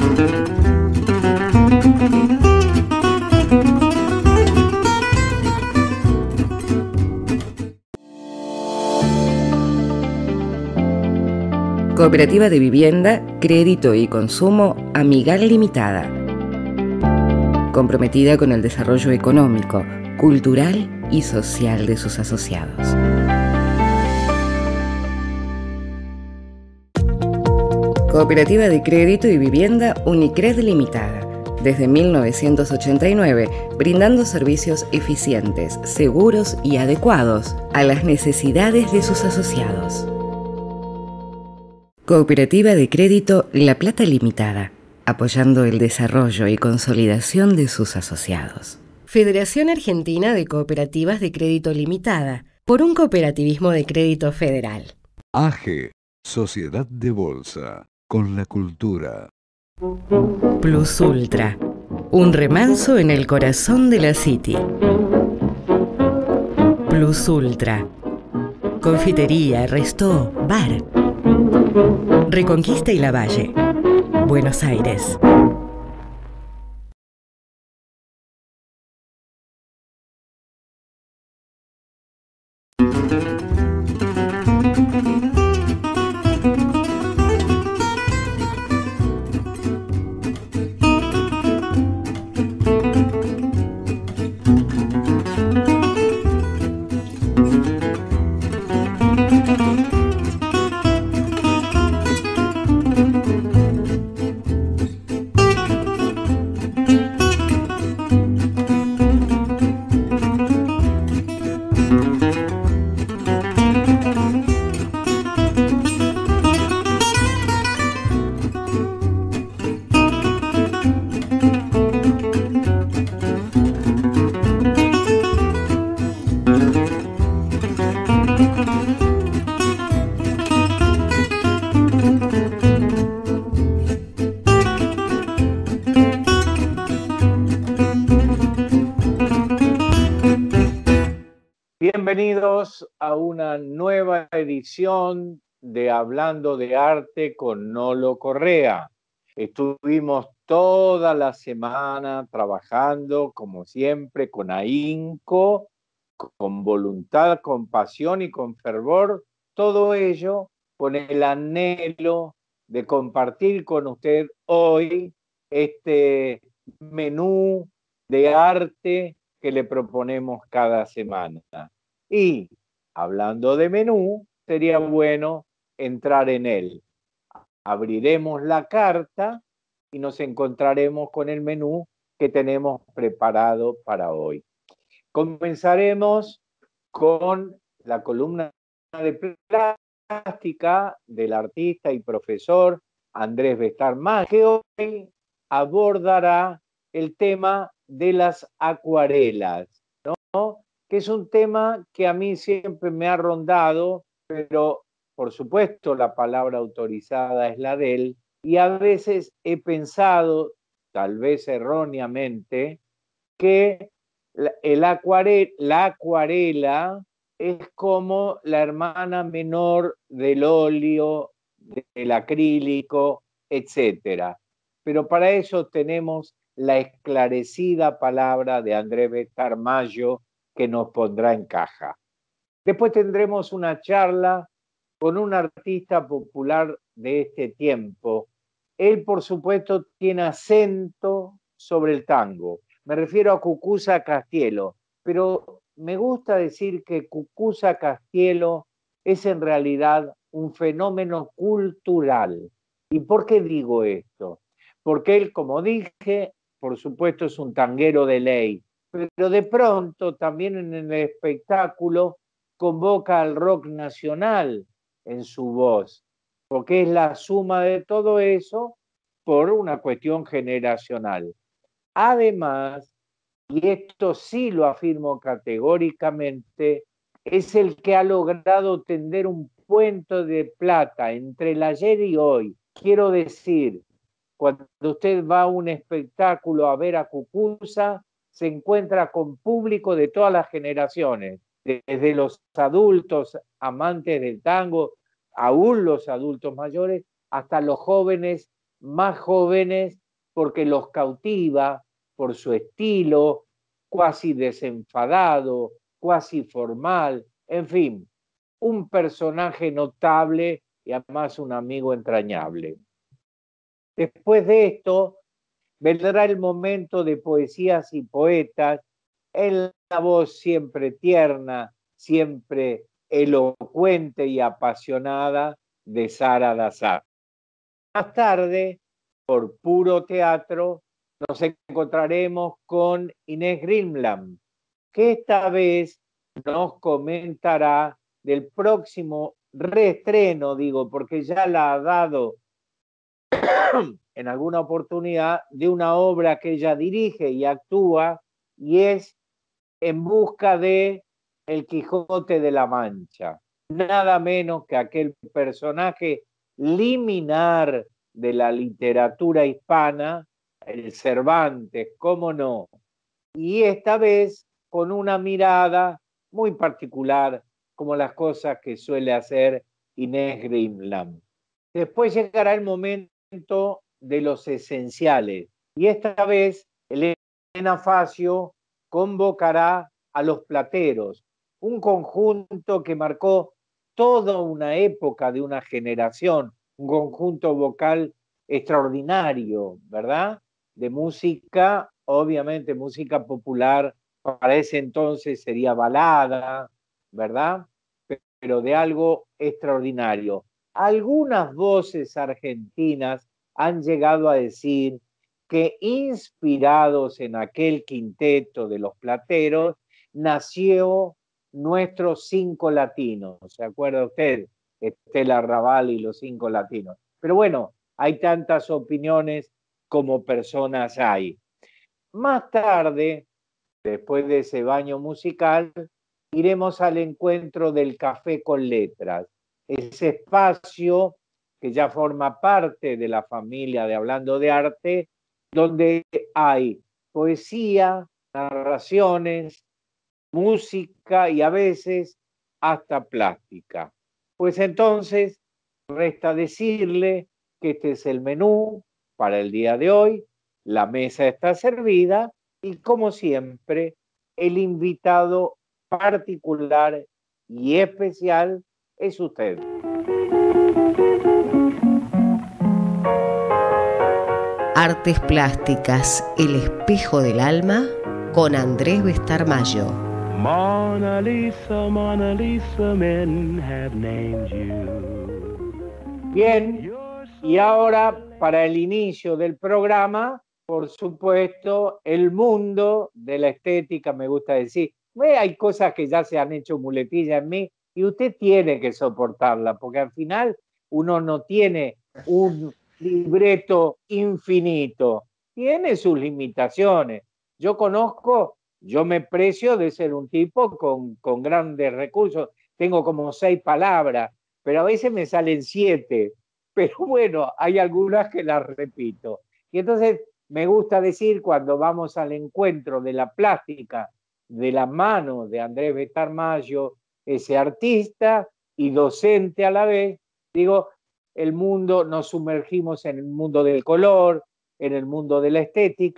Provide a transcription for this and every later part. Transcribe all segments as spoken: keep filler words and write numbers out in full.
Cooperativa de Vivienda, Crédito y Consumo Amigal Limitada. Comprometida con el desarrollo económico, cultural y social de sus asociados. Cooperativa de Crédito y Vivienda Unicred Limitada. Desde mil novecientos ochenta y nueve, brindando servicios eficientes, seguros y adecuados a las necesidades de sus asociados. Cooperativa de Crédito La Plata Limitada, apoyando el desarrollo y consolidación de sus asociados. Federación Argentina de Cooperativas de Crédito Limitada, por un cooperativismo de crédito federal. A G, Sociedad de Bolsa, con la cultura. Plus Ultra, un remanso en el corazón de la City. Plus Ultra, confitería, restó, bar. Reconquista y Lavalle, Buenos Aires. Bienvenidos a una nueva edición de Hablando de Arte con Nolo Correa. Estuvimos toda la semana trabajando, como siempre, con ahínco, con voluntad, con pasión y con fervor, todo ello con el anhelo de compartir con usted hoy este menú de arte que le proponemos cada semana. Y hablando de menú, sería bueno entrar en él. Abriremos la carta y nos encontraremos con el menú que tenemos preparado para hoy. Comenzaremos con la columna de plástica del artista y profesor Andrés Bestar-Maggi, que hoy abordará el tema de las acuarelas, ¿no? Que es un tema que a mí siempre me ha rondado, pero por supuesto la palabra autorizada es la de él, y a veces he pensado, tal vez erróneamente, que el acuarela, la acuarela es como la hermana menor del óleo, del acrílico, etcétera. Pero para eso tenemos la esclarecida palabra de Andrés Bestar-Maggi que nos pondrá en caja. Después tendremos una charla con un artista popular de este tiempo. Él, por supuesto, tiene acento sobre el tango. Me refiero a Cucuza Castielo, pero me gusta decir que Cucuza Castielo es en realidad un fenómeno cultural. ¿Y por qué digo esto? Porque él, como dije, por supuesto es un tanguero de ley, pero de pronto también en el espectáculo convoca al rock nacional en su voz, porque es la suma de todo eso por una cuestión generacional. Además, y esto sí lo afirmo categóricamente, es el que ha logrado tender un puente de plata entre el ayer y hoy. Quiero decir, cuando usted va a un espectáculo a ver a Cucuza, se encuentra con público de todas las generaciones, desde los adultos amantes del tango, aún los adultos mayores, hasta los jóvenes más jóvenes porque los cautiva por su estilo cuasi desenfadado, cuasi formal, en fin, un personaje notable y además un amigo entrañable. Después de esto, vendrá el momento de poesías y poetas, en la voz siempre tierna, siempre elocuente y apasionada de Sara Dassar. Más tarde, por puro teatro, nos encontraremos con Inés Grimland, que esta vez nos comentará del próximo reestreno, digo, porque ya la ha dado en alguna oportunidad, de una obra que ella dirige y actúa, y es En busca de El Quijote de la Mancha. Nada menos que aquel personaje liminar de la literatura hispana, el Cervantes, cómo no. Y esta vez con una mirada muy particular, como las cosas que suele hacer Inés Grimland. Después llegará el momento de los esenciales, y esta vez Elena Facio convocará a Los Plateros, un conjunto que marcó toda una época de una generación, un conjunto vocal extraordinario, ¿verdad? De música, obviamente música popular, para ese entonces sería balada, ¿verdad? Pero de algo extraordinario. Algunas voces argentinas han llegado a decir que inspirados en aquel quinteto de Los Plateros, nació nuestros cinco latinos. ¿Se acuerda usted? Estela Raval y los cinco latinos. Pero bueno, hay tantas opiniones como personas hay. Más tarde, después de ese baño musical, iremos al encuentro del Café con Letras, ese espacio que ya forma parte de la familia de Hablando de Arte, donde hay poesía, narraciones, música y a veces hasta plástica. Pues entonces resta decirle que este es el menú para el día de hoy, la mesa está servida y como siempre el invitado particular y especial es usted. Artes Plásticas, el espejo del alma, con Andrés Bestarmayo. Mona Lisa, Mona Lisa, men have named you. Bien, y ahora para el inicio del programa, por supuesto, el mundo de la estética, me gusta decir. Hay cosas que ya se han hecho muletilla en mí y usted tiene que soportarla, porque al final uno no tiene un libreto infinito, tiene sus limitaciones. Yo conozco, yo me precio de ser un tipo con, con grandes recursos, tengo como seis palabras, pero a veces me salen siete, pero bueno, hay algunas que las repito. Y entonces me gusta decir, cuando vamos al encuentro de la plástica, de la mano de Andrés Bestarmayo, ese artista y docente a la vez, digo, el mundo, nos sumergimos en el mundo del color, en el mundo de la estética,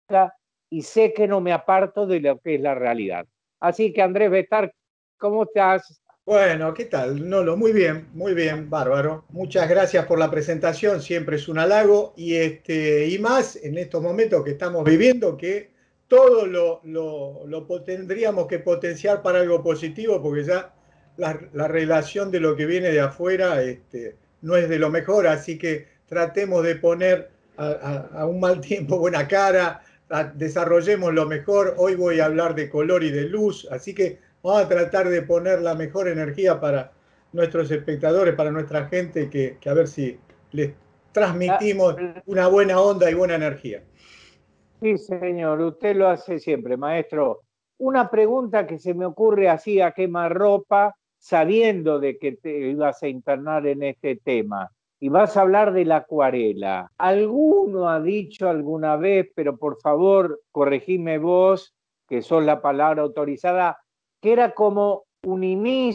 y sé que no me aparto de lo que es la realidad. Así que Andrés Bestar, ¿cómo estás? Bueno, ¿qué tal, Nolo? Muy bien, muy bien, bárbaro. Muchas gracias por la presentación, siempre es un halago, y, este, y más en estos momentos que estamos viviendo, que todo lo, lo, lo tendríamos que potenciar para algo positivo, porque ya la, la relación de lo que viene de afuera este, no es de lo mejor, así que tratemos de poner a, a, a un mal tiempo buena cara, a, desarrollemos lo mejor. Hoy voy a hablar de color y de luz, así que vamos a tratar de poner la mejor energía para nuestros espectadores, para nuestra gente, que, que a ver si les transmitimos una buena onda y buena energía. Sí, señor, usted lo hace siempre, maestro. Una pregunta que se me ocurre así a quemarropa, sabiendo de que te ibas a internar en este tema, y vas a hablar de la acuarela. ¿Alguno ha dicho alguna vez, pero por favor, corregime vos, que sos la palabra autorizada, que era como un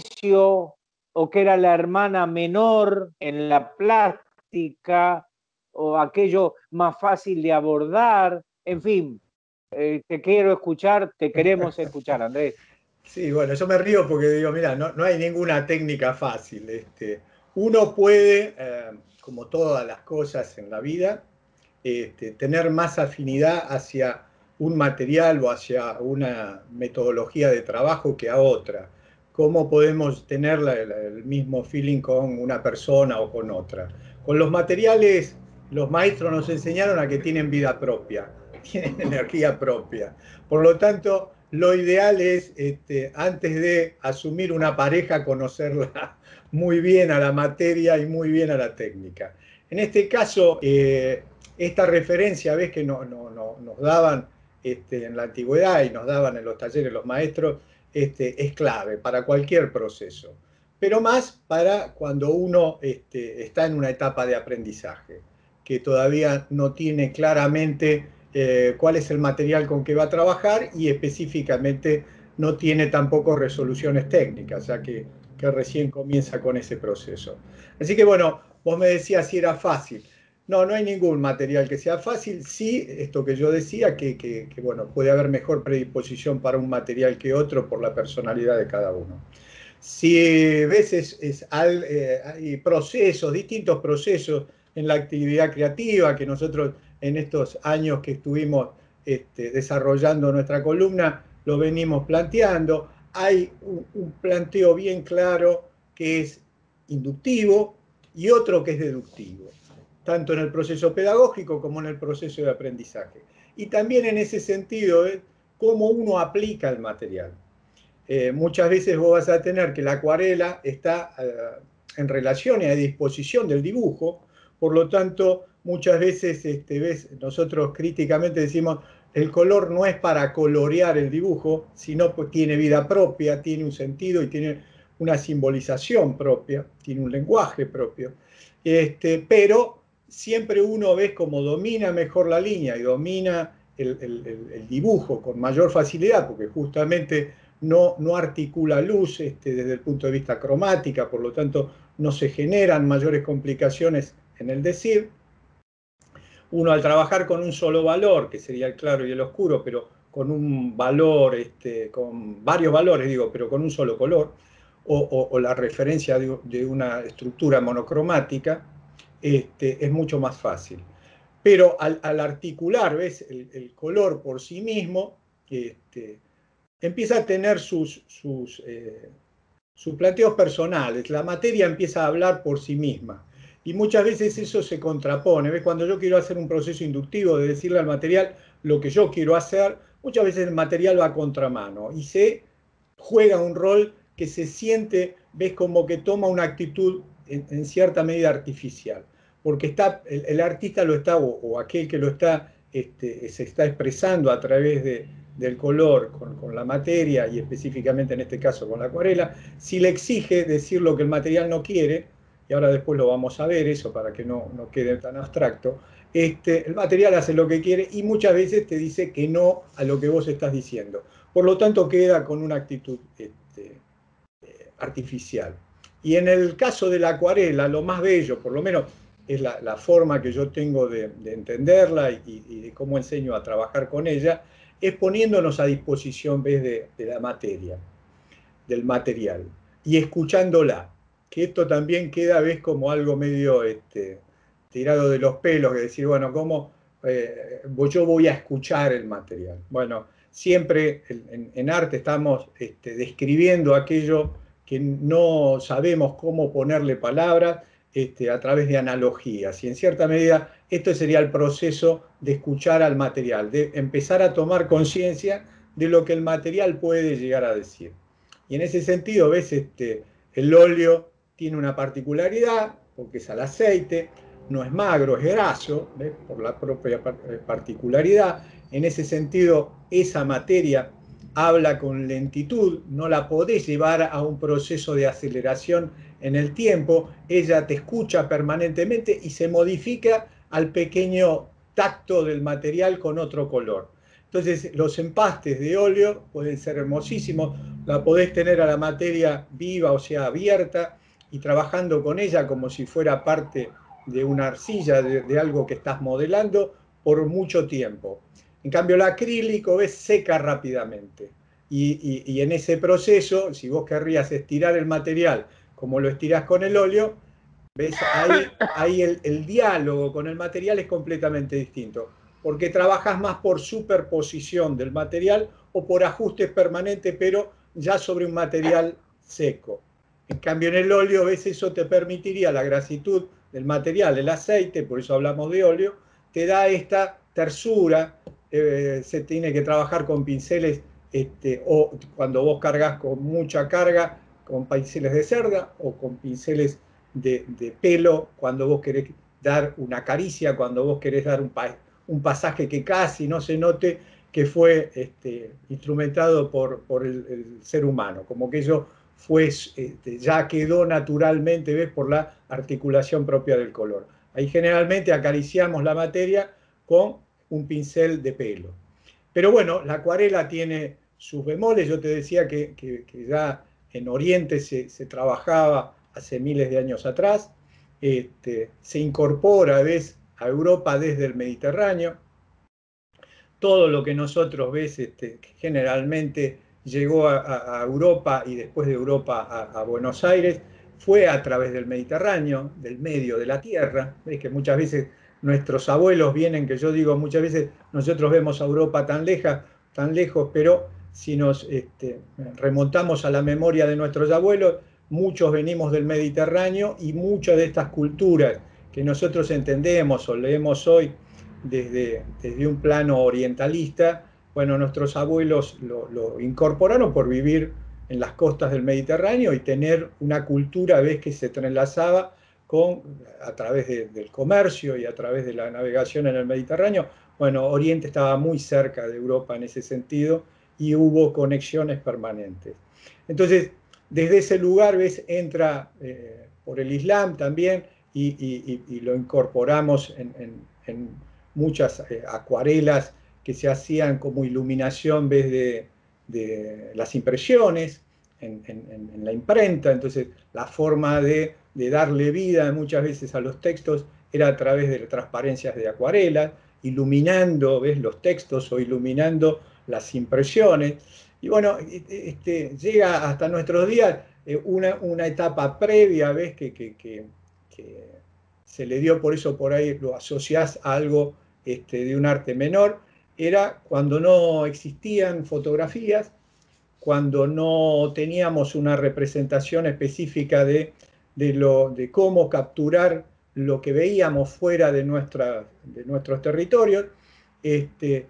inicio o que era la hermana menor en la plástica, o aquello más fácil de abordar, en fin, eh, te quiero escuchar, te queremos escuchar, Andrés. Sí, bueno, yo me río porque digo, mira, no, no hay ninguna técnica fácil. Este, uno puede, eh, como todas las cosas en la vida, este, tener más afinidad hacia un material o hacia una metodología de trabajo que a otra. ¿Cómo podemos tener la, la, el mismo feeling con una persona o con otra? Con los materiales, los maestros nos enseñaron a que tienen vida propia, tienen energía propia. Por lo tanto, lo ideal es, este, antes de asumir una pareja, conocerla muy bien a la materia y muy bien a la técnica. En este caso, eh, esta referencia, ves que no, no, no, nos daban este, en la antigüedad y nos daban en los talleres los maestros, este, es clave para cualquier proceso, pero más para cuando uno este, está en una etapa de aprendizaje, que todavía no tiene claramente eh, cuál es el material con que va a trabajar y específicamente no tiene tampoco resoluciones técnicas, ya que, que recién comienza con ese proceso. Así que bueno, vos me decías si era fácil. No, no hay ningún material que sea fácil. Sí, esto que yo decía, que, que, que bueno, puede haber mejor predisposición para un material que otro por la personalidad de cada uno. Si ves, es, es al, eh, hay procesos, distintos procesos en la actividad creativa que nosotros en estos años que estuvimos este, desarrollando nuestra columna lo venimos planteando. Hay un, un planteo bien claro que es inductivo y otro que es deductivo, tanto en el proceso pedagógico como en el proceso de aprendizaje. Y también en ese sentido, ¿eh? Cómo uno aplica el material. Eh, muchas veces vos vas a tener que la acuarela está eh, en relación y a disposición del dibujo, por lo tanto, muchas veces este, ves, nosotros críticamente decimos, el color no es para colorear el dibujo, sino pues tiene vida propia, tiene un sentido y tiene una simbolización propia, tiene un lenguaje propio. Este, pero siempre uno ve cómo domina mejor la línea y domina el, el, el dibujo con mayor facilidad, porque justamente no, no articula luz este, desde el punto de vista cromática, por lo tanto no se generan mayores complicaciones en el decir. Uno al trabajar con un solo valor, que sería el claro y el oscuro, pero con un valor, este, con varios valores, digo, pero con un solo color, o, o, o la referencia de, de una estructura monocromática, este, es mucho más fácil. Pero al, al articular, ¿ves? El, el color por sí mismo, este, empieza a tener sus, sus, eh, sus planteos personales. La materia empieza a hablar por sí misma. Y muchas veces eso se contrapone. ¿Ves? Cuando yo quiero hacer un proceso inductivo de decirle al material lo que yo quiero hacer, muchas veces el material va a contramano y se juega un rol que se siente, ves, como que toma una actitud en, en cierta medida artificial. Porque está, el, el artista lo está, o, o aquel que lo está, este, se está expresando a través de, del color con, con la materia y específicamente en este caso con la acuarela, si le exige decir lo que el material no quiere, y ahora después lo vamos a ver eso para que no, no quede tan abstracto, este, el material hace lo que quiere y muchas veces te dice que no a lo que vos estás diciendo. Por lo tanto queda con una actitud este, eh, artificial. Y en el caso de la acuarela, lo más bello, por lo menos es la, la forma que yo tengo de, de entenderla y, y de cómo enseño a trabajar con ella, es poniéndonos a disposición, ¿ves? De, de la materia, del material, y escuchándola. Que esto también queda, ves, como algo medio este, tirado de los pelos, que decir, bueno, ¿cómo eh, yo voy a escuchar el material? Bueno, siempre en, en arte estamos este, describiendo aquello que no sabemos cómo ponerle palabras este, a través de analogías. Y en cierta medida, esto sería el proceso de escuchar al material, de empezar a tomar conciencia de lo que el material puede llegar a decir. Y en ese sentido, ves, este, el óleo tiene una particularidad, porque es al aceite, no es magro, es graso, ¿ves? Por la propia particularidad. En ese sentido, esa materia habla con lentitud, no la podés llevar a un proceso de aceleración en el tiempo, ella te escucha permanentemente y se modifica al pequeño tacto del material con otro color. Entonces, los empastes de óleo pueden ser hermosísimos, la podés tener a la materia viva, o sea, abierta, y trabajando con ella como si fuera parte de una arcilla, de, de algo que estás modelando por mucho tiempo. En cambio, el acrílico, ves, seca rápidamente. Y, y, y en ese proceso, si vos querrías estirar el material como lo estirás con el óleo, ves, ahí, ahí el, el diálogo con el material es completamente distinto, porque trabajas más por superposición del material o por ajustes permanentes, pero ya sobre un material seco. En cambio, en el óleo, ves, eso te permitiría, la grasitud del material, el aceite, por eso hablamos de óleo, te da esta tersura. Eh, se tiene que trabajar con pinceles, este, o cuando vos cargas con mucha carga, con pinceles de cerda, o con pinceles de, de pelo, cuando vos querés dar una caricia, cuando vos querés dar un, pa un pasaje que casi no se note que fue este, instrumentado por, por el, el ser humano, como que eso fue, este, ya quedó naturalmente, ¿ves?, por la articulación propia del color. Ahí generalmente acariciamos la materia con un pincel de pelo. Pero bueno, la acuarela tiene sus bemoles. Yo te decía que, que, que ya en Oriente se, se trabajaba hace miles de años atrás. Este, se incorpora, ¿ves?, a Europa desde el Mediterráneo. Todo lo que nosotros, ves, este, generalmente llegó a, a Europa y después de Europa a, a Buenos Aires, fue a través del Mediterráneo, del medio de la tierra. Ves que muchas veces nuestros abuelos vienen, que yo digo muchas veces, nosotros vemos a Europa tan, leja, tan lejos, pero si nos este, remontamos a la memoria de nuestros abuelos, muchos venimos del Mediterráneo y muchas de estas culturas que nosotros entendemos o leemos hoy desde, desde un plano orientalista, bueno, nuestros abuelos lo, lo incorporaron por vivir en las costas del Mediterráneo y tener una cultura, ves, que se entrelazaba con, a través de, del comercio y a través de la navegación en el Mediterráneo. Bueno, Oriente estaba muy cerca de Europa en ese sentido y hubo conexiones permanentes. Entonces, desde ese lugar, ves, entra eh, por el Islam también y, y, y lo incorporamos en, en, en muchas eh, acuarelas que se hacían como iluminación, ves, de, de las impresiones en, en, en la imprenta. Entonces, la forma de, de darle vida muchas veces a los textos era a través de transparencias de acuarelas, iluminando, ves, los textos o iluminando las impresiones. Y bueno, este, llega hasta nuestros días eh, una, una etapa previa, ves, que, que, que, que se le dio, por eso por ahí lo asociás a algo este, de un arte menor, era cuando no existían fotografías, cuando no teníamos una representación específica de, de, lo, de cómo capturar lo que veíamos fuera de, nuestra, de nuestros territorios. Este,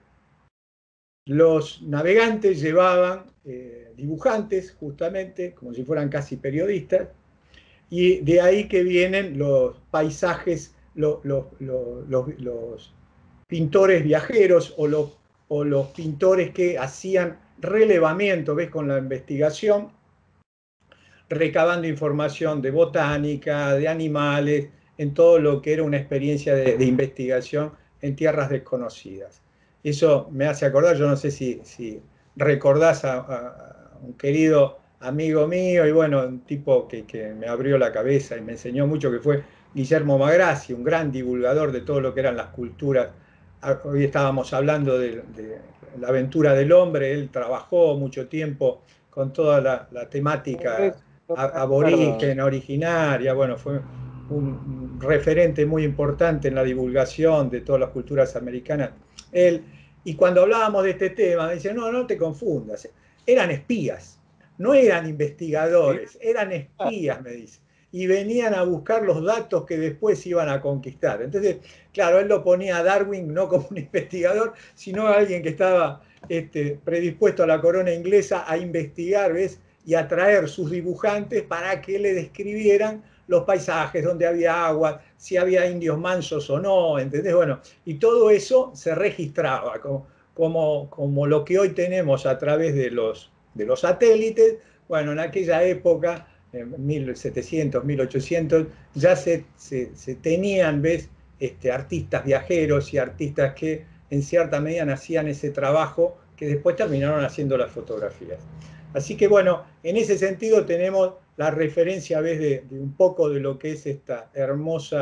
los navegantes llevaban eh, dibujantes, justamente, como si fueran casi periodistas, y de ahí que vienen los paisajes, los, los, los, los, los pintores viajeros o los, o los pintores que hacían relevamiento, ves, con la investigación, recabando información de botánica, de animales, en todo lo que era una experiencia de, de investigación en tierras desconocidas. Eso me hace acordar, yo no sé si, si recordás a, a un querido amigo mío, y bueno, un tipo que, que me abrió la cabeza y me enseñó mucho, que fue Guillermo Magrassi, un gran divulgador de todo lo que eran las culturas. Hoy estábamos hablando de, de la aventura del hombre. Él trabajó mucho tiempo con toda la, la temática aborigen, originaria. Bueno, fue un referente muy importante en la divulgación de todas las culturas americanas. Él, y cuando hablábamos de este tema, me dice, no, no te confundas, eran espías, no eran investigadores, eran espías, me dice. Y venían a buscar los datos que después iban a conquistar. Entonces, claro, él lo ponía a Darwin no como un investigador, sino a alguien que estaba este, predispuesto a la corona inglesa a investigar, ¿ves?, y a traer sus dibujantes para que le describieran los paisajes, donde había agua, si había indios mansos o no, ¿entendés? Bueno, y todo eso se registraba como, como, como lo que hoy tenemos a través de los, de los satélites. Bueno, en aquella época, en mil setecientos, mil ochocientos, ya se, se, se tenían, ¿ves?, este, artistas viajeros y artistas que en cierta medida hacían ese trabajo que después terminaron haciendo las fotografías. Así que bueno, en ese sentido tenemos la referencia, ¿ves?, de, de un poco de lo que es esta hermosa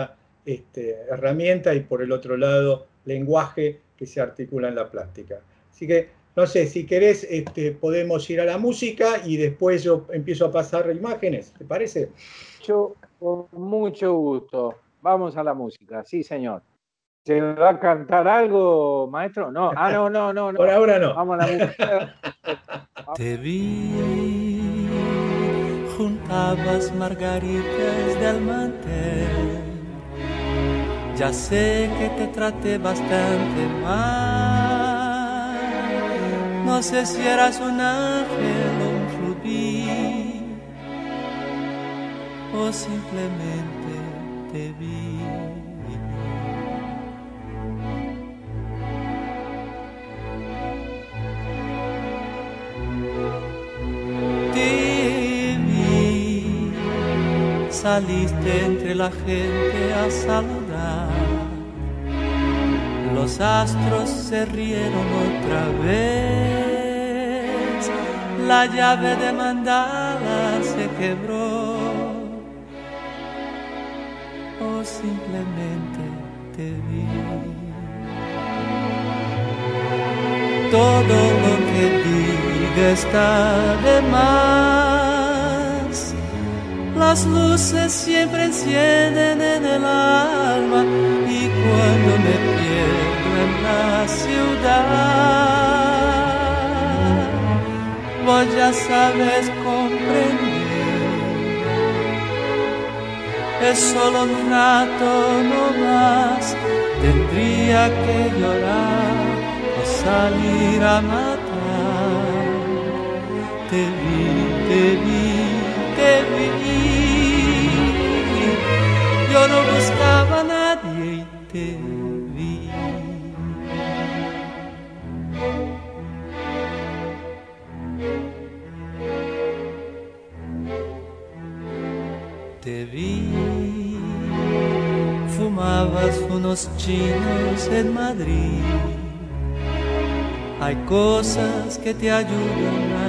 este, herramienta, y por el otro lado lenguaje que se articula en la plástica. Así que, no sé, si querés este, podemos ir a la música y después yo empiezo a pasar imágenes, ¿te parece? Yo, con mucho gusto. Vamos a la música, sí, señor. ¿Se va a cantar algo, maestro? No, ah, no, no, no, no. Por ahora no. Vamos a la música. Te vi, juntabas margaritas del mantel. Ya sé que te traté bastante mal. No sé si eras un ángel o un rubí, o simplemente te vi. Te vi, saliste entre la gente a saludar. Los astros se rieron otra vez. La llave de mandala se quebró, o simplemente te vi. Todo lo que diga está de más. Las luces siempre encienden en el alma, y cuando me pierdo en la ciudad, vos ya sabes comprender. Es solo un rato no más, tendría que llorar o salir a matar. Te vi, te vi, te vi. Yo no buscaba a nadie y te vi. Te vi, fumabas unos chinos en Madrid. Hay cosas que te ayudan a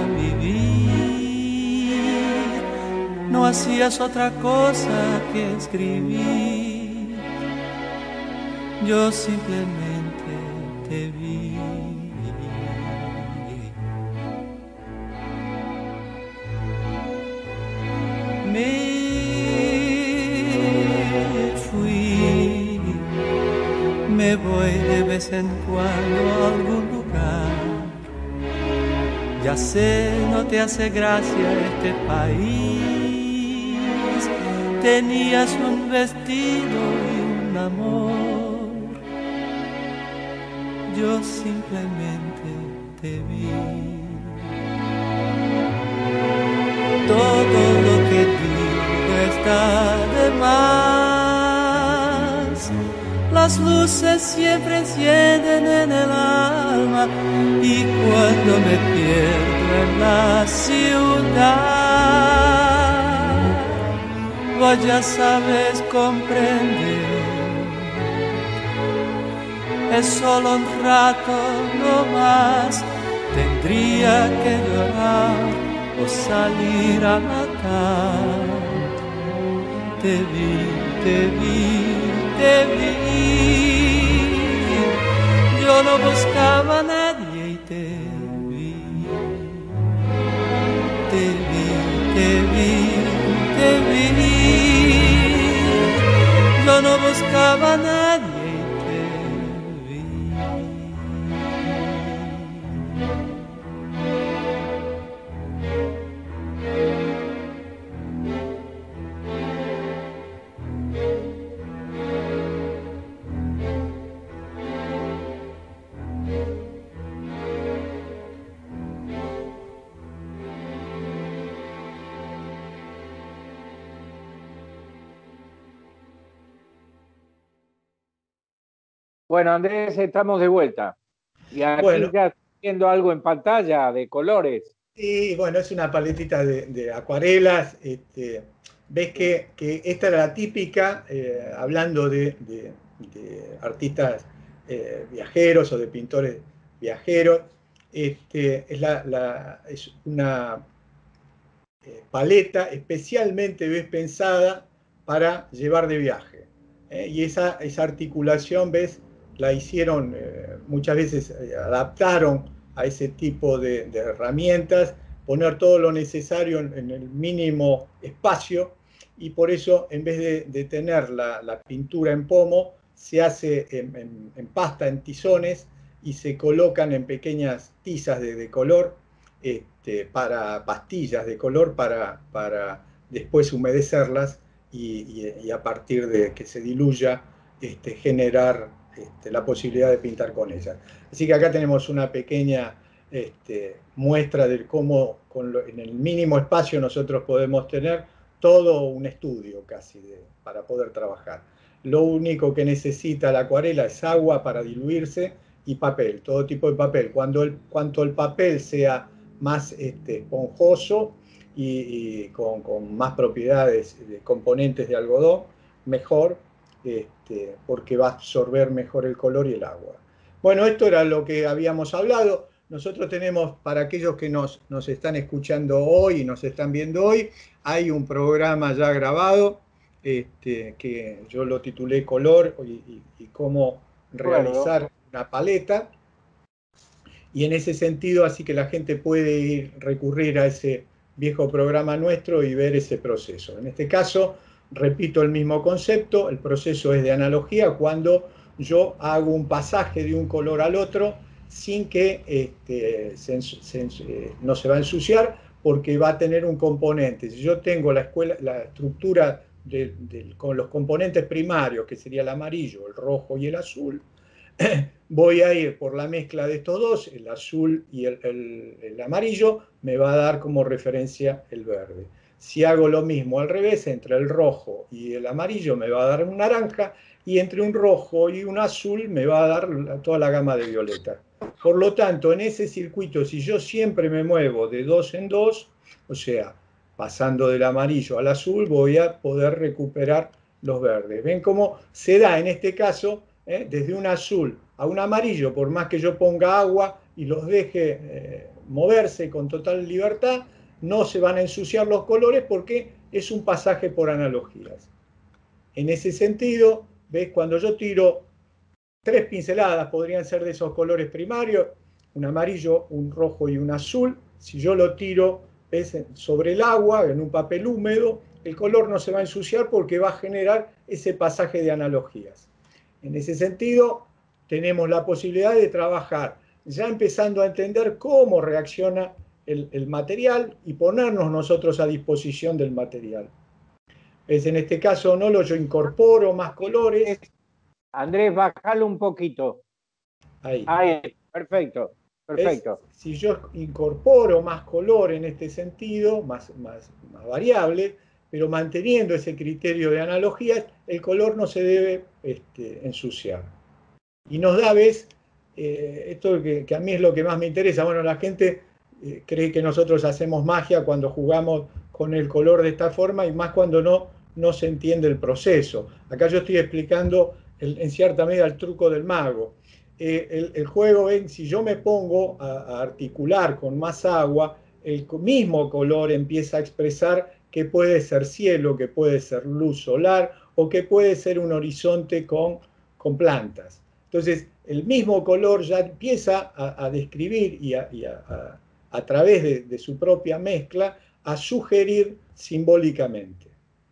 vivir. No hacías otra cosa que escribir. Yo simplemente te vi. Me fui, me voy de vez en cuando a algún lugar. Ya sé, no te hace gracia este país. Tenías un vestido y un amor. Yo simplemente te vi. Todo lo que digo está de más. Las luces siempre encienden en el alma, y cuando me pierdo en la ciudad, vos ya sabes comprender. Es solo un rato no más, tendría que llorar o salir a matar. Te vi, te vi, te vi. Yo no buscaba a nadie y te vi. Te vi, te vi, te vi. Yo no buscaba a nadie. Bueno, Andrés, estamos de vuelta. Y aquí Bueno. ya estoy viendo algo en pantalla de colores. Y bueno, es una paletita de, de acuarelas. Este, ves que, que esta era la típica, eh, hablando de, de, de artistas eh, viajeros o de pintores viajeros. Este, es, la, la, es una eh, paleta especialmente ves, pensada para llevar de viaje. ¿eh? Y esa, esa articulación, ¿ves? La hicieron, eh, muchas veces eh, adaptaron a ese tipo de, de herramientas, poner todo lo necesario en, en el mínimo espacio, y por eso en vez de, de tener la, la pintura en pomo, se hace en, en, en pasta, en tizones, y se colocan en pequeñas tizas de, de color, este, para pastillas de color, para, para después humedecerlas y, y, y a partir de que se diluya, este, generar este, la posibilidad de pintar con ellas. Así que acá tenemos una pequeña este, muestra de cómo con lo, en el mínimo espacio nosotros podemos tener todo un estudio casi de, para poder trabajar. Lo único que necesita la acuarela es agua para diluirse y papel, todo tipo de papel. Cuando el, cuanto el papel sea más este, esponjoso y, y con, con más propiedades de componentes de algodón, mejor, este, porque va a absorber mejor el color y el agua. Bueno, esto era lo que habíamos hablado. Nosotros tenemos, para aquellos que nos, nos están escuchando hoy y nos están viendo hoy, hay un programa ya grabado, este, que yo lo titulé Color y, y, y cómo realizar bueno. una paleta. Y en ese sentido, así que la gente puede ir, recurrir a ese viejo programa nuestro y ver ese proceso. En este caso, repito el mismo concepto, el proceso es de analogía cuando yo hago un pasaje de un color al otro sin que este, se, se, se, no se va a ensuciar, porque va a tener un componente. Si yo tengo la, escuela, la estructura de, de, con los componentes primarios, que sería el amarillo, el rojo y el azul, voy a ir por la mezcla de estos dos, el azul y el, el, el amarillo, me va a dar como referencia el verde. Si hago lo mismo al revés, entre el rojo y el amarillo me va a dar un naranja, y entre un rojo y un azul me va a dar toda la gama de violeta. Por lo tanto, en ese circuito, si yo siempre me muevo de dos en dos, o sea, pasando del amarillo al azul, voy a poder recuperar los verdes. ¿Ven cómo se da en este caso? ¿Eh? Desde un azul a un amarillo, por más que yo ponga agua y los deje eh, moverse con total libertad, no se van a ensuciar los colores porque es un pasaje por analogías. En ese sentido, ¿ves? Cuando yo tiro tres pinceladas, podrían ser de esos colores primarios, un amarillo, un rojo y un azul. Si yo lo tiro, ¿ves? Sobre el agua, en un papel húmedo, el color no se va a ensuciar porque va a generar ese pasaje de analogías. En ese sentido, tenemos la posibilidad de trabajar ya empezando a entender cómo reacciona el, el material y ponernos nosotros a disposición del material. Es en este caso, no lo yo incorporo más colores. Andrés, bájalo un poquito. Ahí. Ahí, perfecto, perfecto. Es, si yo incorporo más color en este sentido, más, más, más variable, pero manteniendo ese criterio de analogías, el color no se debe este, ensuciar. Y nos da, ves, eh, esto que, que a mí es lo que más me interesa. Bueno, la gente eh, cree que nosotros hacemos magia cuando jugamos con el color de esta forma, y más cuando no, no se entiende el proceso. Acá yo estoy explicando el, en cierta medida el truco del mago. Eh, el, el juego, ven, si yo me pongo a, a articular con más agua, el mismo color empieza a expresar que puede ser cielo, que puede ser luz solar, o que puede ser un horizonte con, con plantas. Entonces, el mismo color ya empieza a, a describir y, a, y a, a, a través de, de su propia mezcla, a sugerir simbólicamente.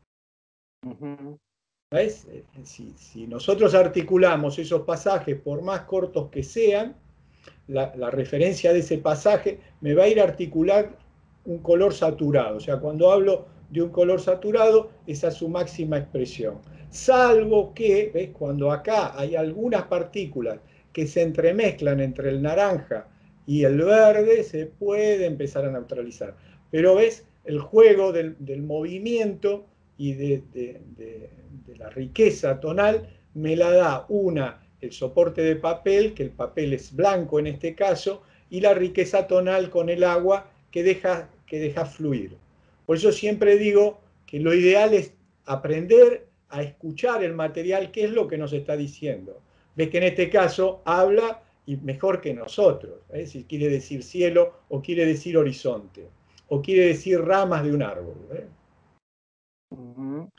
Uh-huh. ¿Ves? Si, si nosotros articulamos esos pasajes, por más cortos que sean, la, la referencia de ese pasaje me va a ir a articular un color saturado. O sea, cuando hablo de un color saturado, esa es su máxima expresión. Salvo que, ¿ves? Cuando acá hay algunas partículas que se entremezclan entre el naranja y el verde, se puede empezar a neutralizar. Pero, ¿ves? El juego del, del movimiento y de, de, de, de la riqueza tonal me la da una, el soporte de papel, que el papel es blanco en este caso, y la riqueza tonal con el agua que deja, que deja fluir. Por eso siempre digo que lo ideal es aprender a escuchar el material, qué es lo que nos está diciendo. Ves que en este caso habla y mejor que nosotros, ¿eh? Si quiere decir cielo o quiere decir horizonte, o quiere decir ramas de un árbol. ¿eh? Uh-huh.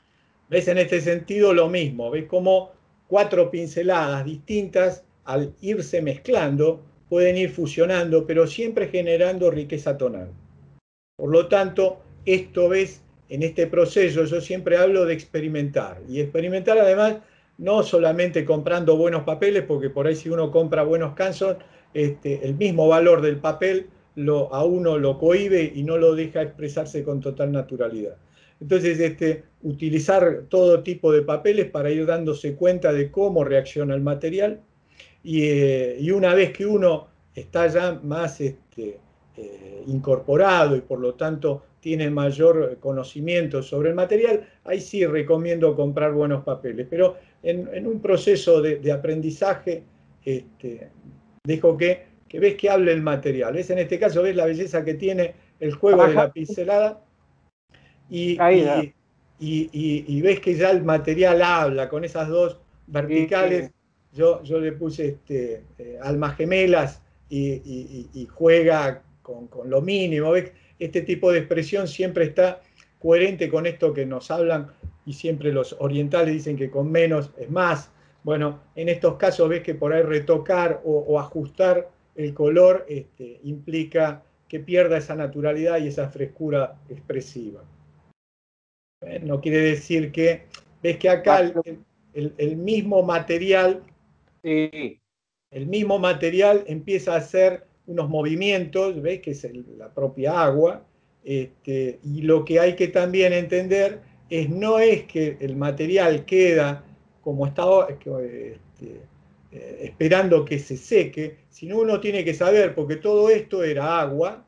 ¿Ves? En este sentido lo mismo, ves cómo cuatro pinceladas distintas, al irse mezclando, pueden ir fusionando, pero siempre generando riqueza tonal. Por lo tanto, esto ves, en este proceso yo siempre hablo de experimentar, y experimentar además no solamente comprando buenos papeles, porque por ahí si uno compra buenos Canson, este, el mismo valor del papel lo, a uno lo cohíbe y no lo deja expresarse con total naturalidad. Entonces, este, utilizar todo tipo de papeles para ir dándose cuenta de cómo reacciona el material, y, eh, y una vez que uno está ya más este, eh, incorporado y por lo tanto tiene mayor conocimiento sobre el material, ahí sí recomiendo comprar buenos papeles. Pero en, en un proceso de, de aprendizaje, este, dejo que, que ves que hable el material. ¿Ves? En este caso ves la belleza que tiene el juego de la pincelada. Y, y, y, y, y ves que ya el material habla con esas dos verticales. Yo, yo le puse este, eh, almas gemelas y, y, y juega con, con lo mínimo. ¿Ves? Este tipo de expresión siempre está coherente con esto que nos hablan, y siempre los orientales dicen que con menos es más. Bueno, en estos casos ves que por ahí retocar o, o ajustar el color este, implica que pierda esa naturalidad y esa frescura expresiva. No quiere decir que, ves que acá el, el, el mismo material, sí. el mismo material empieza a hacer unos movimientos, ves que es el, la propia agua, este, y lo que hay que también entender es no es que el material queda como estaba este, eh, esperando que se seque, sino uno tiene que saber, porque todo esto era agua,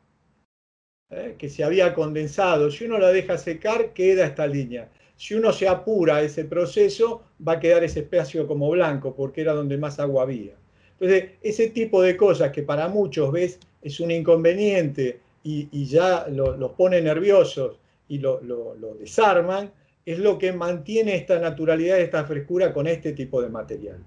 ¿Eh? que se había condensado. Si uno la deja secar, queda esta línea. Si uno se apura a ese proceso, va a quedar ese espacio como blanco, porque era donde más agua había. Entonces, ese tipo de cosas que para muchos, ves, es un inconveniente y, y ya los lo pone nerviosos y lo, lo, lo desarman, es lo que mantiene esta naturalidad, esta frescura con este tipo de material.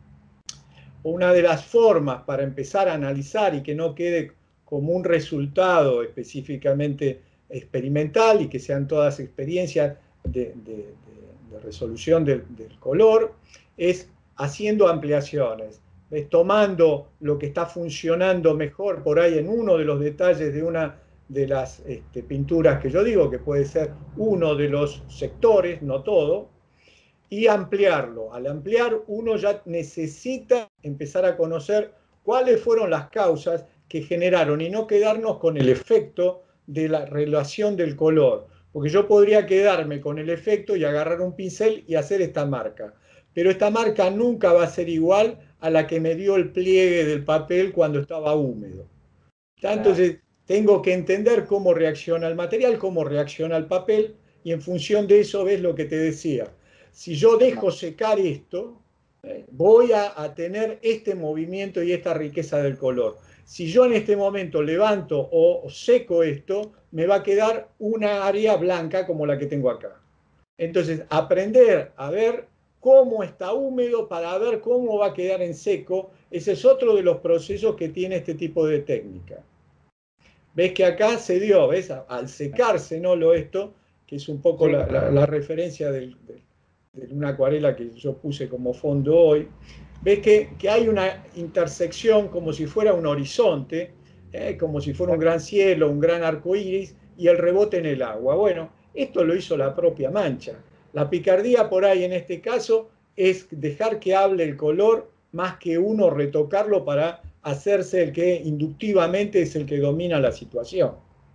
Una de las formas para empezar a analizar y que no quede como un resultado específicamente experimental y que sean todas experiencias de, de, de, de resolución del, del color, es haciendo ampliaciones, es tomando lo que está funcionando mejor por ahí en uno de los detalles de una de las este, pinturas que yo digo, que puede ser uno de los sectores, no todo, y ampliarlo. Al ampliar, uno ya necesita empezar a conocer cuáles fueron las causas que generaron y no quedarnos con el efecto de la relación del color. Porque yo podría quedarme con el efecto y agarrar un pincel y hacer esta marca. Pero esta marca nunca va a ser igual a la que me dio el pliegue del papel cuando estaba húmedo. Entonces, tengo que entender cómo reacciona el material, cómo reacciona el papel, y en función de eso ves lo que te decía. Si yo dejo secar esto, eh, voy a, a tener este movimiento y esta riqueza del color. Si yo en este momento levanto o, o seco esto, me va a quedar una área blanca como la que tengo acá. Entonces, aprender a ver cómo está húmedo para ver cómo va a quedar en seco, ese es otro de los procesos que tiene este tipo de técnica. Ves que acá se dio, ¿ves? Al secarse, ¿no? Lo esto, que es un poco sí. la, la, la referencia del, del de una acuarela que yo puse como fondo hoy, ves que, que hay una intersección como si fuera un horizonte, eh, como si fuera un gran cielo, un gran arco iris, y el rebote en el agua. Bueno, esto lo hizo la propia mancha. La picardía por ahí en este caso es dejar que hable el color más que uno retocarlo para hacerse el que inductivamente es el que domina la situación.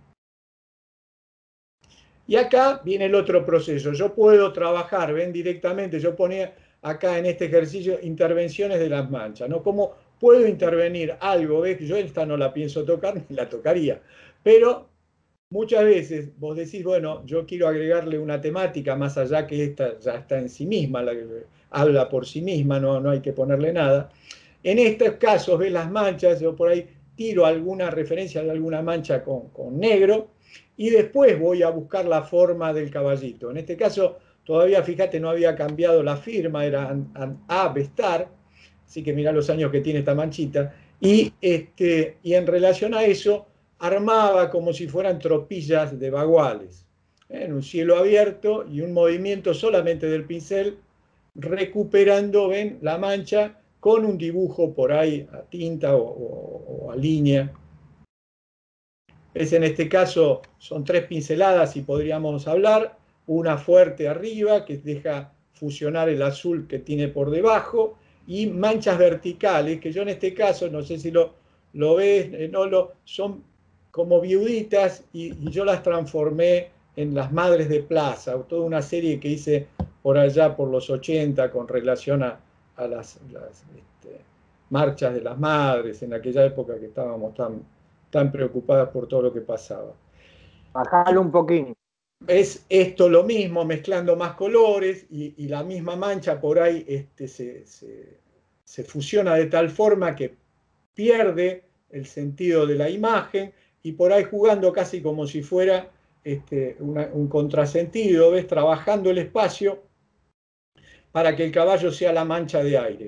Y acá viene el otro proceso. Yo puedo trabajar, ven directamente, yo ponía acá en este ejercicio intervenciones de las manchas, ¿no? ¿Cómo puedo intervenir algo? ¿Ves? Yo esta no la pienso tocar, ni la tocaría. Pero muchas veces vos decís, bueno, yo quiero agregarle una temática más allá que esta ya está en sí misma, la que habla por sí misma, no, no hay que ponerle nada. En estos casos, ves las manchas, yo por ahí tiro alguna referencia de alguna mancha con, con negro, y después voy a buscar la forma del caballito. En este caso, todavía, fíjate, no había cambiado la firma, era A Bestar, así que mirá los años que tiene esta manchita, y, este, y en relación a eso, armaba como si fueran tropillas de baguales. en un cielo abierto y un movimiento solamente del pincel, recuperando, ven, la mancha con un dibujo por ahí a tinta o, o, o a línea. ¿Ves? En este caso son tres pinceladas y podríamos hablar, una fuerte arriba que deja fusionar el azul que tiene por debajo, y manchas verticales, que yo en este caso, no sé si lo, lo ves, no lo, son como viuditas y, y yo las transformé en las madres de plaza, toda una serie que hice por allá por los ochenta con relación a, a las, las este, marchas de las madres, en aquella época que estábamos tan, tan preocupadas por todo lo que pasaba. Bajalo un poquito. Es esto lo mismo, mezclando más colores y, y la misma mancha por ahí este, se, se, se fusiona de tal forma que pierde el sentido de la imagen y por ahí jugando casi como si fuera este, una, un contrasentido, ¿ves? Trabajando el espacio para que el caballo sea la mancha de aire.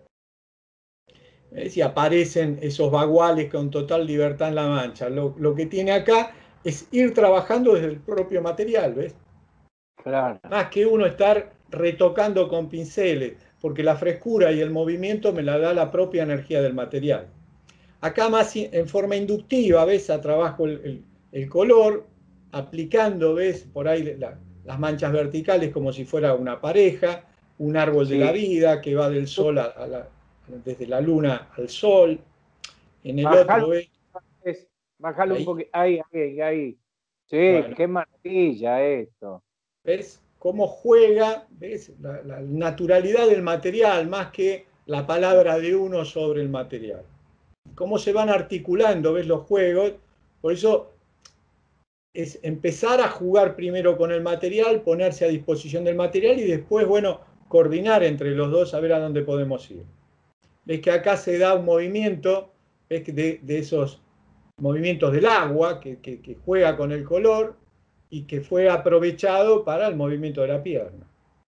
¿Ves? Y aparecen esos baguales con total libertad en la mancha. Lo, lo que tiene acá es ir trabajando desde el propio material, ¿ves? Claro. Más que uno estar retocando con pinceles, porque la frescura y el movimiento me la da la propia energía del material. Acá más en forma inductiva, ¿ves? A trabajo el, el, el color, aplicando, ¿ves? Por ahí la, las manchas verticales como si fuera una pareja, un árbol sí. de la vida que va del sol a, a la, desde la luna al sol. En el bajalo, otro, ¿ves? Bájalo un poquito. Ahí, ahí, ahí. Sí, bueno. Qué maravilla esto. ¿Ves? Cómo juega, ¿ves? La, la naturalidad del material más que la palabra de uno sobre el material. Cómo se van articulando, ¿ves? Los juegos. Por eso es empezar a jugar primero con el material, ponerse a disposición del material y después, bueno, coordinar entre los dos a ver a dónde podemos ir. Ves que acá se da un movimiento, ves que de, de esos movimientos del agua que, que, que juega con el color y que fue aprovechado para el movimiento de la pierna.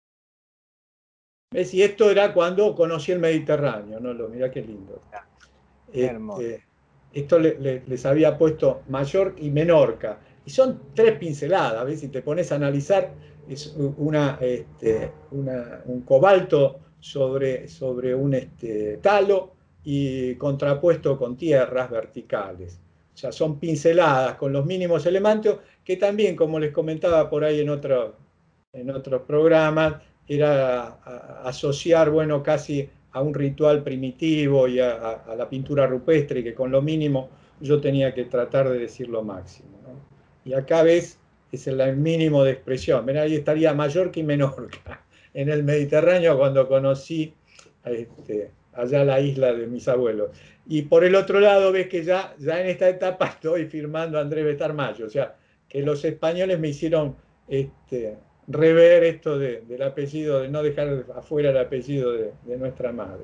¿Ves? Y esto era cuando conocí el Mediterráneo, ¿no? Lo, mirá qué lindo. Este, esto le, le, les había puesto Mallorca y Menorca. Y son tres pinceladas, ¿ves? Si te pones a analizar, es una, este, una, un cobalto sobre, sobre un este, talo y contrapuesto con tierras verticales. O sea, son pinceladas con los mínimos elementos que también, como les comentaba por ahí en, otro, en otros programas, era a, a asociar, bueno, casi a un ritual primitivo y a, a, a la pintura rupestre, que con lo mínimo yo tenía que tratar de decir lo máximo, ¿no? Y acá ves, es el mínimo de expresión. Mirá, ahí estaría Mallorca y Menorca, en el Mediterráneo cuando conocí este, allá la isla de mis abuelos. Y por el otro lado ves que ya, ya en esta etapa estoy firmando a Andrés Bestar Mayo, o sea, que los españoles me hicieron este, rever esto de, del apellido, de no dejar afuera el apellido de, de nuestra madre.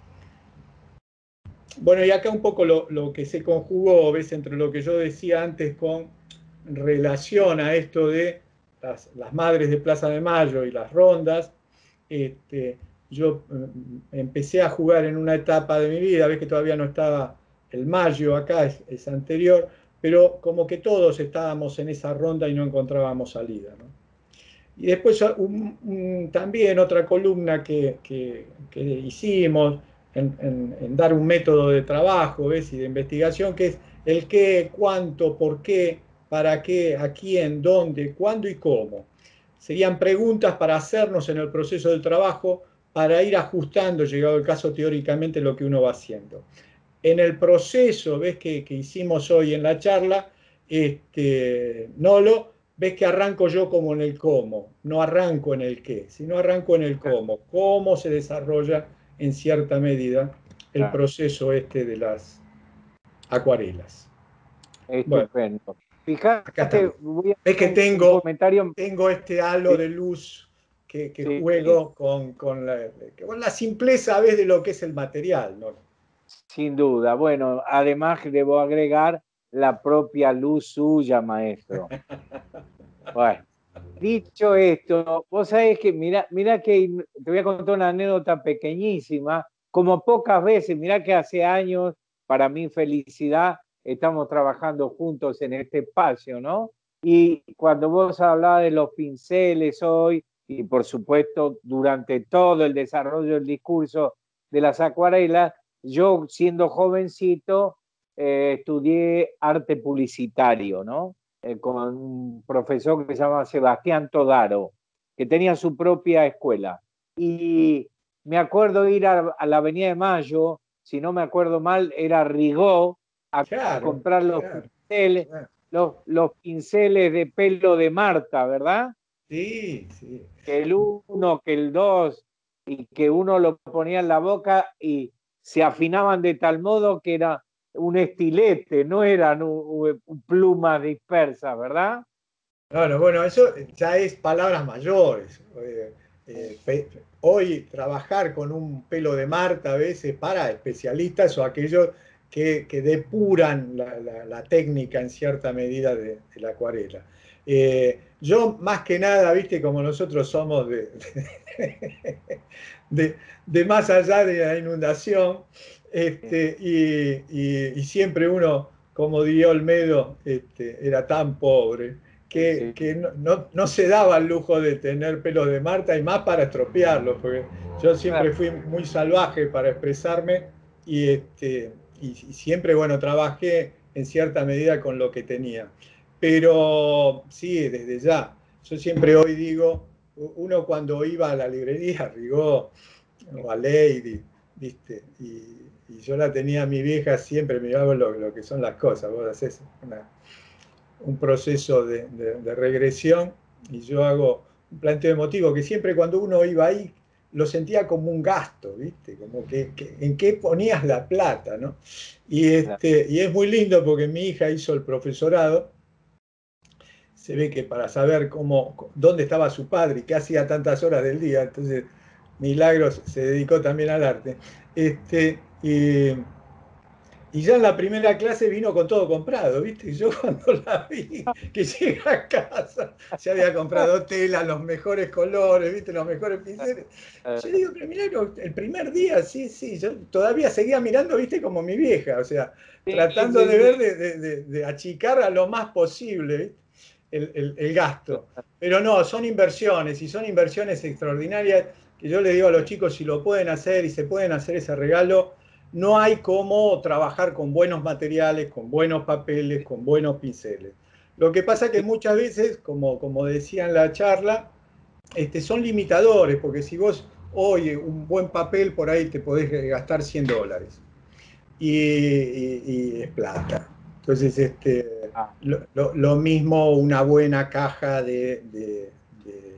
Bueno, y acá un poco lo, lo que se conjugó, ves, entre lo que yo decía antes con relación a esto de las, las madres de Plaza de Mayo y las rondas. Este, yo eh, empecé a jugar en una etapa de mi vida, ves que todavía no estaba el Mayo acá, es, es anterior, pero como que todos estábamos en esa ronda y no encontrábamos salida, ¿no? Y después un, un, también otra columna que, que, que hicimos en, en, en dar un método de trabajo, ¿ves? Y de investigación, que es el qué, cuánto, por qué, para qué, a quién, dónde, cuándo y cómo. Serían preguntas para hacernos en el proceso del trabajo, para ir ajustando, llegado el caso teóricamente, lo que uno va haciendo. En el proceso, ves que, que hicimos hoy en la charla, este, Nolo, ves que arranco yo como en el cómo, no arranco en el qué, sino arranco en el cómo, cómo se desarrolla en cierta medida el claro. proceso este de las acuarelas. Estupendo. Bueno, fíjate, voy a ves que tengo, comentario... tengo este halo sí. de luz que, que sí, juego sí. Con, con, la, con la simpleza, ¿ves? De lo que es el material, ¿no? Sin duda. Bueno, además debo agregar la propia luz suya, maestro. Bueno, dicho esto, vos sabés que, mira, mira que te voy a contar una anécdota pequeñísima, como pocas veces, mira que hace años, para mi felicidad, estamos trabajando juntos en este espacio, ¿no? Y cuando vos hablabas de los pinceles hoy, y por supuesto durante todo el desarrollo del discurso de las acuarelas, yo siendo jovencito eh, estudié arte publicitario, ¿no? Eh, con un profesor que se llama Sebastián Todaro, que tenía su propia escuela. Y me acuerdo ir a, a la Avenida de Mayo, si no me acuerdo mal, era Rigaud, a, Claro, a comprar los claro, pinceles, claro. los, los pinceles de pelo de Marta, ¿verdad? Sí, sí. Que el uno, que el dos, y que uno lo ponía en la boca y se afinaban de tal modo que era un estilete, no eran un, un plumas dispersas, ¿verdad? Bueno, bueno, eso ya es palabras mayores. Eh, eh, pe- hoy trabajar con un pelo de Marta a veces para especialistas o aquellos que, que depuran la, la- la técnica en cierta medida de, de la acuarela. Eh, yo más que nada, viste, como nosotros somos de, de, de más allá de la inundación, este, y, y- y siempre uno, como diría Olmedo, este, era tan pobre que, Sí. que no, no- no se daba el lujo de tener pelos de Marta y más para estropearlos, porque yo siempre fui muy salvaje para expresarme y, este, y, y siempre, bueno, trabajé en cierta medida con lo que tenía. Pero sí, desde ya, yo siempre hoy digo, uno cuando iba a la librería, Rigaud o a Lady, ¿viste? Y, y yo la tenía a mi vieja, siempre miraba lo, lo que son las cosas, vos haces una un proceso de, de, de regresión y yo hago un planteo emotivo que siempre cuando uno iba ahí lo sentía como un gasto, ¿viste? Como que, que en qué ponías la plata, ¿no? Y, este, y es muy lindo porque mi hija hizo el profesorado, se ve que para saber cómo, dónde estaba su padre y qué hacía tantas horas del día, entonces Milagros se dedicó también al arte. Este, y, y ya en la primera clase vino con todo comprado, ¿viste? Y yo cuando la vi, que llega a casa, se había comprado tela, los mejores colores, ¿viste? Los mejores pinceles. Yo digo, pero mirá, el primer día, sí, sí, yo todavía seguía mirando, ¿viste? Como mi vieja, o sea, Sí, tratando sí, de sí. ver, de, de, de, de achicar a lo más posible, ¿viste? El, el, el gasto. Pero no, son inversiones y son inversiones extraordinarias que yo le digo a los chicos, si lo pueden hacer y se pueden hacer ese regalo, no hay cómo trabajar con buenos materiales, con buenos papeles, con buenos pinceles. Lo que pasa que muchas veces, como, como decía en la charla, este, son limitadores, porque si vos hoy un buen papel por ahí te podés gastar cien dólares y, y, y es plata. Entonces, este, Ah, lo, lo, lo mismo una buena caja de, de, de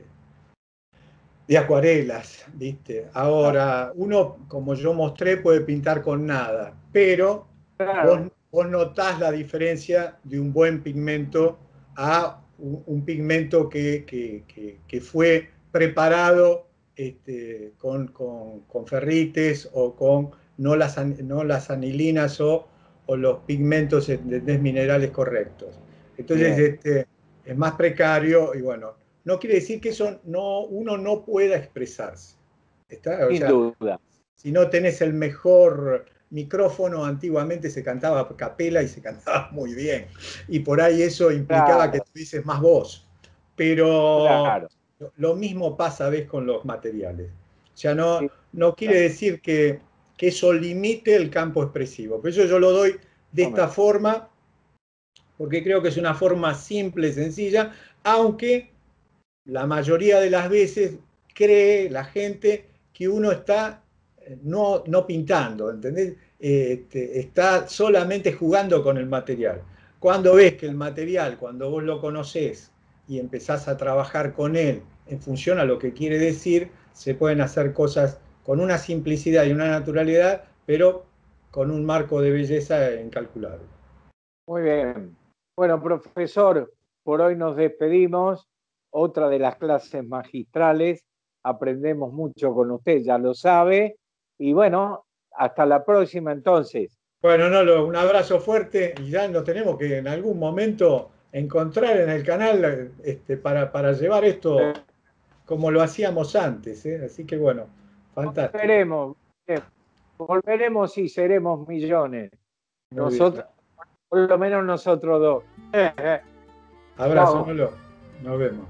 de acuarelas, ¿viste? Ahora, uno, como yo mostré, puede pintar con nada, pero vos, claro, vos notás la diferencia de un buen pigmento a un, un pigmento que, que, que, que, fue preparado este, con, con, con, ferrites o con no las, no las anilinas o, o los pigmentos minerales correctos. Entonces, este, es más precario y bueno, no quiere decir que eso no, uno no pueda expresarse. ¿Está? O sin sea, duda. si no tenés el mejor micrófono, antiguamente se cantaba a capela y se cantaba muy bien. Y por ahí eso implicaba que Claro, tuvieses más voz. Pero claro. lo mismo pasa a veces con los materiales. O sea, no, Sin no quiere duda. decir que, que eso limite el campo expresivo. Por eso yo lo doy de esta forma, porque creo que es una forma simple, sencilla, aunque la mayoría de las veces cree la gente que uno está no, no pintando, ¿entendés? Este, está solamente jugando con el material. Cuando ves que el material, cuando vos lo conocés y empezás a trabajar con él en función a lo que quiere decir, se pueden hacer cosas con una simplicidad y una naturalidad, pero con un marco de belleza incalculable. Muy bien. Bueno, profesor, por hoy nos despedimos. Otra de las clases magistrales. Aprendemos mucho con usted, ya lo sabe. Y bueno, hasta la próxima entonces. Bueno, Nolo, un abrazo fuerte y ya nos tenemos que en algún momento encontrar en el canal este, para, para llevar esto como lo hacíamos antes, ¿eh? Así que bueno, fantástico. Volveremos, volveremos y seremos millones. Muy bien. Nosotros, por lo menos nosotros dos. Abrazo, Chao. Nolo. Nos vemos.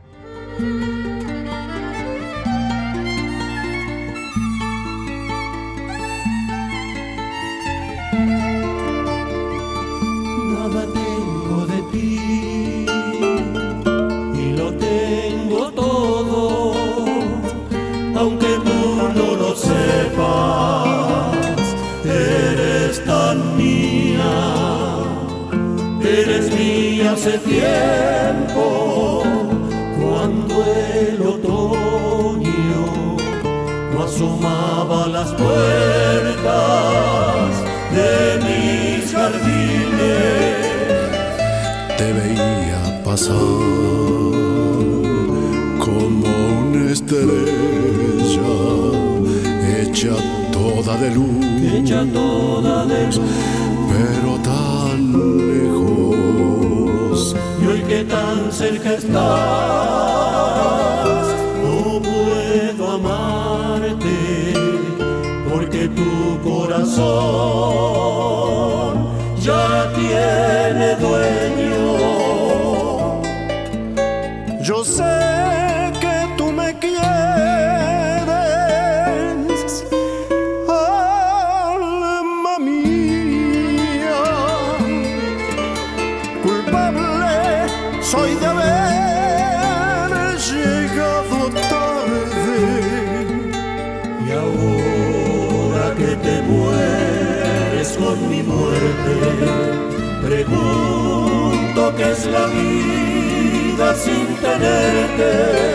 Nada tengo de ti y lo tengo todo, aunque tú no lo sepas. Eres tan mía, eres mía hace tiempo, cuando el otoño no asomaba a las puertas de mis jardines. Te veía pasar como una estrella hecha toda de luz, hecha toda de luz, pero tan lejos. Y hoy que tan cerca estás, no puedo amarte, porque tu corazón ya tiene dueño. Yo sé que tú me quieres, alma mía. Culpable soy de haber llegado tarde. Y ahora que te mueres con mi muerte, pregunto qué es la vida sin tenerte.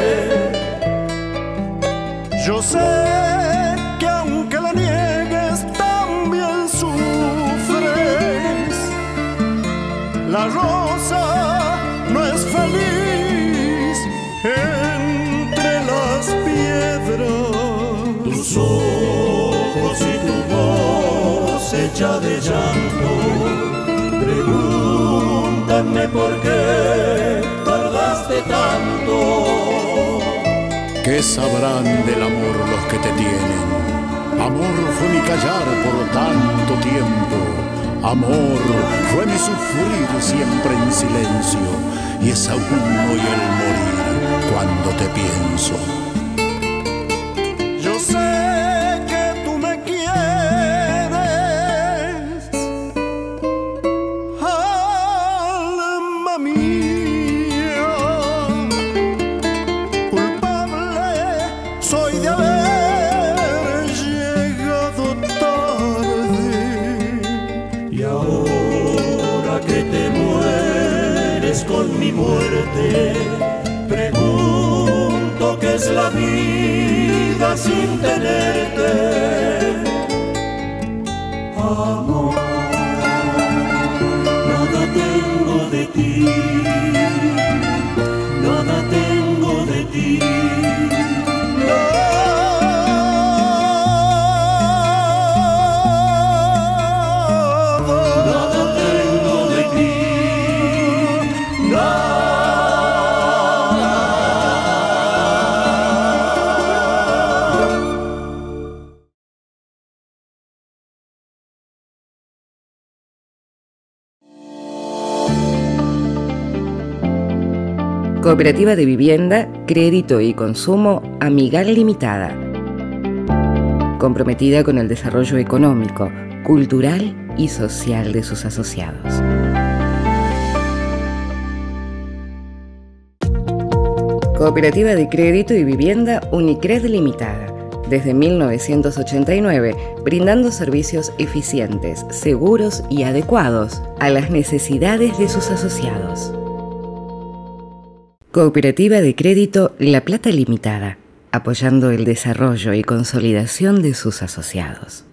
Yo sé que aunque la niegues también sufres. La rosa no es feliz entre las piedras. Tus ojos y tu voz hecha de llanto pregúntame por qué tardaste tanto. ¿Qué sabrán del amor los que te tienen? Amor fue mi callar por tanto tiempo. Amor fue mi sufrir siempre en silencio. Y es aún hoy el morir cuando te pienso. Yo sé que tú me quieres, alma mía. Culpable soy de haber llegado tarde. Y ahora que te mueres con mi muerte, pregunto qué es la vida sin tenerte. Amor, nada tengo de ti, nada tengo de ti. Nada tengo de ti, nada. Cooperativa de Vivienda, Crédito y Consumo Amigal Limitada. Comprometida con el desarrollo económico, cultural y social de sus asociados. Cooperativa de Crédito y Vivienda Unicred Limitada. Desde mil novecientos ochenta y nueve, brindando servicios eficientes, seguros y adecuados a las necesidades de sus asociados. Cooperativa de Crédito La Plata Limitada, apoyando el desarrollo y consolidación de sus asociados.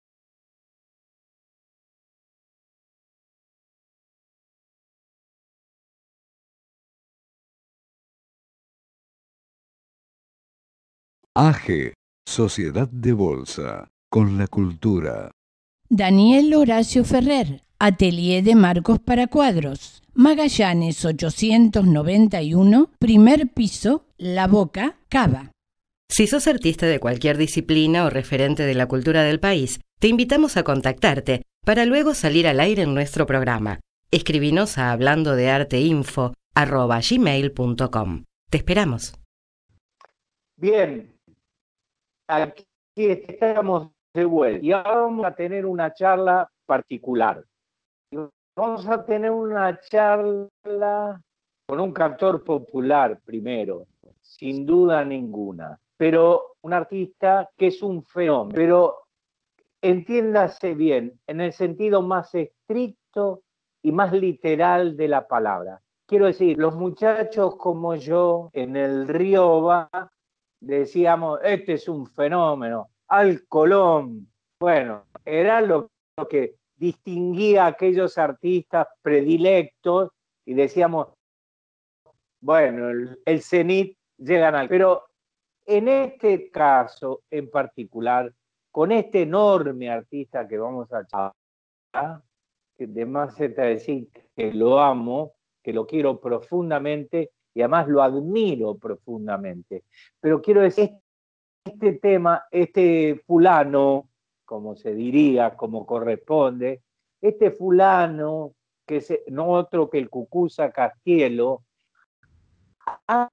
A G, Sociedad de Bolsa, con la cultura. Daniel Horacio Ferrer, Atelier de Marcos para Cuadros. Magallanes ochocientos noventa y uno, primer piso, La Boca, Cava. Si sos artista de cualquier disciplina o referente de la cultura del país, te invitamos a contactarte para luego salir al aire en nuestro programa. Escribinos a hablando de arte info arroba gmail punto com. Te esperamos. Bien, aquí estamos de vuelta y ahora vamos a tener una charla particular. Vamos a tener una charla con un cantor popular primero, sin duda ninguna, pero un artista que es un fenómeno, pero entiéndase bien, en el sentido más estricto y más literal de la palabra. Quiero decir, los muchachos como yo en el Rioba decíamos, este es un fenómeno, Al Colón. Bueno, era lo que distinguía a aquellos artistas predilectos y decíamos, bueno, el, el cenit llegan al... Pero en este caso en particular, con este enorme artista que vamos a charlar, que de más se te decir que lo amo, que lo quiero profundamente y además lo admiro profundamente. Pero quiero decir, este tema, este fulano, como se diría, como corresponde, este fulano, que es no otro que el Cucuza Castielo, ha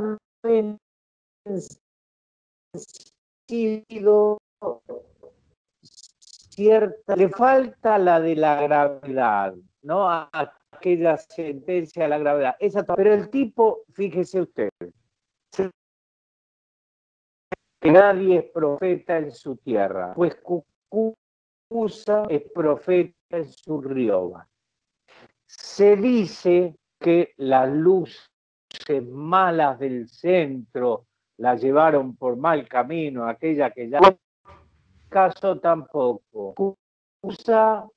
vencido cierta, le falta la de la gravedad, ¿no? A aquella sentencia de la gravedad. Esa, pero el tipo, fíjese usted, que nadie es profeta en su tierra, pues Cucuza es profeta en su Rioba. Se dice que las luces malas del centro la llevaron por mal camino, aquella que ya... En caso tampoco. Cucuza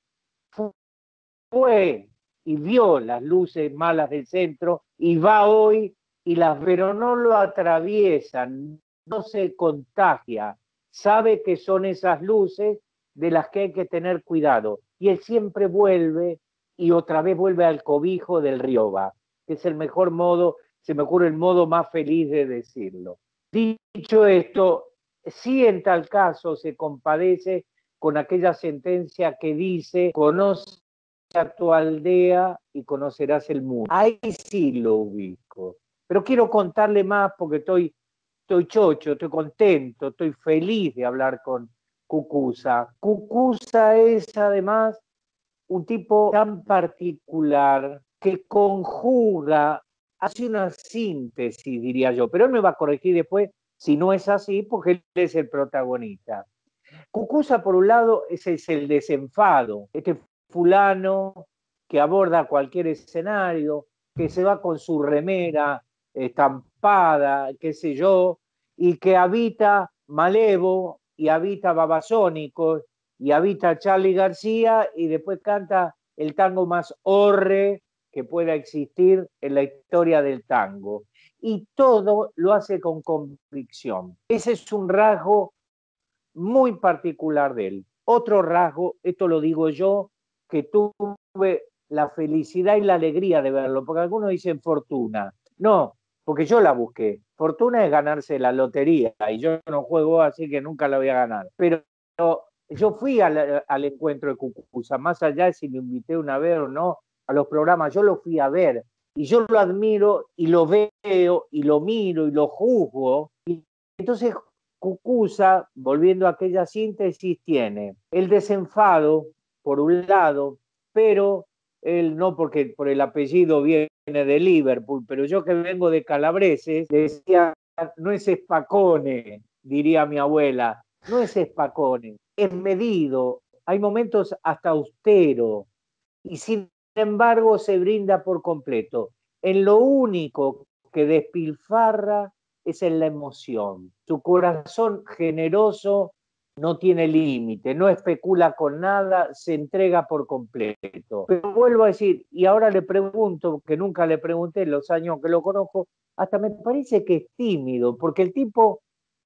fue y vio las luces malas del centro y va hoy y las, pero no lo atraviesan, no se contagia, sabe que son esas luces de las que hay que tener cuidado. Y él siempre vuelve y otra vez vuelve al cobijo del Rioba, que es el mejor modo, se me ocurre el modo más feliz de decirlo. Dicho esto, sí en tal caso se compadece con aquella sentencia que dice, conoce a tu aldea y conocerás el mundo. Ahí sí lo ubico. Pero quiero contarle más porque estoy, estoy chocho, estoy contento, estoy feliz de hablar con Cucuza. Cucuza es además un tipo tan particular que conjuga, hace una síntesis, diría yo, pero él me va a corregir después si no es así, porque él es el protagonista. Cucuza, por un lado, ese es el desenfado, este fulano que aborda cualquier escenario, que se va con su remera estampada, qué sé yo, y que habita Malevo, y habita Babasónicos, y habita Charly García, y después canta el tango más horre que pueda existir en la historia del tango. Y todo lo hace con convicción. Ese es un rasgo muy particular de él. Otro rasgo, esto lo digo yo, que tuve la felicidad y la alegría de verlo, porque algunos dicen fortuna. No, porque yo la busqué. Fortuna es ganarse la lotería, y yo no juego así que nunca la voy a ganar. Pero yo fui al, al encuentro de Cucuza, más allá de si lo invité una vez o no a los programas, yo lo fui a ver, y yo lo admiro, y lo veo, y lo miro, y lo juzgo. Y entonces Cucuza, volviendo a aquella síntesis, tiene el desenfado, por un lado, pero él no porque por el apellido viene de Liverpool, pero yo que vengo de Calabreses, decía, no es espacone, diría mi abuela, no es espacone, es medido, hay momentos hasta austero, y sin embargo se brinda por completo. En lo único que despilfarra es en la emoción. Su corazón generoso no tiene límite, no especula con nada, se entrega por completo. Pero vuelvo a decir, y ahora le pregunto, que nunca le pregunté en los años que lo conozco, hasta me parece que es tímido, porque el tipo,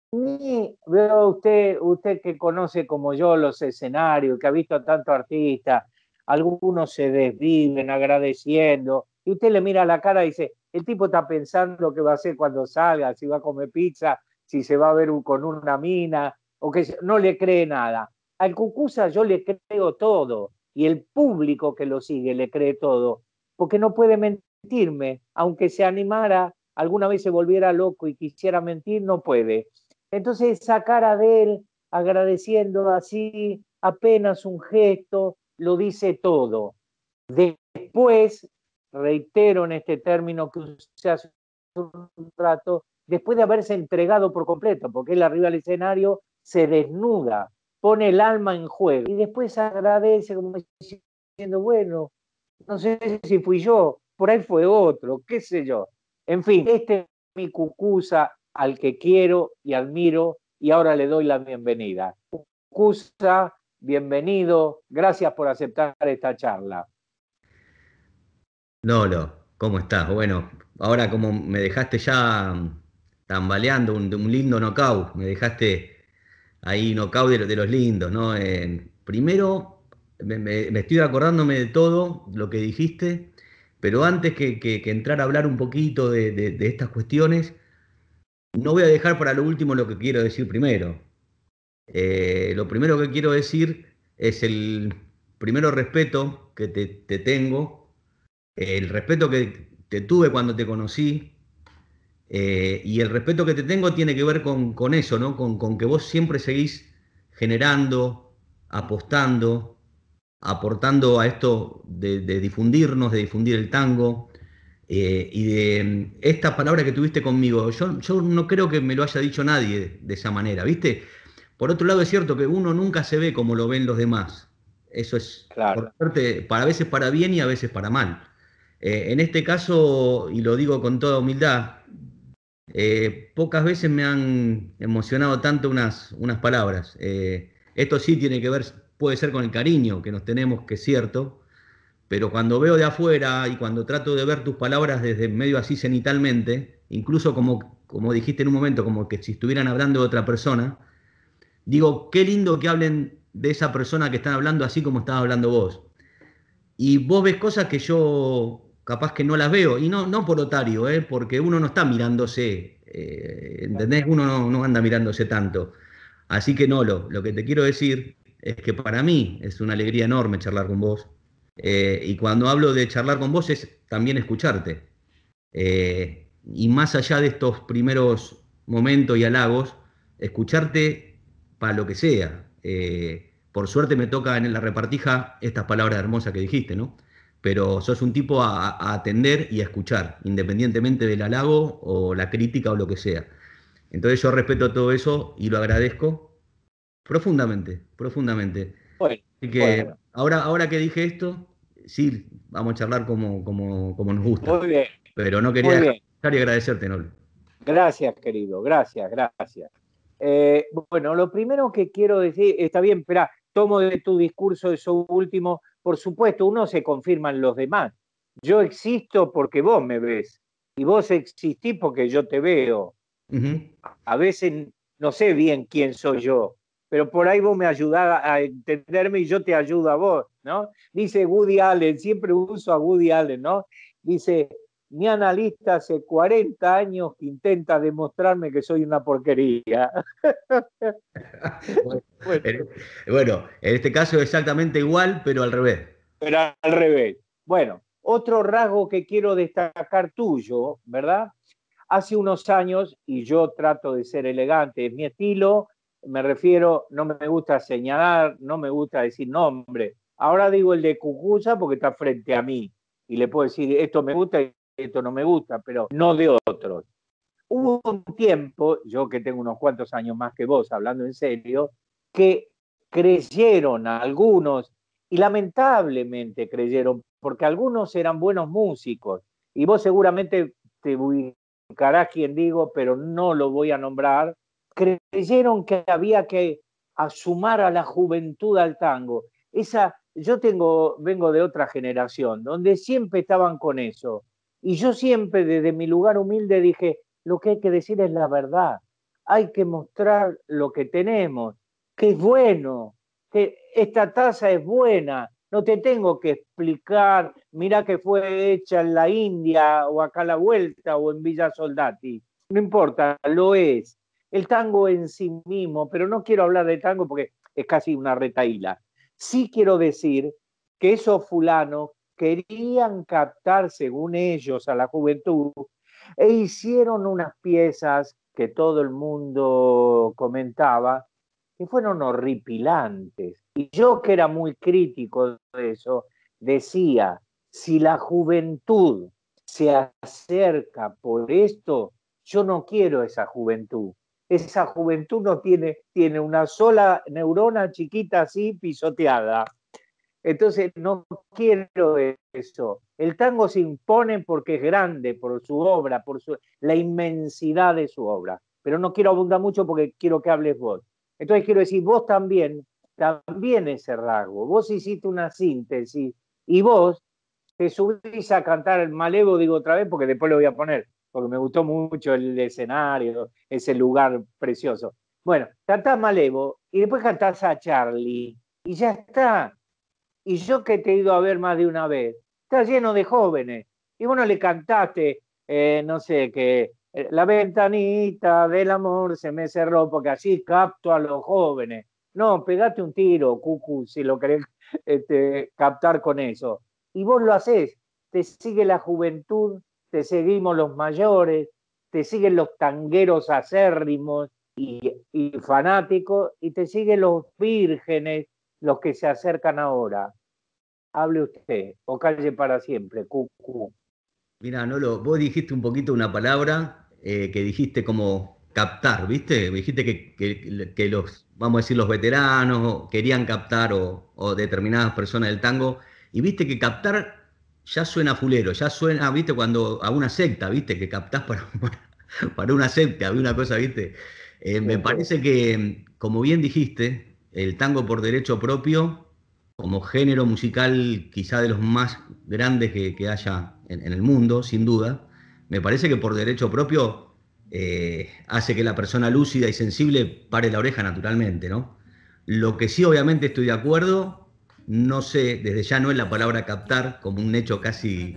ni veo usted, usted que conoce como yo los escenarios, que ha visto a tantos artistas, algunos se desviven agradeciendo, y usted le mira la cara y dice, el tipo está pensando qué va a hacer cuando salga, si va a comer pizza, si se va a ver un, con una mina, o que no le cree nada. Al Cucuza yo le creo todo, y el público que lo sigue le cree todo, porque no puede mentir mentirme, aunque se animara, alguna vez se volviera loco y quisiera mentir, no puede. Entonces esa cara de él, agradeciendo así, apenas un gesto, lo dice todo. Después, reitero en este término que usé hace un rato, después de haberse entregado por completo, porque él arriba del escenario se desnuda, pone el alma en juego y después agradece como diciendo, bueno, no sé si fui yo, por ahí fue otro, qué sé yo. En fin, este es mi Cucuza al que quiero y admiro y ahora le doy la bienvenida. Cucuza, bienvenido, gracias por aceptar esta charla. Lolo, ¿cómo estás? Bueno, ahora como me dejaste ya tambaleando un, un lindo knockout, me dejaste ahí knockout de, de los lindos, ¿no? Eh, primero, me, me- me estoy acordándome de todo lo que dijiste, pero antes que, que- que entrar a hablar un poquito de, de- de estas cuestiones, no voy a dejar para lo último lo que quiero decir primero. Eh, lo primero que quiero decir es el primero respeto que te te tengo, el respeto que te tuve cuando te conocí, eh, y el respeto que te tengo tiene que ver con, con eso, ¿no? Con, con que vos siempre seguís generando, apostando, aportando a esto de, de difundirnos, de difundir el tango, eh, y de mm, esta palabra que tuviste conmigo. Yo, yo no creo que me lo haya dicho nadie de esa manera, ¿viste? Por otro lado, es cierto que uno nunca se ve como lo ven los demás. Eso es, Claro. por suerte, para a veces para bien y a veces para mal. Eh, en este caso, y lo digo con toda humildad, eh, pocas veces me han emocionado tanto unas, unas palabras. Eh, esto sí tiene que ver, puede ser con el cariño que nos tenemos, que es cierto, pero cuando veo de afuera y cuando trato de ver tus palabras desde medio así cenitalmente, incluso como, como dijiste en un momento, como que si estuvieran hablando de otra persona, digo, qué lindo que hablen de esa persona que están hablando así como estás hablando vos. Y vos ves cosas que yo capaz que no las veo, y no, no por otario, ¿eh? Porque uno no está mirándose, eh, ¿entendés? Uno no, no anda mirándose tanto. Así que no, lo, lo que te quiero decir es que para mí es una alegría enorme charlar con vos. Eh, y cuando hablo de charlar con vos es también escucharte. Eh, y más allá de estos primeros momentos y halagos, escucharte para lo que sea. Eh, por suerte me toca en la repartija estas palabras hermosas que dijiste, ¿no? Pero sos un tipo a, a atender y a escuchar, independientemente del halago o la crítica o lo que sea. Entonces yo respeto todo eso y lo agradezco profundamente, profundamente. Bueno, Así que bueno, ahora, ahora que dije esto, sí, vamos a charlar como, como, como nos gusta. muy bien, Pero no quería muy dejar bien. de estar y agradecerte, Nolo. Gracias, querido, gracias, gracias. Eh, bueno, lo primero que quiero decir, está bien, espera, tomo de tu discurso eso último, por supuesto, uno se confirma en los demás. Yo existo porque vos me ves y vos existís porque yo te veo. Ujú. A veces no sé bien quién soy yo, pero por ahí vos me ayudás a entenderme y yo te ayudo a vos, ¿no? Dice Woody Allen, siempre uso a Woody Allen, ¿no? Dice, mi analista hace cuarenta años que intenta demostrarme que soy una porquería. Bueno, Bueno, en, bueno, en este caso es exactamente igual, pero al revés. pero al revés. Bueno, otro rasgo que quiero destacar tuyo, ¿verdad? Hace unos años, y yo trato de ser elegante, es mi estilo, me refiero, no me gusta señalar, no me gusta decir nombre. Ahora digo el de Cucuza porque está frente a mí y le puedo decir esto me gusta y esto no me gusta, pero no de otros. Hubo un tiempo, yo que tengo unos cuantos años más que vos, hablando en serio, que creyeron a algunos, y lamentablemente creyeron, porque algunos eran buenos músicos, y vos seguramente te ubicarás quien digo, pero no lo voy a nombrar, creyeron que había que asumar a la juventud al tango. Esa, yo tengo, vengo de otra generación, donde siempre estaban con eso, y yo siempre desde mi lugar humilde dije, lo que hay que decir es la verdad. Hay que mostrar lo que tenemos, que es bueno, que esta taza es buena. No te tengo que explicar, mira que fue hecha en la India o acá a la vuelta o en Villa Soldati. No importa, lo es. El tango en sí mismo, pero no quiero hablar de tango porque es casi una retahíla. Sí quiero decir que esos fulanos querían captar, según ellos, a la juventud, e hicieron unas piezas que todo el mundo comentaba, que fueron horripilantes. Y yo, que era muy crítico de eso, decía, si la juventud se acerca por esto, yo no quiero esa juventud. Esa juventud no tiene, tiene una sola neurona chiquita así pisoteada. Entonces no quiero eso. El tango se impone porque es grande, por su obra, por su, la inmensidad de su obra. Pero no quiero abundar mucho porque quiero que hables vos. Entonces quiero decir, vos también, también ese rasgo. Vos hiciste una síntesis y vos te subís a cantar el Malevo, digo otra vez, porque después lo voy a poner, porque me gustó mucho el escenario, ese lugar precioso. Bueno, cantás Malevo y después cantás a Charlie y ya está. Y yo, que te he ido a ver más de una vez, está lleno de jóvenes. Y vos no le cantaste, eh, no sé, que eh, la ventanita del amor se me cerró porque así capto a los jóvenes. No, pegate un tiro, cucu, si lo querés este, captar con eso. Y vos lo hacés, te sigue la juventud, te seguimos los mayores, te siguen los tangueros acérrimos y, y fanáticos, y te siguen los vírgenes, los que se acercan ahora. Hable usted, o calle para siempre, cucu. Mira, Nolo, vos dijiste un poquito una palabra eh, que dijiste como captar, ¿viste? Dijiste que, que, que los, vamos a decir, los veteranos querían captar o, o determinadas personas del tango, y viste que captar ya suena fulero, ya suena, ¿viste? Cuando a una secta, ¿viste? Que captás para, para una secta, una cosa, ¿viste? Eh, me parece que, como bien dijiste, el tango por derecho propio, como género musical quizá de los más grandes que, que haya en, en el mundo, sin duda, me parece que por derecho propio eh, hace que la persona lúcida y sensible pare la oreja naturalmente, ¿no? Lo que sí, obviamente, estoy de acuerdo, no sé, desde ya no es la palabra captar como un hecho casi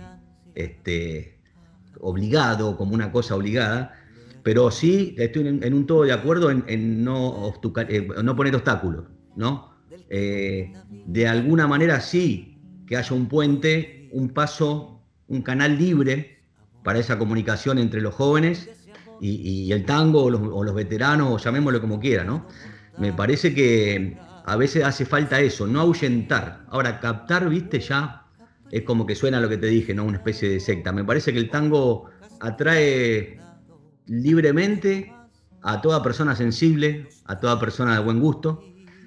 este, obligado, como una cosa obligada, pero sí estoy en, en un todo de acuerdo en, en no, eh, no poner obstáculos, ¿no? Eh, de alguna manera sí que haya un puente, un paso, un canal libre para esa comunicación entre los jóvenes y, y el tango o los, o los veteranos, o llamémoslo como quiera, ¿no? Me parece que a veces hace falta eso, no ahuyentar. Ahora, captar, viste, ya es como que suena lo que te dije, ¿no? Una especie de secta. Me parece que el tango atrae libremente a toda persona sensible, a toda persona de buen gusto,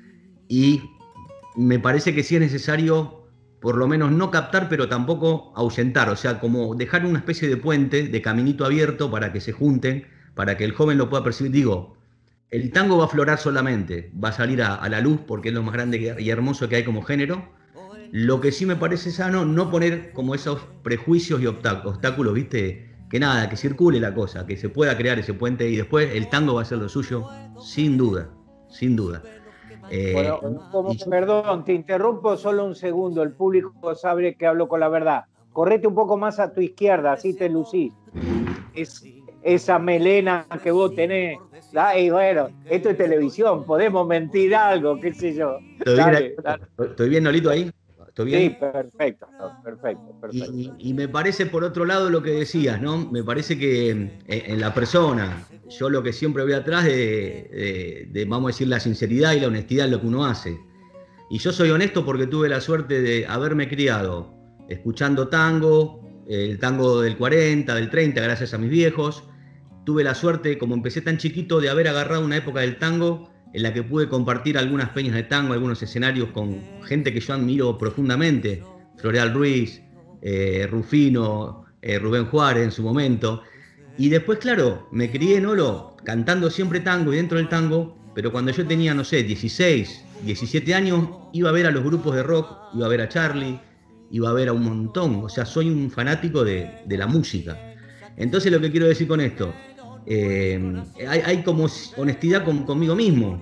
y me parece que sí es necesario, por lo menos no captar, pero tampoco ahuyentar, o sea, como dejar una especie de puente, de caminito abierto para que se junten, para que el joven lo pueda percibir. Digo, el tango va a aflorar solamente, va a salir a, a la luz porque es lo más grande y hermoso que hay como género. Lo que sí me parece sano, no poner como esos prejuicios y obstáculos, ¿viste? Que nada, que circule la cosa, que se pueda crear ese puente y después el tango va a hacer lo suyo, sin duda, sin duda. Eh, bueno, como, yo... Perdón, te interrumpo solo un segundo, el público sabe que hablo con la verdad. Correte un poco más a tu izquierda, así te lucís. Es, esa melena que vos tenés. Y bueno, esto es televisión, podemos mentir algo, qué sé yo. ¿Estoy, dale, bien, dale. ¿Estoy bien, Nolito, ahí? ¿Estoy bien? Sí, perfecto, perfecto, perfecto. Y, y me parece, por otro lado, lo que decías, ¿no? Me parece que en, en la persona, yo lo que siempre voy atrás de, de, de, vamos a decir, la sinceridad y la honestidad en lo que uno hace. Y yo soy honesto porque tuve la suerte de haberme criado escuchando tango, el tango del cuarenta, del treinta, gracias a mis viejos. Tuve la suerte, como empecé tan chiquito, de haber agarrado una época del tango en la que pude compartir algunas peñas de tango, algunos escenarios con gente que yo admiro profundamente, Floreal Ruiz, eh, Rufino, eh, Rubén Juárez en su momento. Y después, claro, me crié, Nolo, cantando siempre tango y dentro del tango, pero cuando yo tenía, no sé, dieciséis, diecisiete años, iba a ver a los grupos de rock, iba a ver a Charlie, iba a ver a un montón. O sea, soy un fanático de, de la música. Entonces, lo que quiero decir con esto, Eh, hay, hay como honestidad con, conmigo mismo.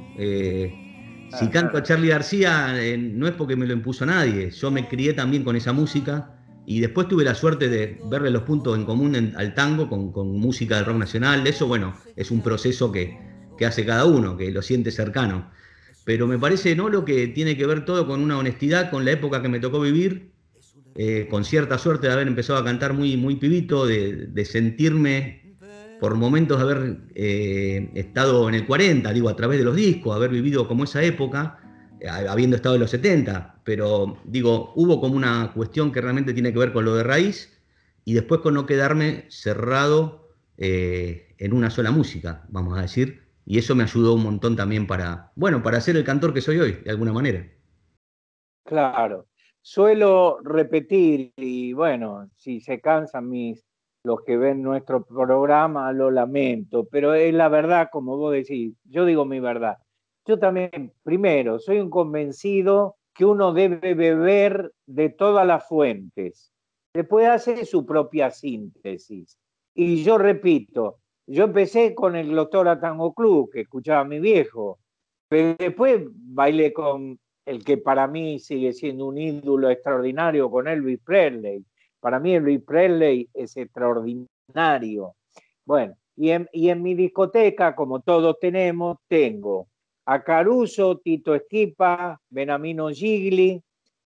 Eh, si canto a Charly García, eh, no es porque me lo impuso nadie. Yo me crié también con esa música y después tuve la suerte de verle los puntos en común en, al tango con, con música del rock nacional. Eso, bueno, es un proceso que, que hace cada uno, que lo siente cercano. Pero me parece, ¿no?, lo que tiene que ver todo con una honestidad, con la época que me tocó vivir. eh, con cierta suerte de haber empezado a cantar muy, muy pibito, de, de sentirme por momentos de haber eh, estado en el cuarenta, digo, a través de los discos, haber vivido como esa época, eh, habiendo estado en los setenta, pero digo, hubo como una cuestión que realmente tiene que ver con lo de raíz y después con no quedarme cerrado eh, en una sola música, vamos a decir, y eso me ayudó un montón también para, bueno, para ser el cantor que soy hoy, de alguna manera. Claro. Suelo repetir, y bueno, si se cansan mis, los que ven nuestro programa, lo lamento, pero es la verdad, como vos decís, yo digo mi verdad. Yo también, primero, soy un convencido que uno debe beber de todas las fuentes. Después hace su propia síntesis. Y yo repito, yo empecé con el Glostora Tango Club, que escuchaba a mi viejo, pero después bailé con el que para mí sigue siendo un ídolo extraordinario, con Elvis Presley. Para mí Elvis Presley es extraordinario. Bueno, y en, y en mi discoteca, como todos tenemos, tengo a Caruso, Tito Esquipa, Benamino Gigli,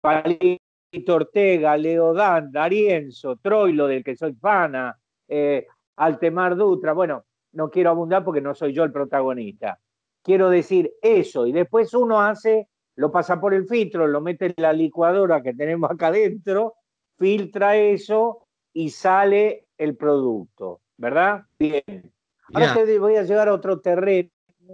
Palito Ortega, Leo Dan, D'Arienzo, Troilo, del que soy fana, eh, Altemar Dutra. Bueno, no quiero abundar porque no soy yo el protagonista. Quiero decir eso, y después uno hace, lo pasa por el filtro, lo mete en la licuadora que tenemos acá adentro, filtra eso y sale el producto, ¿verdad? Bien. Ahora Mirá, te voy a llevar a otro terreno.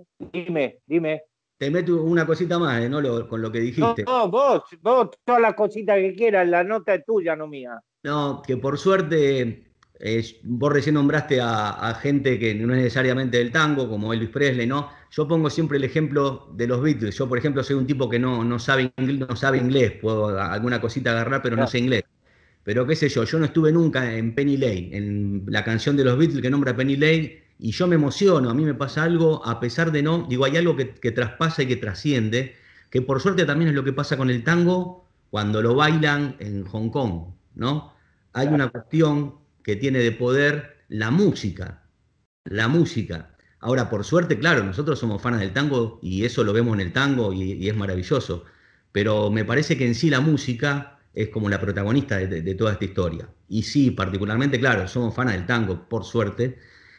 Dime, dime. te meto una cosita más, eh, ¿no? Lo, con lo que No, dijiste. no, vos, vos, todas las cositas que quieras, la nota es tuya, no mía. No, que por suerte, eh, vos recién nombraste a, a gente que no es necesariamente del tango, como Elvis Presley, ¿no? Yo pongo siempre el ejemplo de los Beatles. Yo, por ejemplo, soy un tipo que no, no sabe, ingl- no sabe inglés, puedo alguna cosita agarrar, pero no sé inglés. Pero qué sé yo, yo no estuve nunca en Penny Lane, en la canción de los Beatles que nombra Penny Lane, y yo me emociono, a mí me pasa algo, a pesar de no, digo, hay algo que, que traspasa y que trasciende, que por suerte también es lo que pasa con el tango cuando lo bailan en Hong Kong, ¿no? Hay una cuestión que tiene de poder la música, la música. Ahora, por suerte, claro, nosotros somos fanas del tango y eso lo vemos en el tango y, y es maravilloso, pero me parece que en sí la música es como la protagonista de, de- de toda esta historia. Y sí, particularmente, claro, somos fanas del tango, por suerte.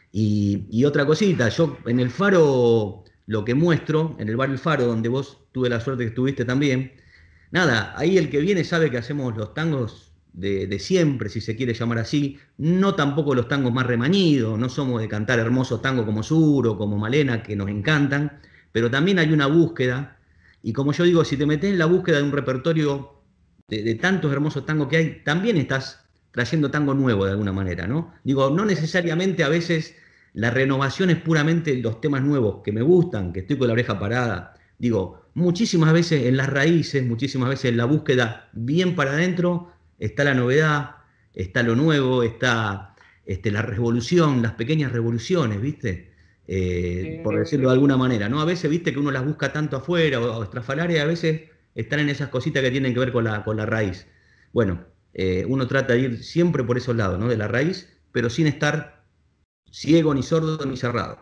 Y, y otra cosita, yo en el Faro lo que muestro, en el bar El Faro, donde vos tuve la suerte que estuviste también, nada, ahí el que viene sabe que hacemos los tangos de, de siempre, si se quiere llamar así, no tampoco los tangos más remañidos, no somos de cantar hermosos tangos como Sur o como Malena, que nos encantan, pero también hay una búsqueda, y como yo digo, si te metés en la búsqueda de un repertorio de, de tantos hermosos tangos que hay, también estás trayendo tango nuevo de alguna manera, ¿no? Digo, no necesariamente a veces la renovación es puramente los temas nuevos que me gustan, que estoy con la oreja parada. Digo, muchísimas veces en las raíces, muchísimas veces en la búsqueda bien para adentro, está la novedad, está lo nuevo, está este, la revolución, las pequeñas revoluciones, ¿viste? Eh, por decirlo de alguna manera, ¿no? A veces, viste que uno las busca tanto afuera o, o estrafalarias, a veces están en esas cositas que tienen que ver con la, con la raíz. Bueno, eh, uno trata de ir siempre por esos lados, ¿no? De la raíz, pero sin estar ciego, ni sordo, ni cerrado.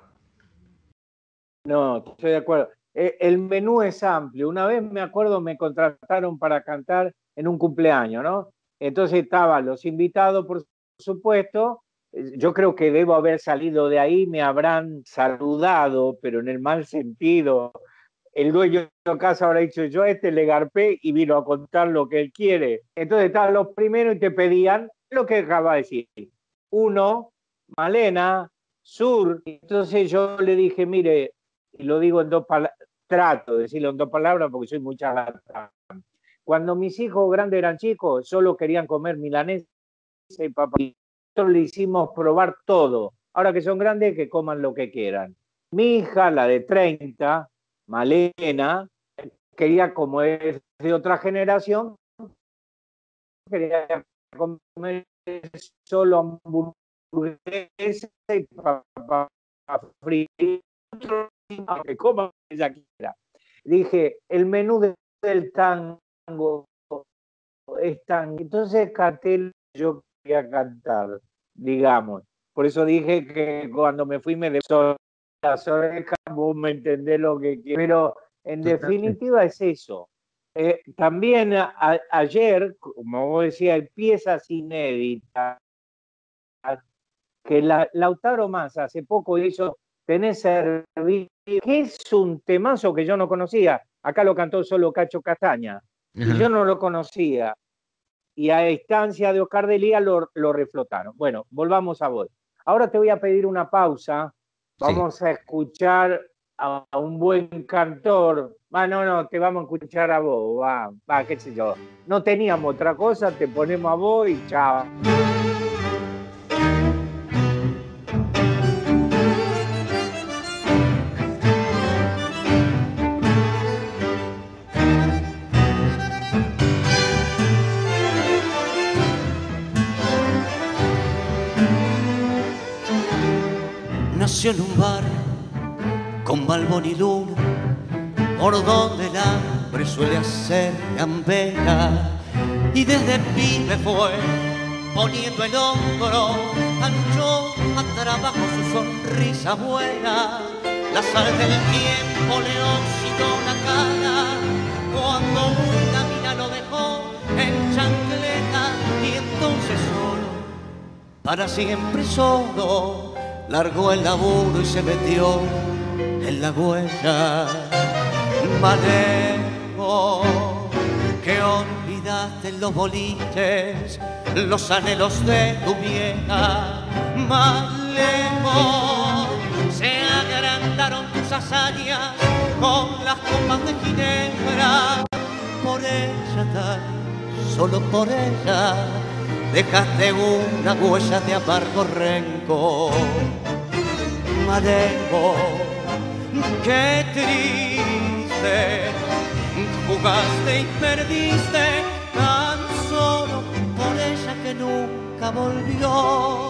No, estoy de acuerdo. Eh, El menú es amplio. Una vez me acuerdo, me contrataron para cantar en un cumpleaños, ¿no? Entonces estaban los invitados, por supuesto. Eh, Yo creo que debo haber salido de ahí, me habrán saludado, pero en el mal sentido. El dueño de casa habrá dicho, yo a este le garpé y vino a contar lo que él quiere. Entonces estaban los primeros y te pedían lo que acaba de decir. Uno, Malena, Sur. Entonces yo le dije, mire, y lo digo en dos palabras, trato de decirlo en dos palabras porque soy muy charlatán. Cuando mis hijos grandes eran chicos, solo querían comer milanesa y papá. Nosotros le hicimos probar todo. Ahora que son grandes, que coman lo que quieran. Mi hija, la de treinta, Malena, quería, como es de otra generación, quería comer solo hamburguesa y papá frito, que coma ella quiera. Dije, el menú del tango es tan... Entonces canté, yo quería cantar, digamos. Por eso dije que cuando me fui me de las orejas, vos me entendés lo que quiero. Pero en definitiva es eso. Eh, también a, a, ayer, como vos decías, hay piezas inéditas que la, Lautaro Massa hace poco hizo Tenés Servir, que es un temazo que yo no conocía. Acá lo cantó solo Cacho Castaña, y Ajá. yo no lo conocía. Y a instancia de Oscar de Lía lo, lo reflotaron. Bueno, volvamos a vos. Ahora te voy a pedir una pausa. Vamos Sí. a escuchar a, a un buen cantor. Ah, no, no, te vamos a escuchar a vos. Va, va, qué sé yo. No teníamos otra cosa, te ponemos a vos y chao. Nació en un bar con balbón y luna, por donde el hambre suele hacer gambeta, y desde pibe fue poniendo el hombro, anchó a trabajo su sonrisa buena, la sal del tiempo le oxidó la cara, cuando una mina lo dejó en chancleta, y entonces solo, para siempre solo, largó el laburo y se metió en la huella. Manejo, que olvidaste en los boliches los anhelos de tu vieja. Malevo, se agrandaron tus hazañas con las copas de ginebra. Por ella, tan solo por ella, dejaste una huella de amargo rencor. Malevo, qué triste, jugaste y perdiste, tan solo por ella que nunca volvió.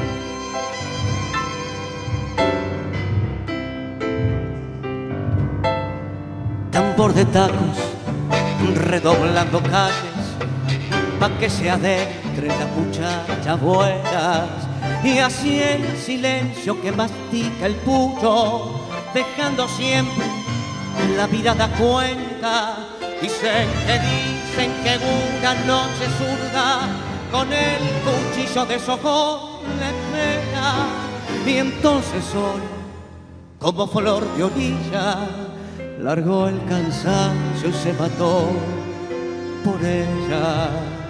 Tambor de tacos, redoblando calles, pa' que se adentren las muchachas buenas, y así el silencio que mastica el pucho, dejando siempre la mirada cuenca. Dicen que dicen que una noche zurda con el cuchillo deshojó la espera, y entonces solo, como flor de orilla, largó el cansancio y se mató por ella.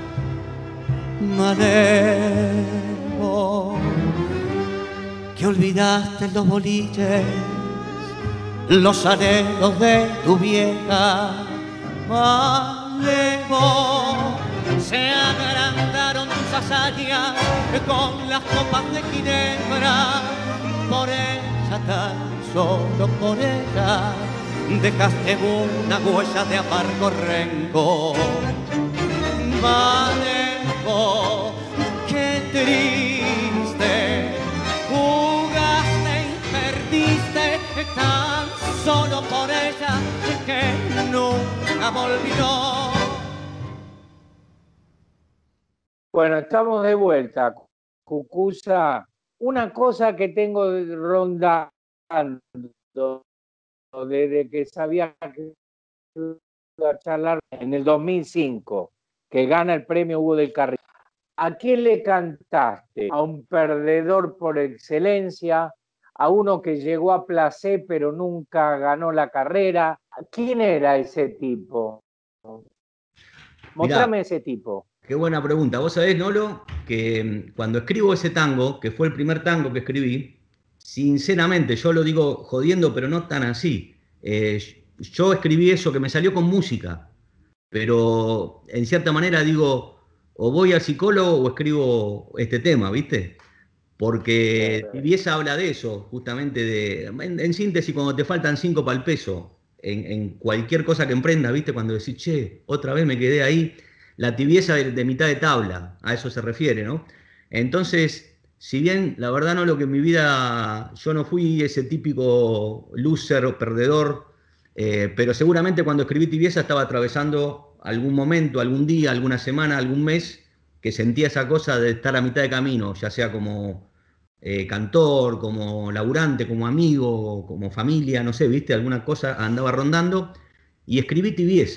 Malevo, que olvidaste los boliches, los anhelos de tu vieja. Malevo, se agrandaron tus hazañas con las copas de ginebra. Por ella, tan solo por ella, dejaste una huella de amargo rencor. Malevo, qué triste, jugaste y perdiste, tan solo por ella que nunca volvió. Bueno, estamos de vuelta, Cucuza. Una cosa que tengo rondando desde que sabía que iba a charlar en el dos mil cinco, que gana el premio Hugo del Carril. ¿A quién le cantaste? ¿A un perdedor por excelencia? ¿A uno que llegó a placer pero nunca ganó la carrera? ¿Quién era ese tipo? Mostrame ese tipo. Qué buena pregunta. Vos sabés, Nolo, que cuando escribo ese tango, que fue el primer tango que escribí, sinceramente, yo lo digo jodiendo, pero no tan así. Eh, yo escribí eso que me salió con música, pero en cierta manera digo, o voy al psicólogo o escribo este tema, ¿viste? Porque Tibieza habla de eso, justamente de, en, en síntesis, cuando te faltan cinco para el peso, en, en cualquier cosa que emprendas, ¿viste? Cuando decís, che, otra vez me quedé ahí, la tibieza de, de mitad de tabla, a eso se refiere, ¿no? Entonces, si bien la verdad no lo que en mi vida, yo no fui ese típico loser o perdedor, eh, pero seguramente cuando escribí Tibieza estaba atravesando algún momento, algún día, alguna semana, algún mes, que sentía esa cosa de estar a mitad de camino, ya sea como eh, cantor, como laburante, como amigo, como familia, no sé, viste, alguna cosa andaba rondando, y escribí Tibieza.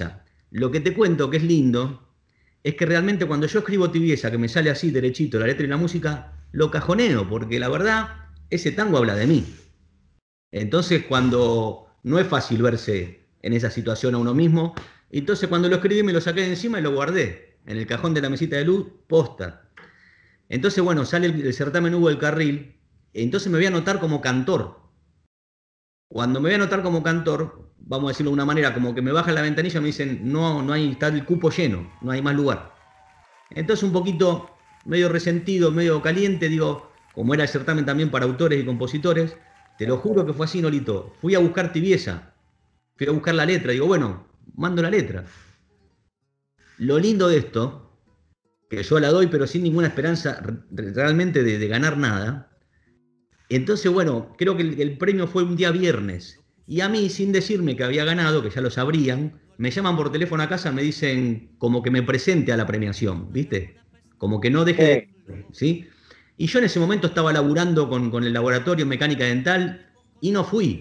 Lo que te cuento que es lindo es que realmente cuando yo escribo Tibieza, que me sale así derechito la letra y la música, lo cajoneo, porque la verdad, ese tango habla de mí. Entonces, cuando no es fácil verse en esa situación a uno mismo, entonces cuando lo escribí me lo saqué de encima y lo guardé en el cajón de la mesita de luz, posta. Entonces, bueno, sale el, el certamen Hugo del Carril, entonces me voy a anotar como cantor. Cuando me voy a anotar como cantor, vamos a decirlo de una manera, como que me bajan la ventanilla y me dicen, no, no hay, está el cupo lleno, no hay más lugar. Entonces un poquito medio resentido, medio caliente, digo, como era el certamen también para autores y compositores, te lo juro que fue así, Nolito. Fui a buscar Tibieza, fui a buscar la letra, digo, bueno, mando la letra. Lo lindo de esto, que yo la doy pero sin ninguna esperanza realmente de, de ganar nada. Entonces, bueno, creo que el, el premio fue un día viernes. Y a mí, sin decirme que había ganado, que ya lo sabrían, me llaman por teléfono a casa, me dicen como que me presente a la premiación, ¿viste? Como que no deje de... ¿Sí? Y yo en ese momento estaba laburando con, con el laboratorio mecánica dental y no fui.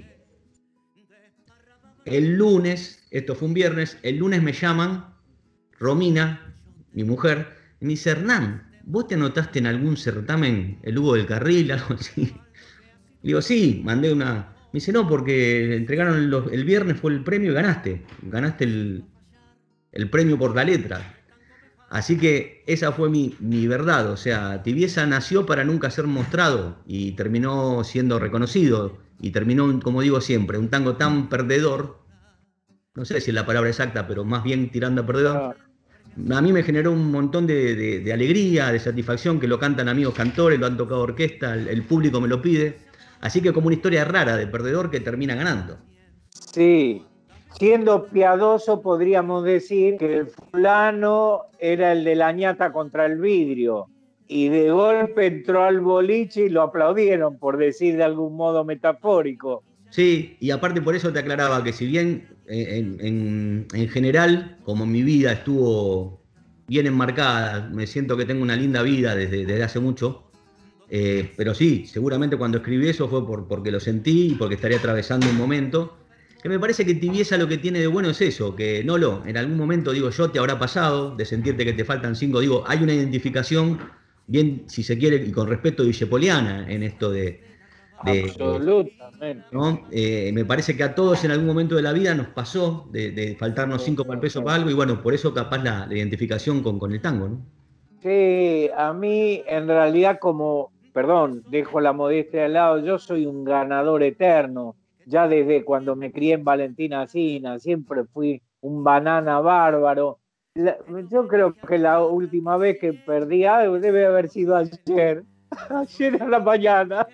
El lunes, esto fue un viernes, el lunes me llaman, Romina, mi mujer, y me dice, Hernán, ¿vos te anotaste en algún certamen, el Hugo del Carril, algo así? Le digo, sí, mandé una... Me dice, no, porque entregaron los... el viernes fue el premio y ganaste. Ganaste el, el premio por la letra. Así que esa fue mi, mi verdad. O sea, Tibieza nació para nunca ser mostrado y terminó siendo reconocido. Y terminó, como digo siempre, un tango tan perdedor. No sé si es la palabra exacta, pero más bien tirando a perdedor. A mí me generó un montón de, de, de alegría, de satisfacción, que lo cantan amigos cantores, lo han tocado orquesta, el, el público me lo pide. Así que como una historia rara de perdedor que termina ganando. Sí, siendo piadoso podríamos decir que el fulano era el de la ñata contra el vidrio y de golpe entró al boliche y lo aplaudieron, por decir de algún modo metafórico. Sí, y aparte por eso te aclaraba que si bien en, en, en general, como mi vida estuvo bien enmarcada, me siento que tengo una linda vida desde, desde hace mucho, Eh, pero sí, seguramente cuando escribí eso fue por, porque lo sentí y porque estaría atravesando un momento que me parece que Tibieza lo que tiene de bueno es eso, que no lo, en algún momento digo yo te habrá pasado de sentirte que te faltan cinco, digo, hay una identificación bien, si se quiere, y con respeto discepoliana en esto de... de Absolutamente. ¿no? Eh, me parece que a todos en algún momento de la vida nos pasó de, de faltarnos cinco para el peso para algo y bueno, por eso capaz la, la identificación con, con el tango, ¿no? Sí, a mí en realidad como... Perdón, dejo la modestia de lado, yo soy un ganador eterno, ya desde cuando me crié en Valentina Sina, siempre fui un banana bárbaro. La, yo creo que la última vez que perdí algo debe haber sido ayer, ayer en la mañana.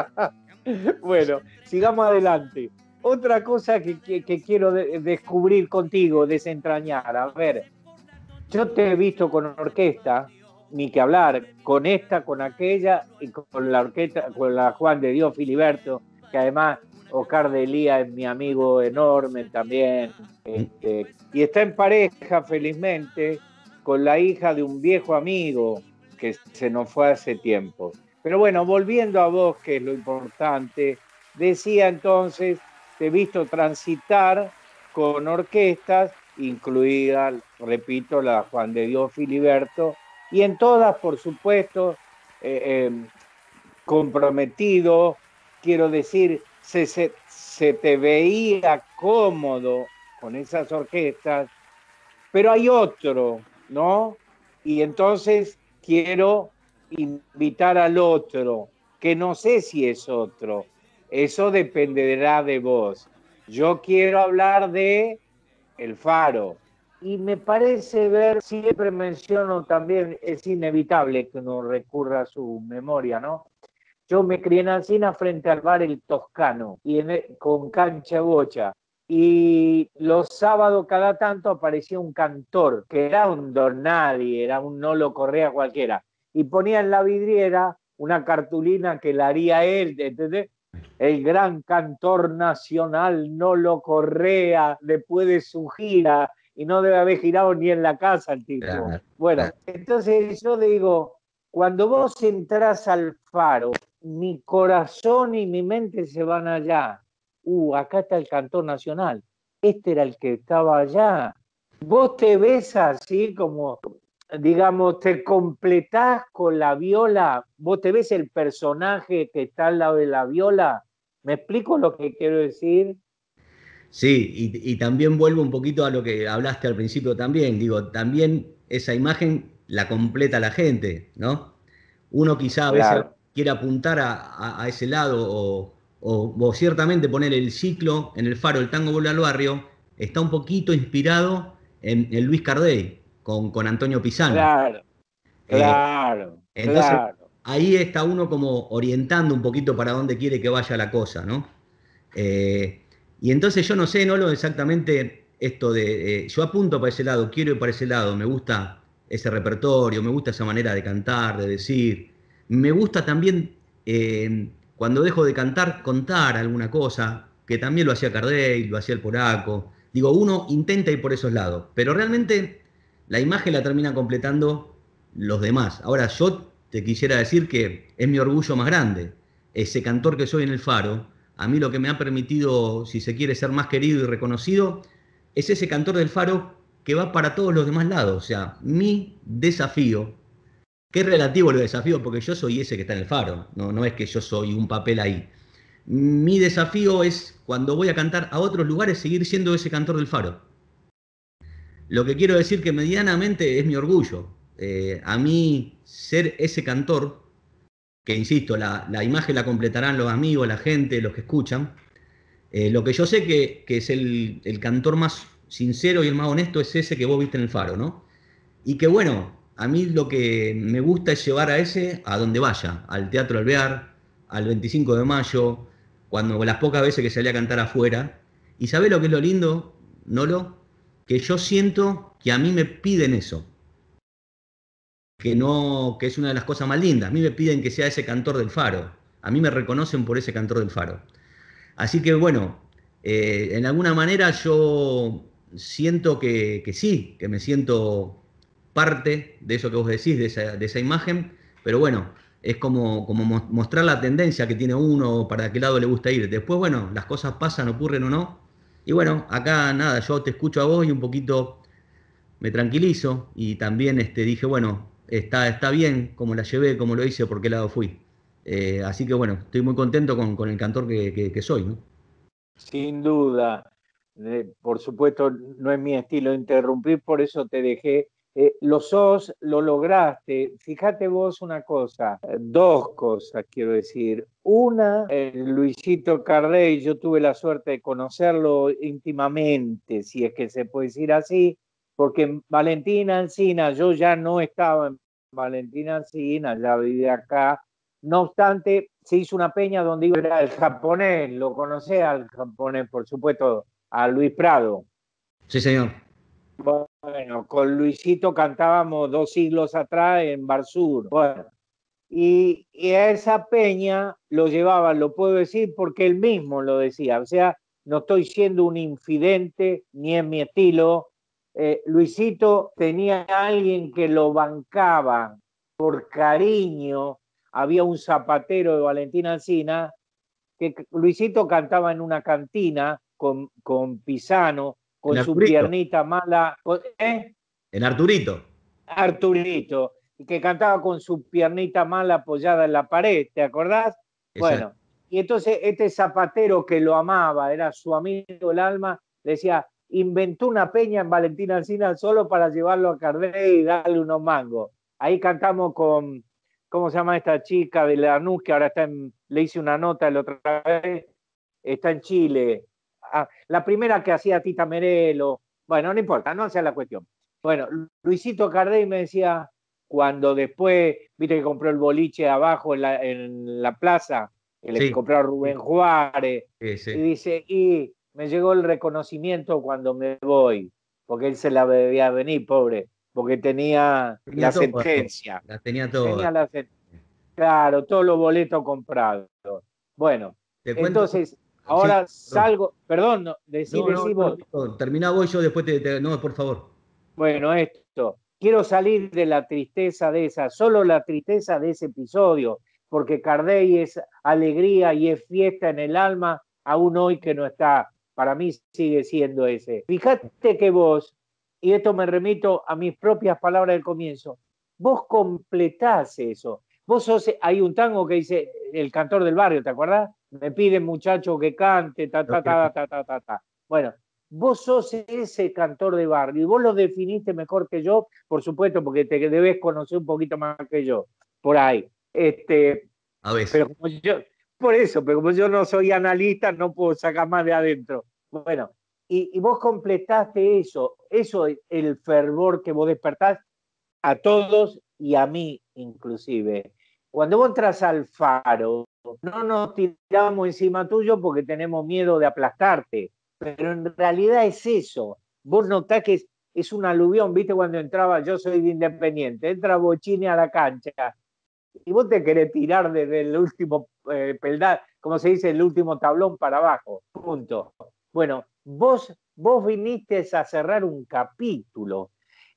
Bueno, sigamos adelante. Otra cosa que, que, que quiero de, descubrir contigo, desentrañar, a ver, yo te he visto con orquesta, ni que hablar, con esta, con aquella, y con la orquesta, con la Juan de Dios Filiberto, que además Oscar de Elía es mi amigo enorme también, este, y está en pareja, felizmente, con la hija de un viejo amigo que se nos fue hace tiempo. Pero bueno, volviendo a vos, que es lo importante, decía entonces, te he visto transitar con orquestas, incluida, repito, la Juan de Dios Filiberto, y en todas, por supuesto, eh, eh, comprometido, quiero decir, se, se, se te veía cómodo con esas orquestas, pero hay otro, ¿no? Y entonces quiero invitar al otro, que no sé si es otro, eso dependerá de vos. Yo quiero hablar de El Faro. Y me parece ver, siempre menciono también, es inevitable que uno recurra a su memoria, ¿no? Yo me crié en Alsina frente al bar El Toscano, y en el, con cancha bocha. Y los sábados cada tanto aparecía un cantor, que era un don nadie, era un Nolo Correa cualquiera. Y ponía en la vidriera una cartulina que la haría él, ¿entendés? El gran cantor nacional Nolo Correa, después de su gira, y no debe haber girado ni en la casa el tipo. Claro, bueno, claro. Entonces yo digo, cuando vos entrás al Faro, mi corazón y mi mente se van allá. Uh, acá está el cantor nacional. Este era el que estaba allá. Vos te ves así como, digamos, te completás con la viola, vos te ves el personaje que está al lado de la viola. ¿Me explico lo que quiero decir? Sí, y, y también vuelvo un poquito a lo que hablaste al principio también. Digo, también esa imagen la completa la gente, ¿no? Uno quizá a veces Claro. quiere apuntar a, a- a ese lado o, o- o ciertamente poner el ciclo en el Faro, el tango vuelve al barrio, está un poquito inspirado en, en Luis Cardey con, con Antonio Pisano. Claro, Eh, claro, entonces, claro. ahí está uno como orientando un poquito para dónde quiere que vaya la cosa, ¿no? Eh, y entonces yo no sé, no lo exactamente esto de, eh, yo apunto para ese lado, quiero ir para ese lado, me gusta ese repertorio, me gusta esa manera de cantar, de decir, me gusta también eh, cuando dejo de cantar, contar alguna cosa, que también lo hacía Cardey, lo hacía el Polaco. Digo, uno intenta ir por esos lados, pero realmente la imagen la termina completando los demás. Ahora, yo te quisiera decir que es mi orgullo más grande, ese cantor que soy en el Faro. A mí lo que me ha permitido, si se quiere, ser más querido y reconocido, es ese cantor del Faro que va para todos los demás lados. O sea, mi desafío, que es relativo el desafío, porque yo soy ese que está en el Faro, no, no es que yo soy un papel ahí. Mi desafío es, cuando voy a cantar a otros lugares, seguir siendo ese cantor del Faro. Lo que quiero decir que medianamente es mi orgullo. Eh, a mí ser ese cantor, que insisto, la, la imagen la completarán los amigos, la gente, los que escuchan. Eh, lo que yo sé que, que es el, el cantor más sincero y el más honesto es ese que vos viste en el Faro, ¿no? Y que bueno, a mí lo que me gusta es llevar a ese a donde vaya, al Teatro Alvear, al veinticinco de mayo, cuando las pocas veces que salí a cantar afuera. ¿Y sabés lo que es lo lindo, Nolo? Que yo siento que a mí me piden eso, que no, que es una de las cosas más lindas. A mí me piden que sea ese cantor del Faro. A mí me reconocen por ese cantor del Faro. Así que bueno, eh, en alguna manera yo siento que, que sí, que me siento parte de eso que vos decís, de esa, de esa imagen, pero bueno, es como, como mostrar la tendencia que tiene uno, para qué lado le gusta ir. Después, bueno, las cosas pasan, ocurren o no. Y bueno, acá nada, yo te escucho a vos y un poquito me tranquilizo y también este, dije, bueno, está, está bien cómo la llevé, cómo lo hice, por qué lado fui. Eh, así que bueno, estoy muy contento con, con el cantor que, que, que soy, ¿no? Sin duda. Eh, por supuesto, no es mi estilo interrumpir, por eso te dejé. Eh, lo sos, lo lograste. Fíjate vos una cosa, eh, dos cosas quiero decir. Una, eh, Luisito Cardey, yo tuve la suerte de conocerlo íntimamente, si es que se puede decir así, porque Valentina Alsina, yo ya no estaba en Valentina Alsina, ya vivía acá. No obstante, se hizo una peña donde iba era el japonés, lo conocé al japonés, por supuesto, a Luis Prado. Sí, señor. Bueno, con Luisito cantábamos dos siglos atrás en Bar Sur. Bueno, y, y a esa peña lo llevaban, lo puedo decir porque él mismo lo decía. O sea, no estoy siendo un infidente, ni en mi estilo. Eh, Luisito tenía a alguien que lo bancaba por cariño. Había un zapatero de Valentina Alsina que Luisito cantaba en una cantina con, con Pisano, El con su Arturito. piernita mala. ¿Eh? El Arturito. Arturito, y que cantaba con su piernita mala apoyada en la pared, ¿te acordás? Exacto. Bueno, y entonces este zapatero que lo amaba, era su amigo el alma, decía, inventó una peña en Valentina Alsina solo para llevarlo a Cardey y darle unos mangos. Ahí cantamos con, ¿cómo se llama esta chica de Lanús, que ahora está en, le hice una nota la otra vez, está en Chile? Ah, la primera que hacía Tita Merelo, bueno, no importa, no sea la cuestión. Bueno, Luisito Cardey me decía, cuando después, viste que compró el boliche abajo en la, en la plaza, que le Sí, compró a Rubén Juárez, sí, sí. y dice, y me llegó el reconocimiento cuando me voy, porque él se la debía venir, pobre, porque tenía, Tenía la todo, sentencia. las tenía todas. Tenía la sentencia. Claro, todos los boletos comprados. Bueno, Te cuento. entonces, Sí, ahora perdón. salgo, perdón, no, decí, No, no, decí no, vos. no, terminá vos y yo después te, te- No, por favor. Bueno, esto, quiero salir de la tristeza de esa, solo la tristeza de ese episodio, porque Cardey es alegría y es fiesta en el alma, aún hoy que no está, para mí sigue siendo ese. Fíjate que vos y esto me remito a mis propias palabras del comienzo, vos completás eso. Vos sos, hay un tango que dice El cantor del barrio, ¿te acordás? Me pide muchacho que cante, ta, ta, ta, ta, ta, ta, ta. Bueno, vos sos ese cantor de barrio y vos lo definiste mejor que yo, por supuesto, porque te debes conocer un poquito más que yo, por ahí. Este, a veces. Pero como yo, por eso, pero como yo no soy analista, no puedo sacar más de adentro. Bueno, y, y vos completaste eso, eso es el fervor que vos despertás a todos y a mí inclusive. Cuando vos entras al Faro, no nos tiramos encima tuyo porque tenemos miedo de aplastarte, pero en realidad es eso. Vos notás que es, es un aluvión, ¿viste? Cuando entraba, yo soy de Independiente, entra Bochini a la cancha y vos te querés tirar desde el último eh, peldaño, como se dice, el último tablón para abajo, punto. Bueno, vos, vos viniste a cerrar un capítulo,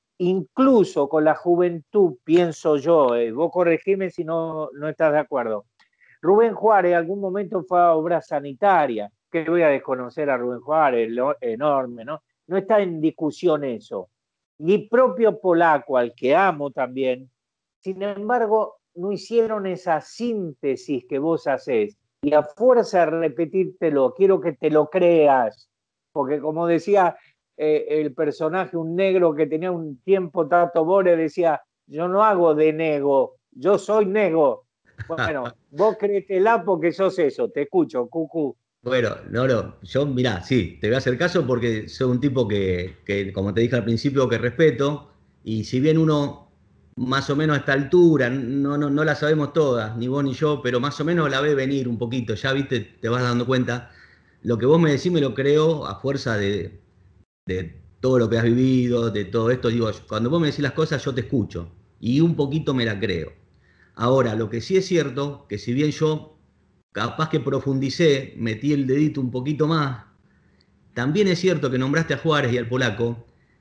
incluso con la juventud, pienso yo, eh, vos corregime si no, no estás de acuerdo. Rubén Juárez en algún momento fue a obra sanitaria, que voy a desconocer a Rubén Juárez, lo, enorme, ¿no? No está en discusión eso. Y propio Polaco, al que amo también, sin embargo, no hicieron esa síntesis que vos hacés. Y a fuerza de repetírtelo, quiero que te lo creas, porque como decía eh, el personaje, un negro que tenía un tiempo, Tato Bore, decía, yo no hago de nego, yo soy nego. Bueno, vos créetela porque sos eso, te escucho, Cucú. Bueno, no, no, yo, mirá, sí, te voy a hacer caso porque soy un tipo que, que, como te dije al principio, que respeto, y si bien uno más o menos a esta altura, no, no, no la sabemos todas, ni vos ni yo, pero más o menos la ve venir un poquito, ya viste, te vas dando cuenta, lo que vos me decís me lo creo a fuerza de, de todo lo que has vivido, de todo esto, digo, cuando vos me decís las cosas yo te escucho, y un poquito me la creo. Ahora, lo que sí es cierto, que si bien yo capaz que profundicé, metí el dedito un poquito más, también es cierto que nombraste a Juárez y al Polaco,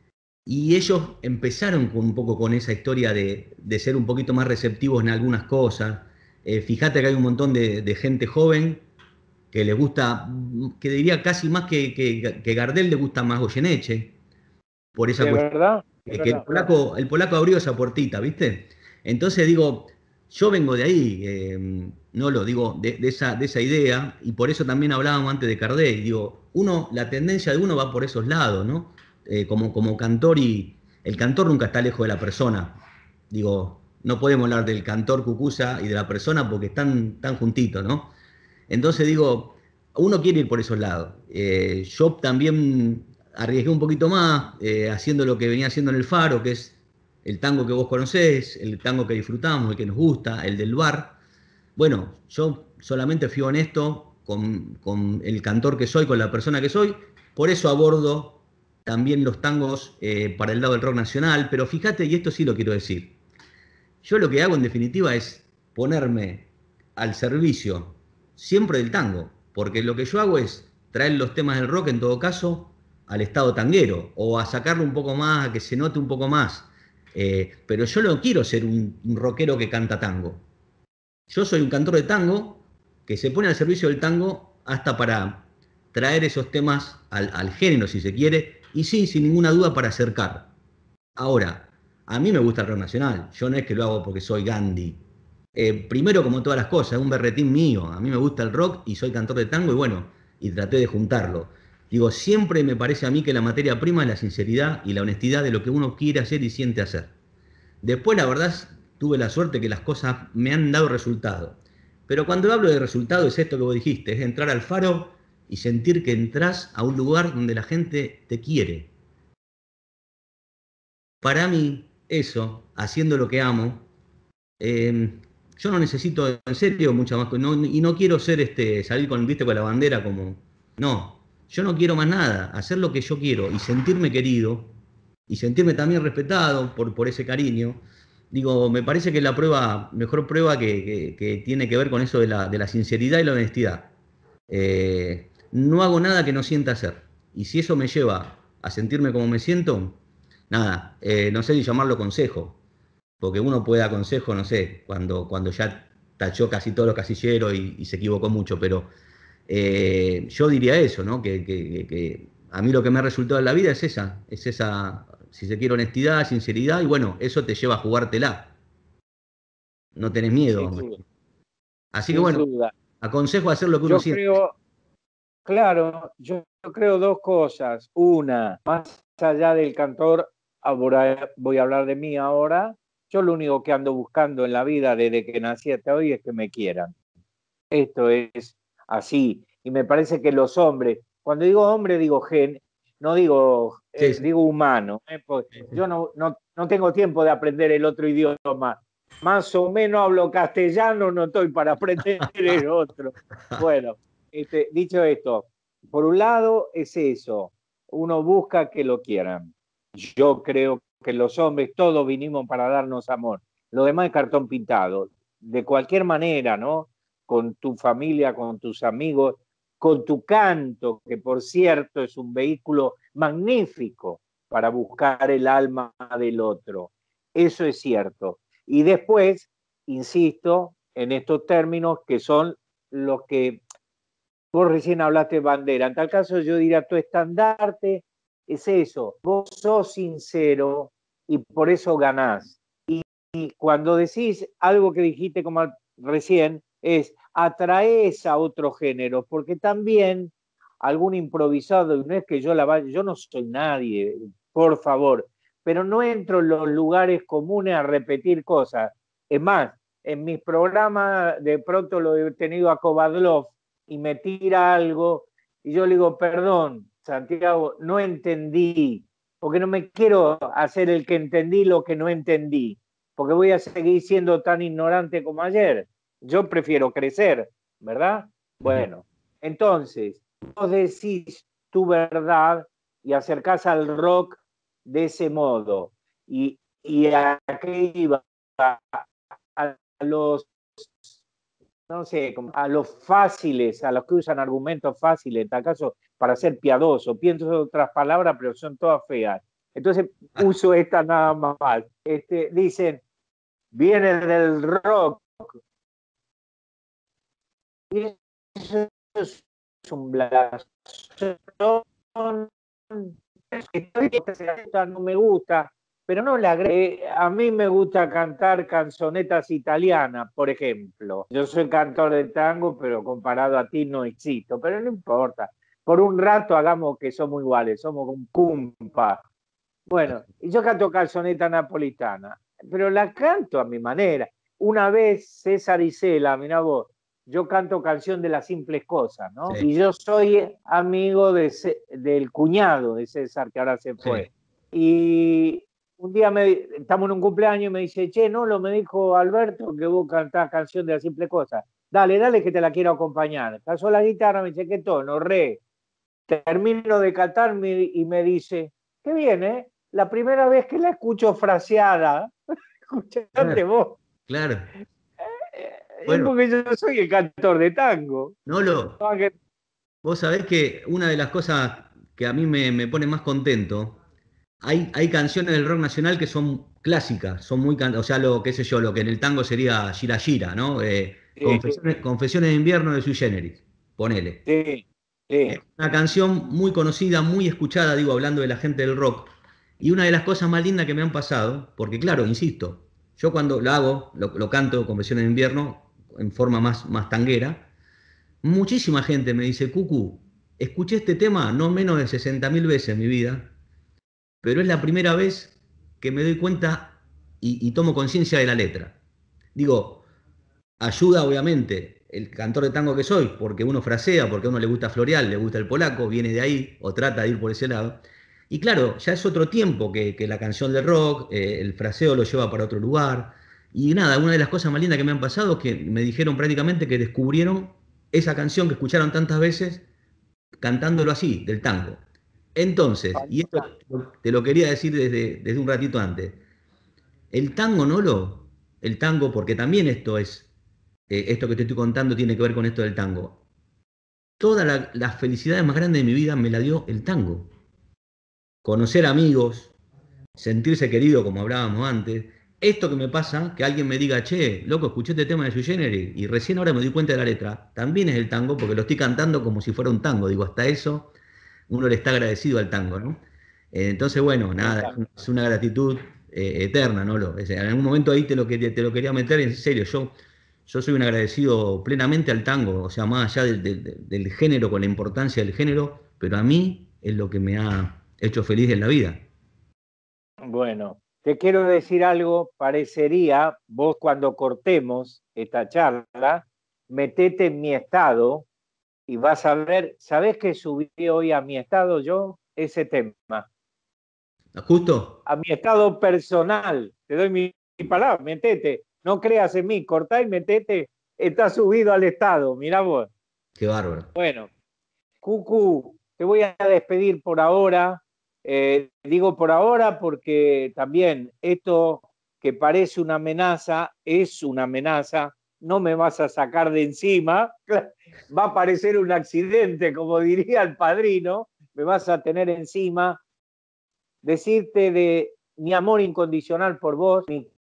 y ellos empezaron con un poco con esa historia de, de ser un poquito más receptivos en algunas cosas. Eh, fíjate que hay un montón de, de gente joven que les gusta, que diría casi más que, que, que Gardel, le gusta más Goyeneche, por esa ¿De cuestión. verdad? Que, ¿De que verdad? el, polaco, el polaco abrió esa puertita, ¿viste? Entonces digo, yo vengo de ahí, eh, no lo digo, de, de, esa, de esa idea, y por eso también hablábamos antes de Cardé, digo, uno, la tendencia de uno va por esos lados, ¿no? Eh, como, como cantor, y el cantor nunca está lejos de la persona. Digo, no podemos hablar del cantor Cucuza y de la persona porque están tan juntitos, ¿no? Entonces digo, uno quiere ir por esos lados. Eh, yo también arriesgué un poquito más, eh, haciendo lo que venía haciendo en el Faro, que es el tango que vos conocés, el tango que disfrutamos, el que nos gusta, el del bar. Bueno, yo solamente fui honesto con, con el cantor que soy, con la persona que soy, por eso abordo también los tangos eh, para el lado del rock nacional, pero fíjate, y esto sí lo quiero decir, yo lo que hago en definitiva es ponerme al servicio siempre del tango, porque lo que yo hago es traer los temas del rock en todo caso al estado tanguero, o a sacarlo un poco más, a que se note un poco más, eh, pero yo no quiero ser un, un rockero que canta tango. Yo soy un cantor de tango que se pone al servicio del tango hasta para traer esos temas al, al género, si se quiere, y sí, sin ninguna duda, para acercar. Ahora, a mí me gusta el rock nacional, yo no es que lo hago porque soy Gandhi. Eh, primero, como todas las cosas, es un berretín mío, a mí me gusta el rock y soy cantor de tango y bueno, y traté de juntarlo. Digo, siempre me parece a mí que la materia prima es la sinceridad y la honestidad de lo que uno quiere hacer y siente hacer. Después, la verdad, tuve la suerte que las cosas me han dado resultado. Pero cuando hablo de resultado es esto que vos dijiste, es entrar al Faro y sentir que entras a un lugar donde la gente te quiere. Para mí, eso, haciendo lo que amo, eh, yo no necesito, en serio, mucha más, no, y no quiero ser este, salir con, viste, con la bandera como, no, yo no quiero más nada, hacer lo que yo quiero y sentirme querido y sentirme también respetado por, por ese cariño. Digo, me parece que es la prueba, mejor prueba que, que, que tiene que ver con eso de la, de la sinceridad y la honestidad. Eh, no hago nada que no sienta hacer. Y si eso me lleva a sentirme como me siento, nada, eh, no sé si llamarlo consejo, porque uno puede dar consejo, no sé, cuando, cuando ya tachó casi todos los casilleros y, y se equivocó mucho, pero eh, yo diría eso, ¿no? Que, que, que a mí lo que me ha resultado en la vida es esa, es esa si se quiere, honestidad, sinceridad, y bueno, eso te lleva a jugártela. No tenés miedo. Sin duda. Así que Sin bueno, duda. aconsejo hacer lo que Yo uno siente. creo, claro, yo creo dos cosas. Una, más allá del cantor, ahora voy a hablar de mí ahora. Yo lo único que ando buscando en la vida desde que nací hasta hoy es que me quieran. Esto es así. Y me parece que los hombres, cuando digo hombre digo gen, no digo, eh, Sí, sí. digo humano. ¿eh? Porque yo no, no, no tengo tiempo de aprender el otro idioma. Más o menos hablo castellano, no estoy para aprender el otro. Bueno, este, dicho esto, por un lado es eso, uno busca que lo quieran. Yo creo que los hombres todos vinimos para darnos amor. Lo demás es cartón pintado. De cualquier manera, ¿no? Con tu familia, con tus amigos, con tu canto, que por cierto es un vehículo magnífico para buscar el alma del otro. Eso es cierto. Y después, insisto, en estos términos que son los que vos recién hablaste de bandera. En tal caso yo diría, tu estandarte es eso. Vos sos sincero y por eso ganás. Y, y cuando decís algo que dijiste como recién, es atraes a otro género, porque también algún improvisado, y no es que yo la vaya, yo no soy nadie, por favor, pero no entro en los lugares comunes a repetir cosas. Es más, en mis programas de pronto lo he tenido a Kovadlov y me tira algo y yo le digo, perdón, Santiago, no entendí, porque no me quiero hacer el que entendí lo que no entendí, porque voy a seguir siendo tan ignorante como ayer. Yo prefiero crecer, ¿verdad? Bueno, entonces, vos decís tu verdad y acercás al rock de ese modo. Y, y a qué iba, a, a los, no sé, a los fáciles, a los que usan argumentos fáciles, en tal caso, para ser piadoso. Pienso otras palabras, pero son todas feas. Entonces, uso esta nada más. Este, dicen, viene del rock. Y eso es un blasón. No me gusta, pero no la eh, a mí me gusta cantar canzonetas italianas, por ejemplo. Yo soy cantor de tango, pero comparado a ti no existo, pero no importa. Por un rato hagamos que somos iguales, somos un cumpa. Bueno, y yo canto canzoneta napolitana, pero la canto a mi manera. Una vez César Isela, mirá vos, yo canto Canción de las Simples Cosas, ¿no? Sí. Y yo soy amigo de, del cuñado de César, que ahora se fue. Sí. Y un día me, estamos en un cumpleaños y me dice, che, no, lo me dijo Alberto que vos cantás Canción de las Simples Cosas. Dale, dale que te la quiero acompañar. Pasó la guitarra, me dice, ¿qué tono? Re. Termino de cantar y me dice, qué bien, ¿eh? La primera vez que la escucho fraseada, escuchaste claro, vos. Claro. Bueno, es porque yo soy el cantor de tango. Nolo, no, que... vos sabés que una de las cosas que a mí me, me pone más contento, hay, hay canciones del rock nacional que son clásicas, son muy, o sea, lo qué sé yo, lo que en el tango sería Gira Gira, ¿no? Eh, sí, Confesiones, sí. Confesiones de invierno de Sui Generis, ponele. Sí, sí. Es una canción muy conocida, muy escuchada, digo, hablando de la gente del rock. Y una de las cosas más lindas que me han pasado, porque claro, insisto, yo cuando lo hago, lo, lo canto, Confesiones de invierno, en forma más, más tanguera, muchísima gente me dice, Cucu, escuché este tema no menos de sesenta mil veces en mi vida, pero es la primera vez que me doy cuenta y, y tomo conciencia de la letra. Digo, ayuda obviamente el cantor de tango que soy, porque uno frasea, porque a uno le gusta Floreal, le gusta el polaco, viene de ahí, o trata de ir por ese lado. Y claro, ya es otro tiempo que, que la canción de rock, eh, el fraseo lo lleva para otro lugar. Y nada, una de las cosas más lindas que me han pasado es que me dijeron prácticamente que descubrieron esa canción que escucharon tantas veces cantándolo así, del tango. Entonces, y esto te lo quería decir desde, desde un ratito antes, el tango, Nolo, el tango, porque también esto es, eh, esto que te estoy contando tiene que ver con esto del tango. Todas la, las felicidades más grandes de mi vida me la dio el tango. Conocer amigos, sentirse querido, como hablábamos antes. Esto que me pasa, que alguien me diga, che, loco, escuché este tema de Sui Generis y recién ahora me di cuenta de la letra, también es el tango, porque lo estoy cantando como si fuera un tango. Digo, hasta eso uno le está agradecido al tango, ¿no? Eh, entonces, bueno, nada, es una, es una gratitud eh, eterna, ¿no? Lo, es, en algún momento ahí te lo, te, te lo quería meter en serio. Yo, yo soy un agradecido plenamente al tango, o sea, más allá del, del, del género, con la importancia del género, pero a mí es lo que me ha hecho feliz en la vida. Bueno, te quiero decir algo, parecería, vos cuando cortemos esta charla, metete en mi estado y vas a ver, ¿sabés qué subí hoy a mi estado yo? Ese tema. ¿Justo? A mi estado personal, te doy mi, mi palabra, metete, no creas en mí, cortá y metete, está subido al estado, mirá vos. Qué bárbaro. Bueno, Cucu, te voy a despedir por ahora. Eh, digo por ahora porque también esto que parece una amenaza es una amenaza. No me vas a sacar de encima. Va a parecer un accidente, como diría el Padrino. Me vas a tener encima. Decirte de mi amor incondicional por vos.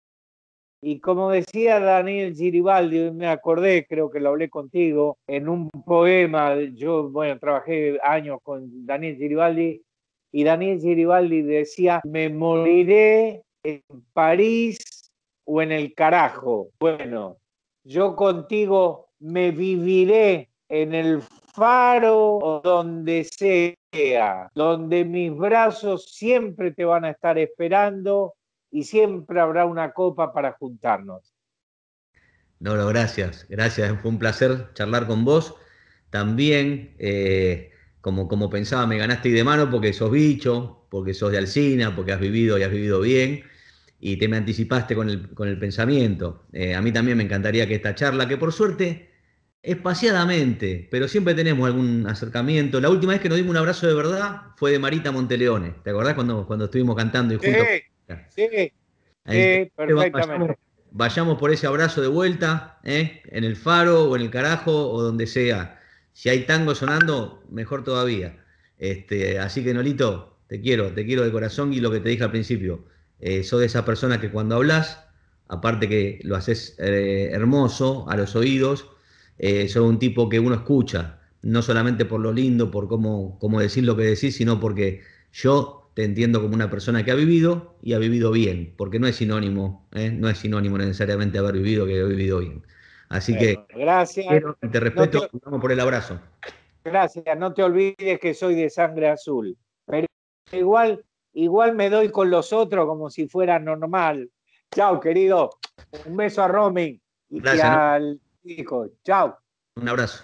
Y como decía Daniel Giribaldi, me acordé, creo que lo hablé contigo, en un poema. Yo, bueno, trabajé años con Daniel Giribaldi. Y Daniel Giribaldi decía, me moriré en París o en el carajo. Bueno, yo contigo me viviré en el Faro o donde sea, donde mis brazos siempre te van a estar esperando y siempre habrá una copa para juntarnos. No, no, gracias, gracias, fue un placer charlar con vos. También... Eh... Como, como pensaba, me ganaste y de mano porque sos bicho, porque sos de Alsina, porque has vivido y has vivido bien, y te me anticipaste con el, con el pensamiento. Eh, a mí también me encantaría que esta charla, que por suerte, espaciadamente, pero siempre tenemos algún acercamiento. La última vez que nos dimos un abrazo de verdad fue de Marita Monteleone. ¿Te acordás cuando, cuando estuvimos cantando y juntos? Sí, sí, sí, perfectamente. Vayamos, vayamos por ese abrazo de vuelta, ¿eh? En el Faro o en el carajo o donde sea. Si hay tango sonando, mejor todavía. Este, así que, Nolito, te quiero, te quiero de corazón y lo que te dije al principio. Eh, sos de esa persona que cuando hablas, aparte que lo haces eh, hermoso a los oídos, eh, sos un tipo que uno escucha, no solamente por lo lindo, por cómo, cómo decir lo que decís, sino porque yo te entiendo como una persona que ha vivido y ha vivido bien, porque no es sinónimo, ¿eh? No es sinónimo necesariamente haber vivido que ha vivido bien. Así bueno, que gracias. Quiero, te respeto, no te, vamos por el abrazo. Gracias, no te olvides que soy de sangre azul. Pero igual, igual me doy con los otros como si fuera normal. Chao, querido. Un beso a Romy y gracias, al ¿no? hijo. Chao. Un abrazo.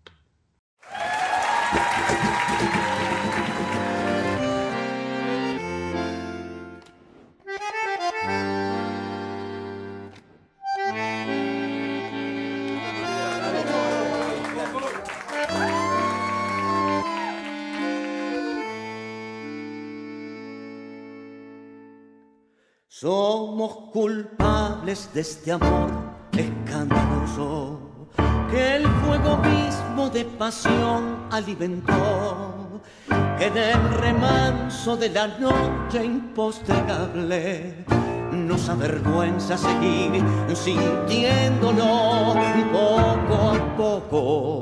Somos culpables de este amor escandaloso que el fuego mismo de pasión alimentó, que en el remanso de la noche impostergable nos avergüenza seguir sintiéndolo poco a poco.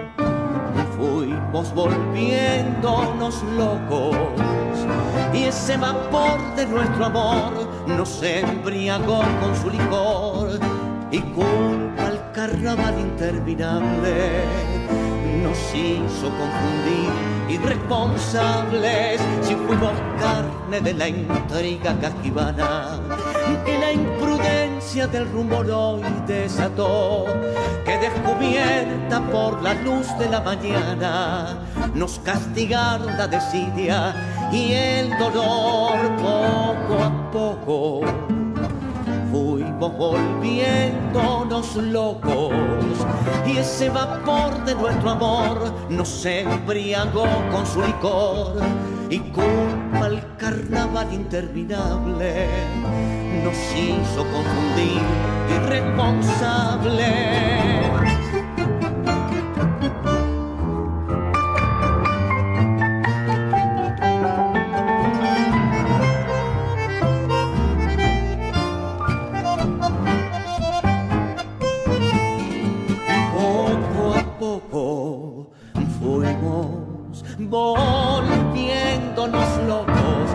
Fuimos volviéndonos locos y ese vapor de nuestro amor nos embriagó con su licor y culpa al carnaval interminable nos hizo confundir irresponsables si fuimos carne de la intriga cajibana que la imprudencia del rumor hoy desató, que descubierta por la luz de la mañana nos castigaron la desidia y el dolor. Poco a poco fuimos volviéndonos locos y ese vapor de nuestro amor nos embriagó con su licor y culpa al carnaval interminable nos hizo confundir irresponsables. Fuimos volviéndonos locos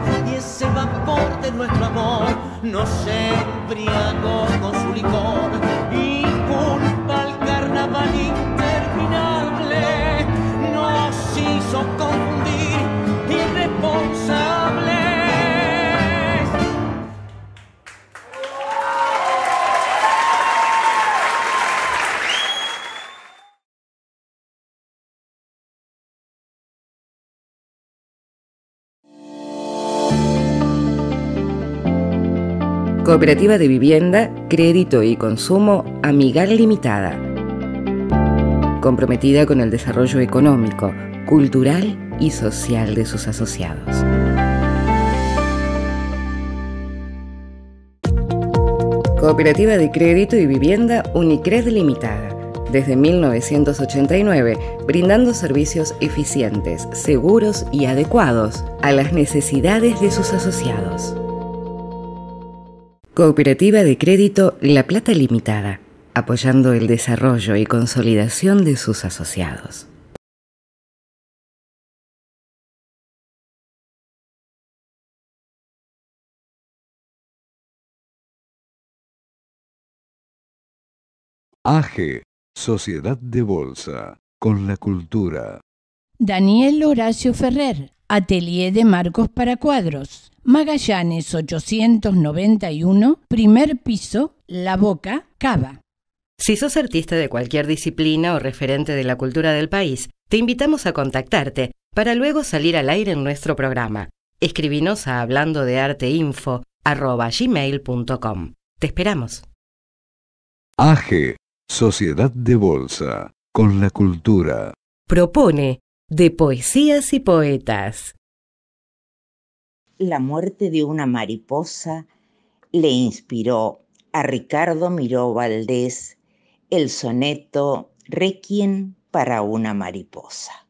no se embriagó con su licor y culpa al carnaval interminable, nos hizo confundir irresponsables. Cooperativa de Vivienda, Crédito y Consumo Amigal Limitada. Comprometida con el desarrollo económico, cultural y social de sus asociados. Cooperativa de Crédito y Vivienda Unicred Limitada. Desde mil novecientos ochenta y nueve, brindando servicios eficientes, seguros y adecuados a las necesidades de sus asociados. Cooperativa de Crédito La Plata Limitada, apoyando el desarrollo y consolidación de sus asociados. A G, Sociedad de Bolsa, con la cultura. Daniel Horacio Ferrer, Atelier de Marcos para Cuadros. Magallanes ochocientos noventa y uno, primer piso, La Boca, Cava. Si sos artista de cualquier disciplina o referente de la cultura del país, te invitamos a contactarte para luego salir al aire en nuestro programa. Escribinos a hablando de arte info arroba gmail punto com. Te esperamos. A G, Sociedad de Bolsa, con la cultura. Propone de poesías y poetas. La muerte de una mariposa le inspiró a Ricardo Miró Valdés el soneto Requiem para una mariposa.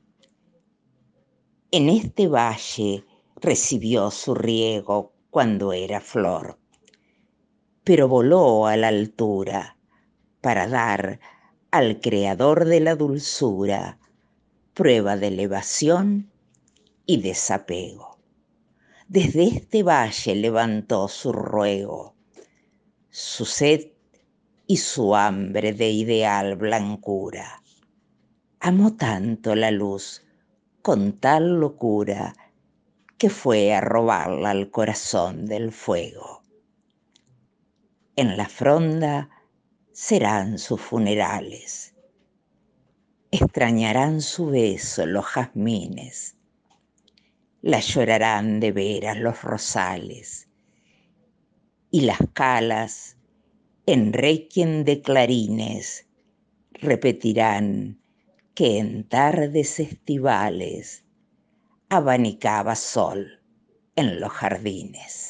En este valle recibió su riego cuando era flor, pero voló a la altura para dar al creador de la dulzura prueba de elevación y desapego. Desde este valle levantó su ruego, su sed y su hambre de ideal blancura. Amó tanto la luz con tal locura que fue a robarla al corazón del fuego. En la fronda serán sus funerales, extrañarán su beso los jazmines, la llorarán de veras los rosales, y las calas en requiem de clarines repetirán que en tardes estivales abanicaba sol en los jardines.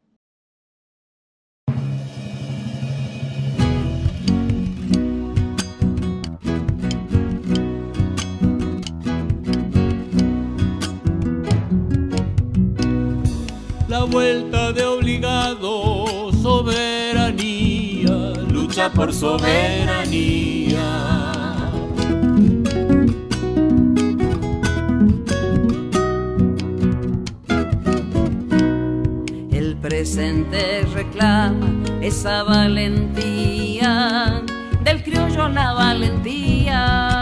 La vuelta de obligado, soberanía, lucha por soberanía. El presente reclama esa valentía, del criollo la valentía.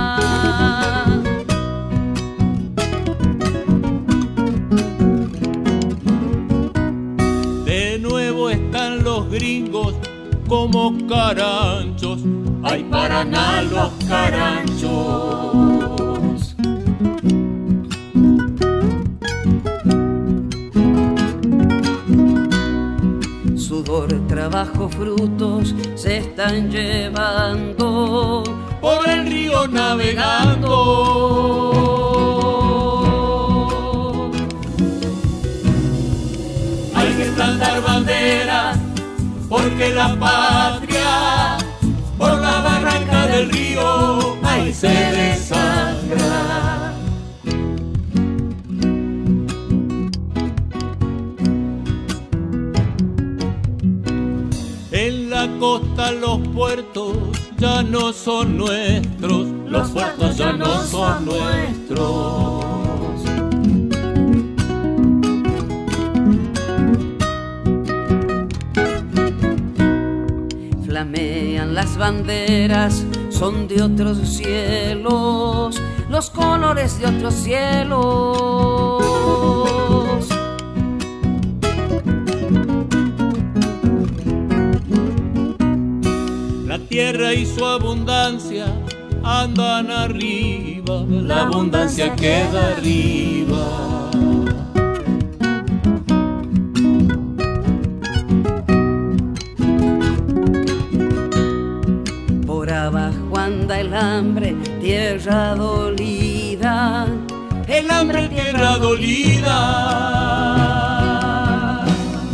Los gringos como caranchos, ay, Paraná los caranchos. Sudor, trabajo, frutos se están llevando por el río navegando. Hay que plantar banderas porque la patria por la barranca del río ahí se desangra. En la costa los puertos ya no son nuestros, los puertos ya no son nuestros. Las banderas son de otros cielos, los colores de otros cielos. La tierra y su abundancia andan arriba, la abundancia queda arriba. Por abajo anda el hambre, tierra dolida, el hambre, tierra dolida.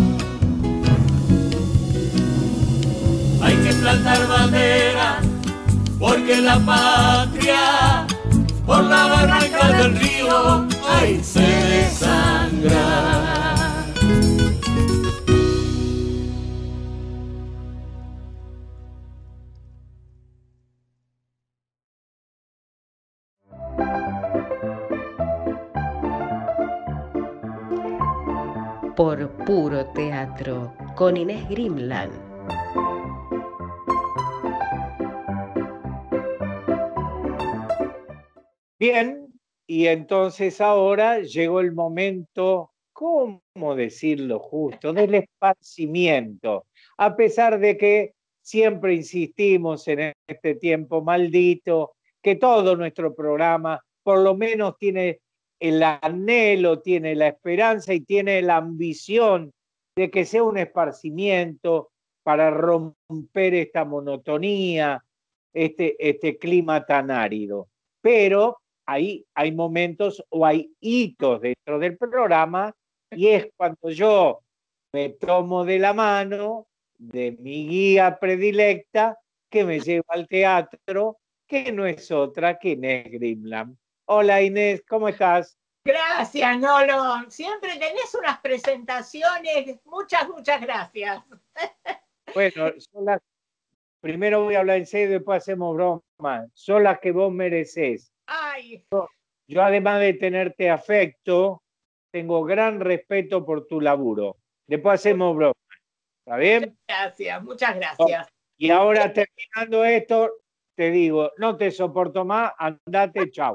Hay que plantar banderas, porque la patria, por la barranca del río, ay, se desangra. Por Puro Teatro, con Inés Grimland. Bien, y entonces ahora llegó el momento, ¿cómo decirlo justo?, del esparcimiento. A pesar de que siempre insistimos en este tiempo maldito, que todo nuestro programa por lo menos tiene el anhelo, tiene la esperanza y tiene la ambición de que sea un esparcimiento para romper esta monotonía, este, este clima tan árido. Pero ahí hay momentos o hay hitos dentro del programa, y es cuando yo me tomo de la mano de mi guía predilecta que me lleva al teatro, que no es otra que Inés Grimland. Hola Inés, ¿cómo estás? Gracias, Nolo. Siempre tenés unas presentaciones. Muchas, muchas gracias. Bueno, son las... primero voy a hablar en serio, después hacemos broma. Son las que vos merecés. Ay. Yo, yo, además de tenerte afecto, tengo gran respeto por tu laburo. Después hacemos broma. ¿Está bien? Muchas gracias, muchas gracias. Y ahora, terminando esto, te digo, no te soporto más, andate, chau.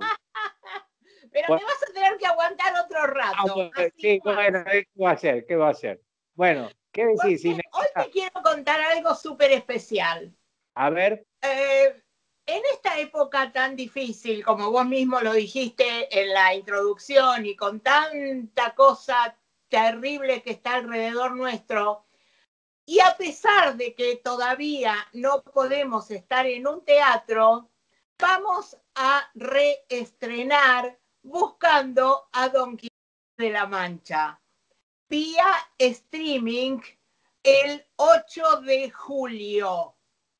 Pero bueno, me vas a tener que aguantar otro rato. Ah, bueno, sí, bueno, ¿qué va a hacer? ¿Qué va a hacer? Bueno, ¿qué decís, Inés? Hoy te quiero contar algo súper especial. A ver. Eh, en esta época tan difícil, como vos mismo lo dijiste en la introducción, y con tanta cosa terrible que está alrededor nuestro, y a pesar de que todavía no podemos estar en un teatro, vamos a reestrenar Buscando a Don Quijote de la Mancha vía streaming el ocho de julio.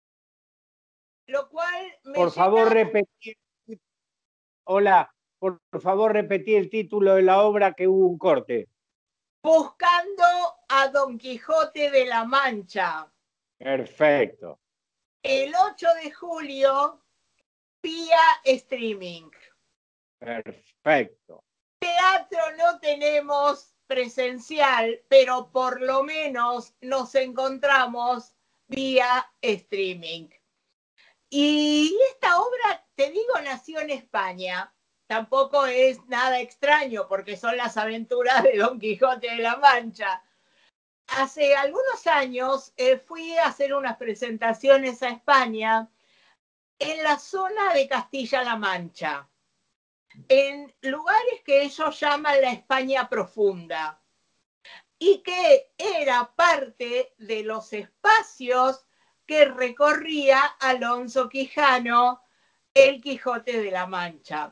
Lo cual me Por favor, repetir. Hola, por, por favor, repetí el título de la obra, que hubo un corte. Buscando a Don Quijote de la Mancha. Perfecto. El ocho de julio vía streaming. Perfecto. Teatro no tenemos presencial, pero por lo menos nos encontramos vía streaming. Y esta obra, te digo, nació en España. Tampoco es nada extraño porque son las aventuras de Don Quijote de la Mancha. Hace algunos años eh, fui a hacer unas presentaciones a España en la zona de Castilla-La Mancha, en lugares que ellos llaman la España profunda, y que era parte de los espacios que recorría Alonso Quijano, el Quijote de la Mancha.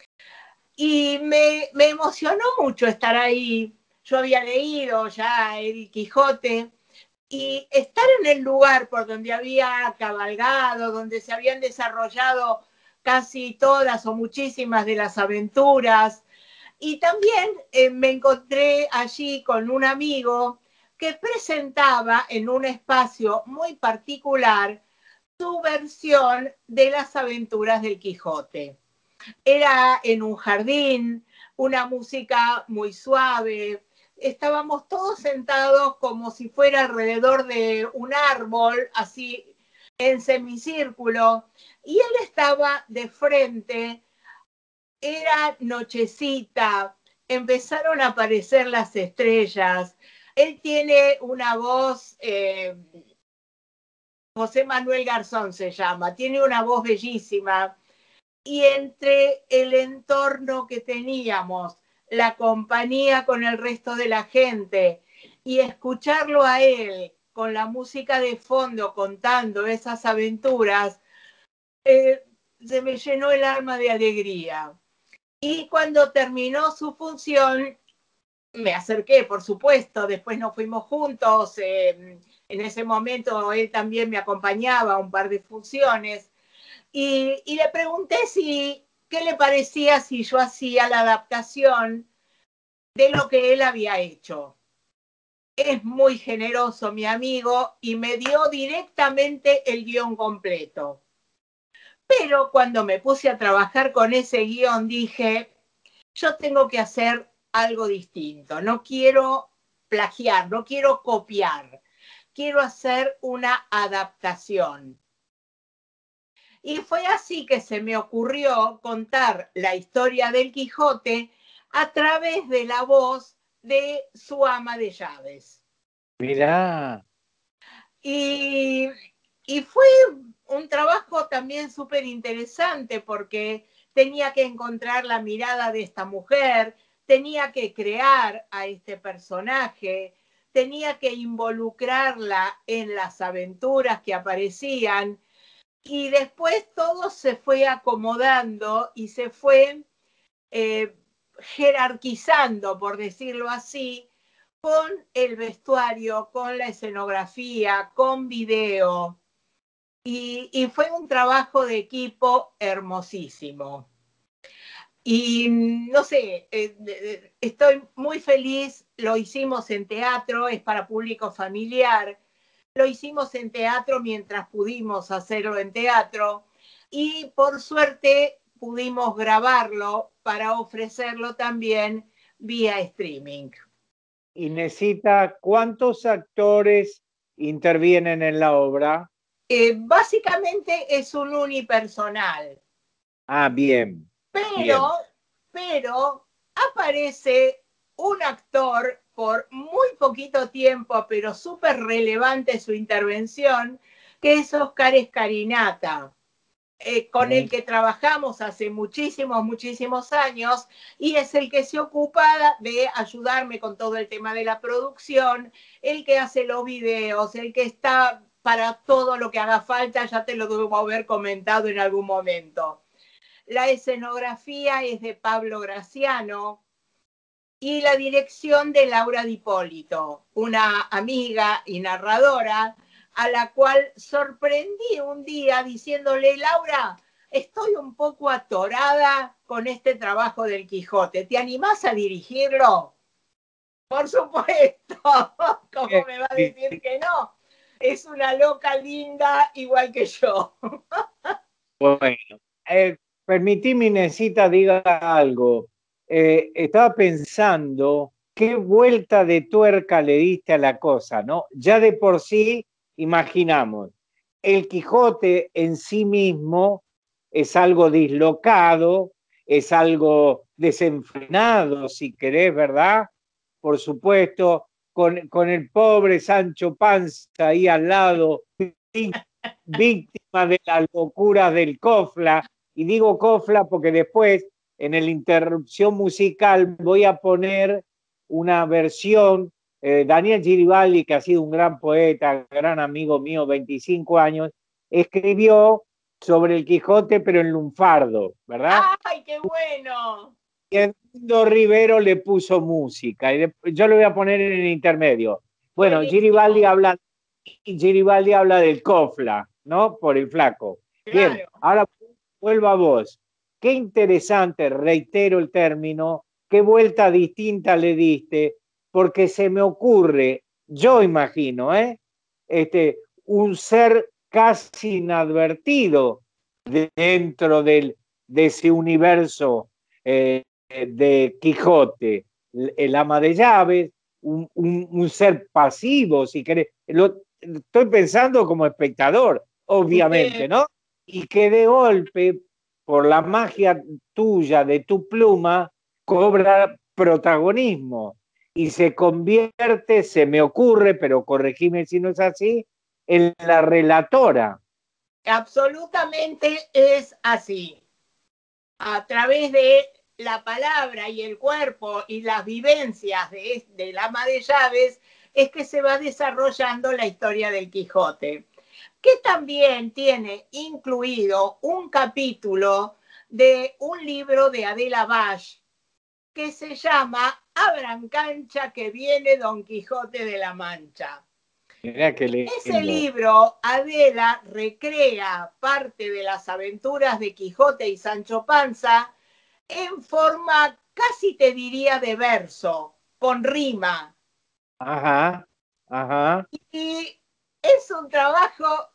Y me, me emocionó mucho estar ahí. Yo había leído ya el Quijote, y estar en el lugar por donde había cabalgado, donde se habían desarrollado casi todas o muchísimas de las aventuras. Y también eh, me encontré allí con un amigo que presentaba en un espacio muy particular su versión de las aventuras del Quijote. Era en un jardín, una música muy suave. Estábamos todos sentados como si fuera alrededor de un árbol, así en semicírculo, y él estaba de frente, era nochecita, empezaron a aparecer las estrellas, él tiene una voz, eh, José Manuel Garzón se llama, tiene una voz bellísima, y entre el entorno que teníamos, la compañía con el resto de la gente, y escucharlo a él con la música de fondo contando esas aventuras, eh, se me llenó el alma de alegría. Y cuando terminó su función, me acerqué, por supuesto, después nos fuimos juntos, eh, en ese momento él también me acompañaba a un par de funciones, y, y le pregunté si, qué le parecía si yo hacía la adaptación de lo que él había hecho. Es muy generoso mi amigo y me dio directamente el guión completo. Pero cuando me puse a trabajar con ese guión dije, yo tengo que hacer algo distinto, no quiero plagiar, no quiero copiar, quiero hacer una adaptación. Y fue así que se me ocurrió contar la historia del Quijote a través de la voz de su ama de llaves. Mirá. Y, y fue un trabajo también súper interesante porque tenía que encontrar la mirada de esta mujer, tenía que crear a este personaje, tenía que involucrarla en las aventuras que aparecían, y después todo se fue acomodando y se fue eh, jerarquizando, por decirlo así, con el vestuario, con la escenografía, con video. Y, y fue un trabajo de equipo hermosísimo. Y no sé, eh, estoy muy feliz, lo hicimos en teatro, es para público familiar, lo hicimos en teatro mientras pudimos hacerlo en teatro, y por suerte pudimos grabarlo para ofrecerlo también vía streaming. Inesita, ¿cuántos actores intervienen en la obra? Eh, básicamente es un unipersonal. Ah, bien. Pero, bien. pero aparece un actor por muy poquito tiempo, pero súper relevante su intervención, que es Oscar Escarinata, eh, con mm. el que trabajamos hace muchísimos, muchísimos años, y es el que se ocupa de ayudarme con todo el tema de la producción, el que hace los videos, el que está para todo lo que haga falta, ya te lo debo haber comentado en algún momento. La escenografía es de Pablo Graciano y la dirección de Laura Di Polito, una amiga y narradora a la cual sorprendí un día diciéndole, Laura, estoy un poco atorada con este trabajo del Quijote, ¿te animás a dirigirlo? Por supuesto, ¿cómo me va a decir que no? Es una loca linda igual que yo. Bueno, eh, permitime, Inesita, diga algo. Eh, estaba pensando qué vuelta de tuerca le diste a la cosa, ¿no? Ya de por sí, imaginamos, el Quijote en sí mismo es algo dislocado, es algo desenfrenado, si querés, ¿verdad? Por supuesto, con, con el pobre Sancho Panza ahí al lado, víctima de las locuras del Cofla, y digo Cofla porque después en la interrupción musical voy a poner una versión, eh, Daniel Giribaldi, que ha sido un gran poeta, gran amigo mío, veinticinco años, escribió sobre el Quijote pero en lunfardo, ¿verdad? ¡Ay, qué bueno! Y Edmundo Rivero le puso música, y yo lo voy a poner en el intermedio. Bueno, Giribaldi habla, Giribaldi habla del Cofla, ¿no? Por el flaco. Claro. Bien, ahora vuelvo a vos. Qué interesante, reitero el término, qué vuelta distinta le diste, porque se me ocurre, yo imagino, ¿eh? este, un ser casi inadvertido dentro del, de ese universo eh, de Quijote, el ama de llaves, un, un, un ser pasivo, si querés. Lo, estoy pensando como espectador, obviamente, ¿no? Y que de golpe, por la magia tuya, de tu pluma, cobra protagonismo y se convierte, se me ocurre, pero corregime si no es así, en la relatora. Absolutamente es así. A través de la palabra y el cuerpo y las vivencias de, del ama de llaves es que se va desarrollando la historia del Quijote, que también tiene incluido un capítulo de un libro de Adela Bash que se llama Abran cancha que viene Don Quijote de la Mancha. Mirá qué lindo. Ese libro, Adela recrea parte de las aventuras de Quijote y Sancho Panza en forma, casi te diría, de verso, con rima. Ajá, ajá. Y es un trabajo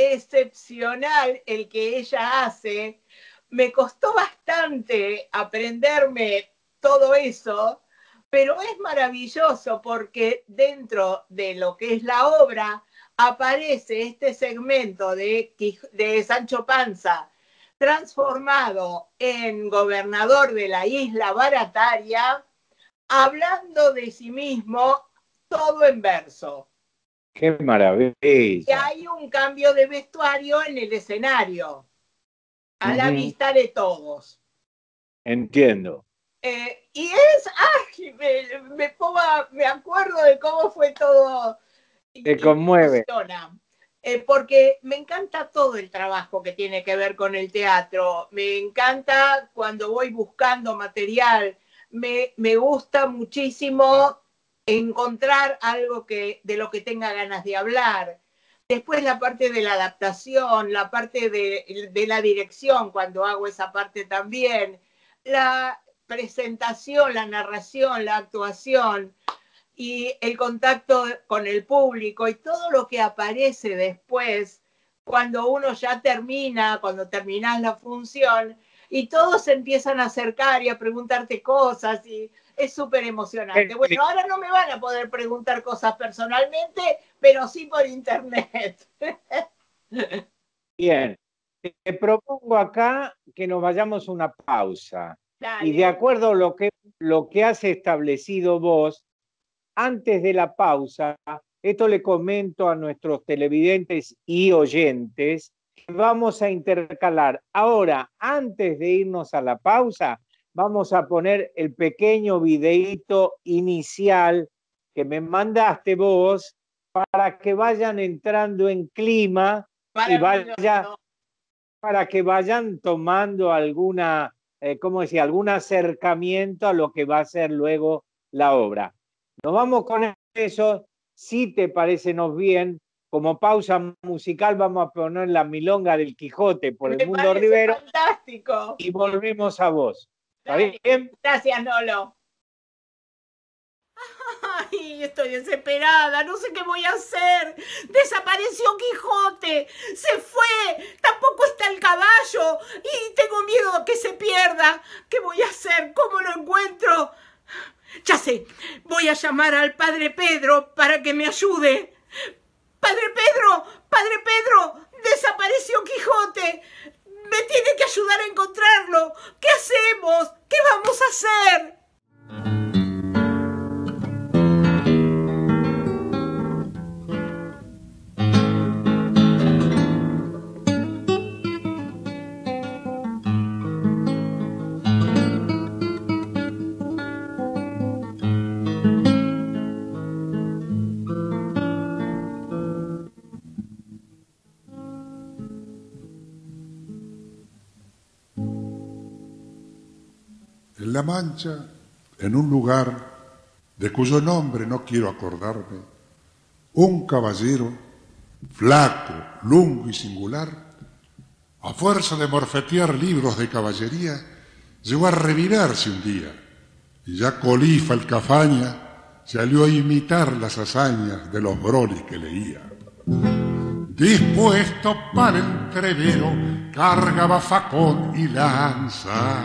excepcional el que ella hace. Me costó bastante aprenderme todo eso, pero es maravilloso porque dentro de lo que es la obra aparece este segmento de, de Sancho Panza transformado en gobernador de la isla Barataria, hablando de sí mismo, todo en verso. ¡Qué maravilla! Y hay un cambio de vestuario en el escenario, a uh-huh. la vista de todos. Entiendo. Eh, y es, ¡ay! Me, me, pongo, me acuerdo de cómo fue todo. Te conmueve. Eh, porque me encanta todo el trabajo que tiene que ver con el teatro. Me encanta cuando voy buscando material. Me, me gusta muchísimo encontrar algo que, de lo que tenga ganas de hablar. Después la parte de la adaptación, la parte de, de la dirección, cuando hago esa parte también. La presentación, la narración, la actuación y el contacto con el público y todo lo que aparece después cuando uno ya termina, cuando terminas la función y todos se empiezan a acercar y a preguntarte cosas y es súper emocionante. Bueno, ahora no me van a poder preguntar cosas personalmente, pero sí por internet. Bien, te propongo acá que nos vayamos a una pausa. Dale. Y de acuerdo a lo que, lo que has establecido vos, antes de la pausa, esto le comento a nuestros televidentes y oyentes, que vamos a intercalar. Ahora, antes de irnos a la pausa, vamos a poner el pequeño videíto inicial que me mandaste vos para que vayan entrando en clima y vaya, para que vayan tomando alguna, eh, ¿cómo decía? algún acercamiento a lo que va a ser luego la obra. Nos vamos con eso, si te parece nos bien, como pausa musical vamos a poner la milonga del Quijote por el Mundo Rivero. Fantástico. Y volvemos a vos. ¿Está bien? Gracias, Nolo. Ay, estoy desesperada, no sé qué voy a hacer. Desapareció Quijote, se fue, tampoco está el caballo y tengo miedo de que se pierda. ¿Qué voy a hacer? ¿Cómo lo encuentro? Ya sé, voy a llamar al padre Pedro para que me ayude. Padre Pedro, padre Pedro, desapareció Quijote. Me tiene que ayudar a encontrarlo. ¿Qué hacemos? ¿Qué vamos a hacer? En La Mancha, en un lugar de cuyo nombre no quiero acordarme, un caballero, flaco, lungo y singular, a fuerza de morfetear libros de caballería, llegó a revirarse un día, y ya Colifa el Cafaña salió a imitar las hazañas de los brolis que leía. Dispuesto para el entrevero, cargaba facón y lanza.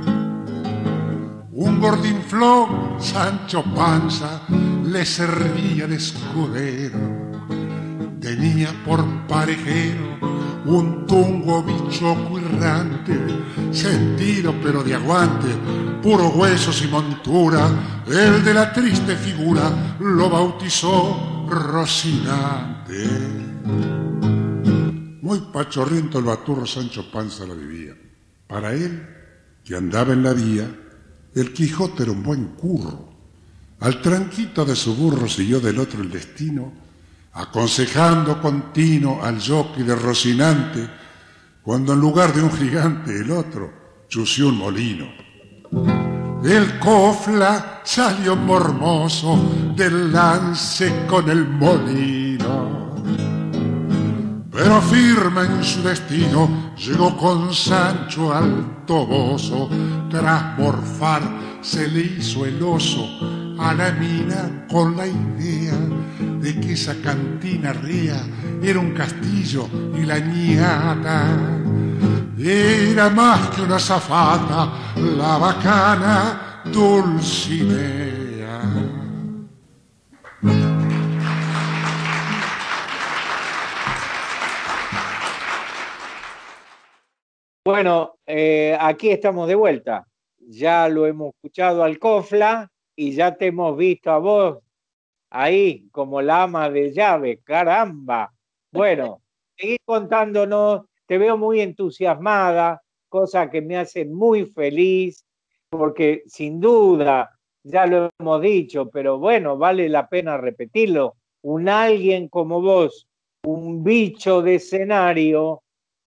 Un gordinflón, Sancho Panza, le servía de escudero. tenía por parejero un tungo bichoco errante, sentido pero de aguante, puro huesos y montura. El de la triste figura lo bautizó Rocinante. Muy pachorriento el baturro Sancho Panza la vivía. Para él, que andaba en la vía, el Quijote era un buen curro. Al tranquito de su burro siguió del otro el destino, aconsejando continuo al jockey de Rocinante, cuando en lugar de un gigante el otro chució un molino. El cofla salió mormoso del lance con el molino, pero firme en su destino llegó con Sancho al toboso. Tras morfar se le hizo el oso a la mina con la idea de que esa cantina ría era un castillo y la ñata era más que una zafata, la bacana Dulcinea. Bueno, eh, aquí estamos de vuelta. Ya lo hemos escuchado al Cofla y ya te hemos visto a vos ahí como la ama de llave. ¡Caramba! Bueno, seguí contándonos. Te veo muy entusiasmada, cosa que me hace muy feliz, porque sin duda, ya lo hemos dicho, pero bueno, vale la pena repetirlo. Un alguien como vos, un bicho de escenario,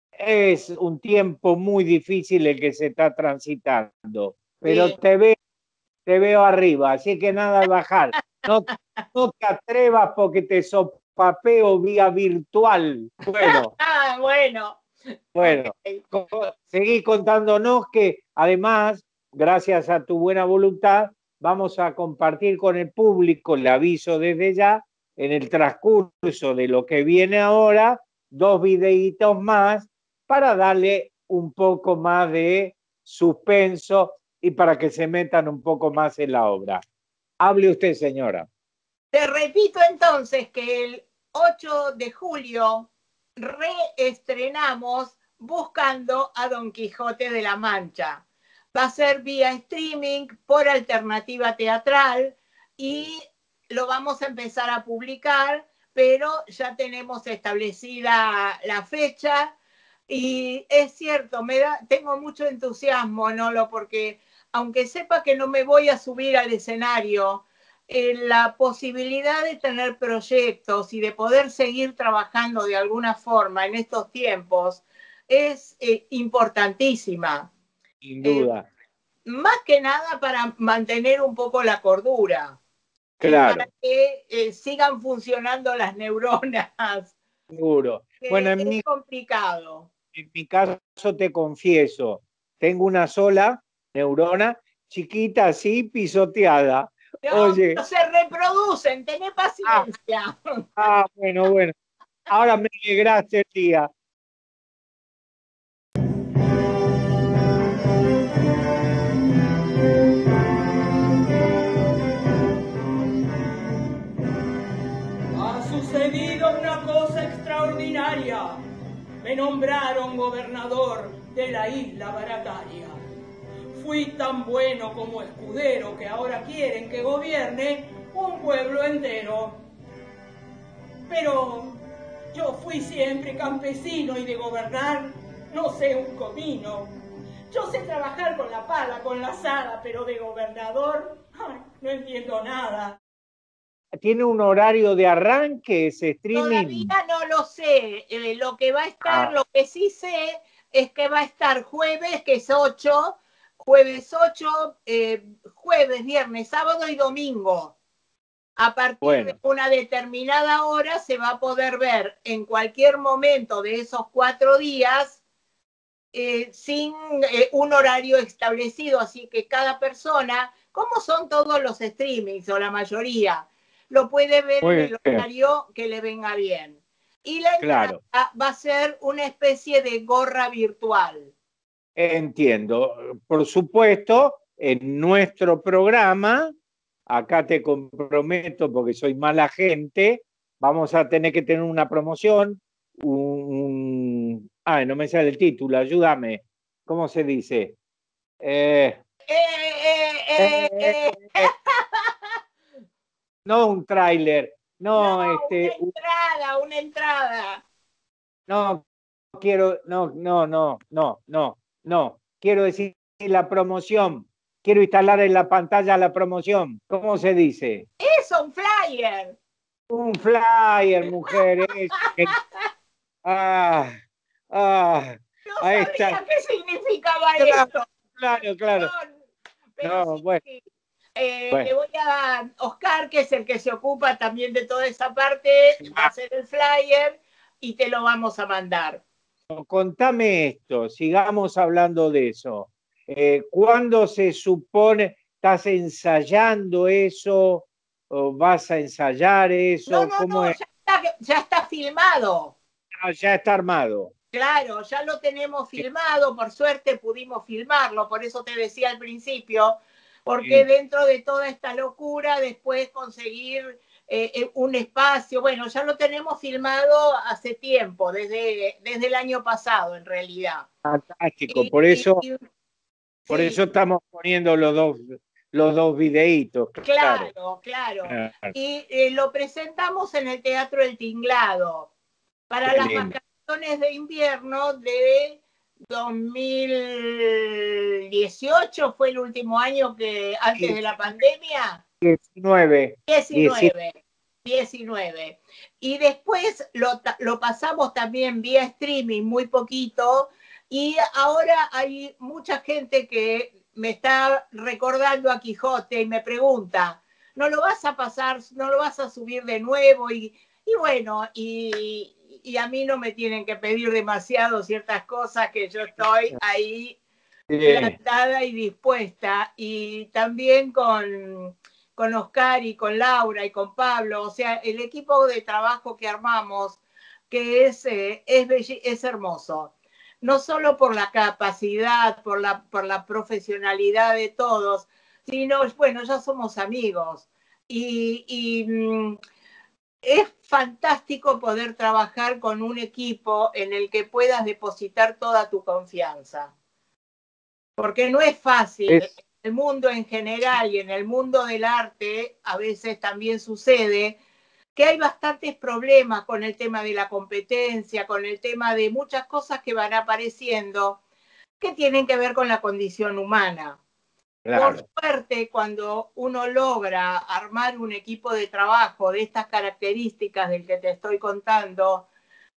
es un tiempo muy difícil el que se está transitando, pero Sí. te veo, te veo arriba, así que nada de bajar. No, no te atrevas porque te sopapeo vía virtual. Bueno, Ah, bueno. bueno, co- seguí contándonos que además, gracias a tu buena voluntad, vamos a compartir con el público, le aviso desde ya, en el transcurso de lo que viene ahora, dos videitos más para darle un poco más de suspenso y para que se metan un poco más en la obra. Hable usted, señora. Te repito entonces que el ocho de julio reestrenamos Buscando a Don Quijote de la Mancha. Va a ser vía streaming por alternativa teatral y lo vamos a empezar a publicar, pero ya tenemos establecida la fecha. Y es cierto, me da, tengo mucho entusiasmo, Nolo, porque aunque sepa que no me voy a subir al escenario, eh, la posibilidad de tener proyectos y de poder seguir trabajando de alguna forma en estos tiempos es eh, importantísima. Sin duda. Eh, más que nada para mantener un poco la cordura. Claro. Para que eh, sigan funcionando las neuronas. Seguro. Que Bueno, en es mi, complicado. en mi caso te confieso, tengo una sola neurona chiquita así, pisoteada. No, Oye, no se reproducen, tené paciencia. ah, bueno, bueno. Ahora me alegraste el día. Ha sucedido una cosa extraordinaria. Me nombraron gobernador de la isla Barataria. Fui tan bueno como escudero que ahora quieren que gobierne un pueblo entero. Pero yo fui siempre campesino y de gobernar no sé un comino. Yo sé trabajar con la pala, con la azada, pero de gobernador ay, no entiendo nada. ¿Tiene un horario de arranque ese streaming? Todavía no lo sé. Eh, lo que va a estar, Ah. lo que sí sé es que va a estar jueves, que es ocho, jueves ocho, eh, jueves, viernes, sábado y domingo. A partir Bueno. de una determinada hora se va a poder ver en cualquier momento de esos cuatro días eh, sin eh, un horario establecido. Así que cada persona, como son todos los streamings o la mayoría, lo puede ver Muy en el bien. horario que le venga bien. Y la Claro. entrada va a ser una especie de gorra virtual. Entiendo. Por supuesto, en nuestro programa, acá te comprometo porque soy mala gente, vamos a tener que tener una promoción, un, un... Ay, no me sale el título, ayúdame. ¿Cómo se dice? Eh, Eh, eh, eh, eh. No un tráiler, no, No, este, una entrada, una entrada. no, quiero, no, no, no, no, no, no, quiero decir la promoción, quiero instalar en la pantalla la promoción, ¿cómo se dice? Eso, un flyer. Un flyer, mujer, eso. Ah, ah, No a sabía esta. qué significaba Claro, esto. claro, claro. Pero No, sí, bueno. sí. Eh, Bueno. Le voy a Oscar, que es el que se ocupa también de toda esa parte, va a hacer el flyer y te lo vamos a mandar. Contame esto, sigamos hablando de eso. Eh, ¿Cuándo se supone, estás ensayando eso o vas a ensayar eso? No, no, ¿Cómo no, es? ya está, ya está filmado. Ah, ya está armado. Claro, ya lo tenemos filmado, por suerte pudimos filmarlo, por eso te decía al principio, porque Sí. dentro de toda esta locura, después conseguir eh, un espacio, bueno, ya lo tenemos filmado hace tiempo, desde, desde el año pasado en realidad. Fantástico, Y, por eso, y, por sí. eso estamos poniendo los dos, los dos videitos. Claro, Claro, claro. claro. Y eh, lo presentamos en el Teatro El Tinglado para Qué las lindo. vacaciones de invierno de dos mil dieciocho, fue el último año que antes de la pandemia. diecinueve. diecinueve. diecinueve. Y después lo, lo pasamos también vía streaming muy poquito y ahora hay mucha gente que me está recordando a Quijote y me pregunta, ¿no lo vas a pasar, no lo vas a subir de nuevo? Y, y bueno, y, y a mí no me tienen que pedir demasiado ciertas cosas, que yo estoy ahí plantada y dispuesta. Y también con, con Oscar y con Laura y con Pablo, o sea, el equipo de trabajo que armamos, que es, eh, es, es hermoso. No solo por la capacidad, por la, por la profesionalidad de todos, sino, bueno, ya somos amigos. Y, y mm, es fantástico poder trabajar con un equipo en el que puedas depositar toda tu confianza. Porque no es fácil. Es... En el mundo en general y en el mundo del arte a veces también sucede que hay bastantes problemas con el tema de la competencia, con el tema de muchas cosas que van apareciendo que tienen que ver con la condición humana. Claro. Por suerte, cuando uno logra armar un equipo de trabajo de estas características del que te estoy contando,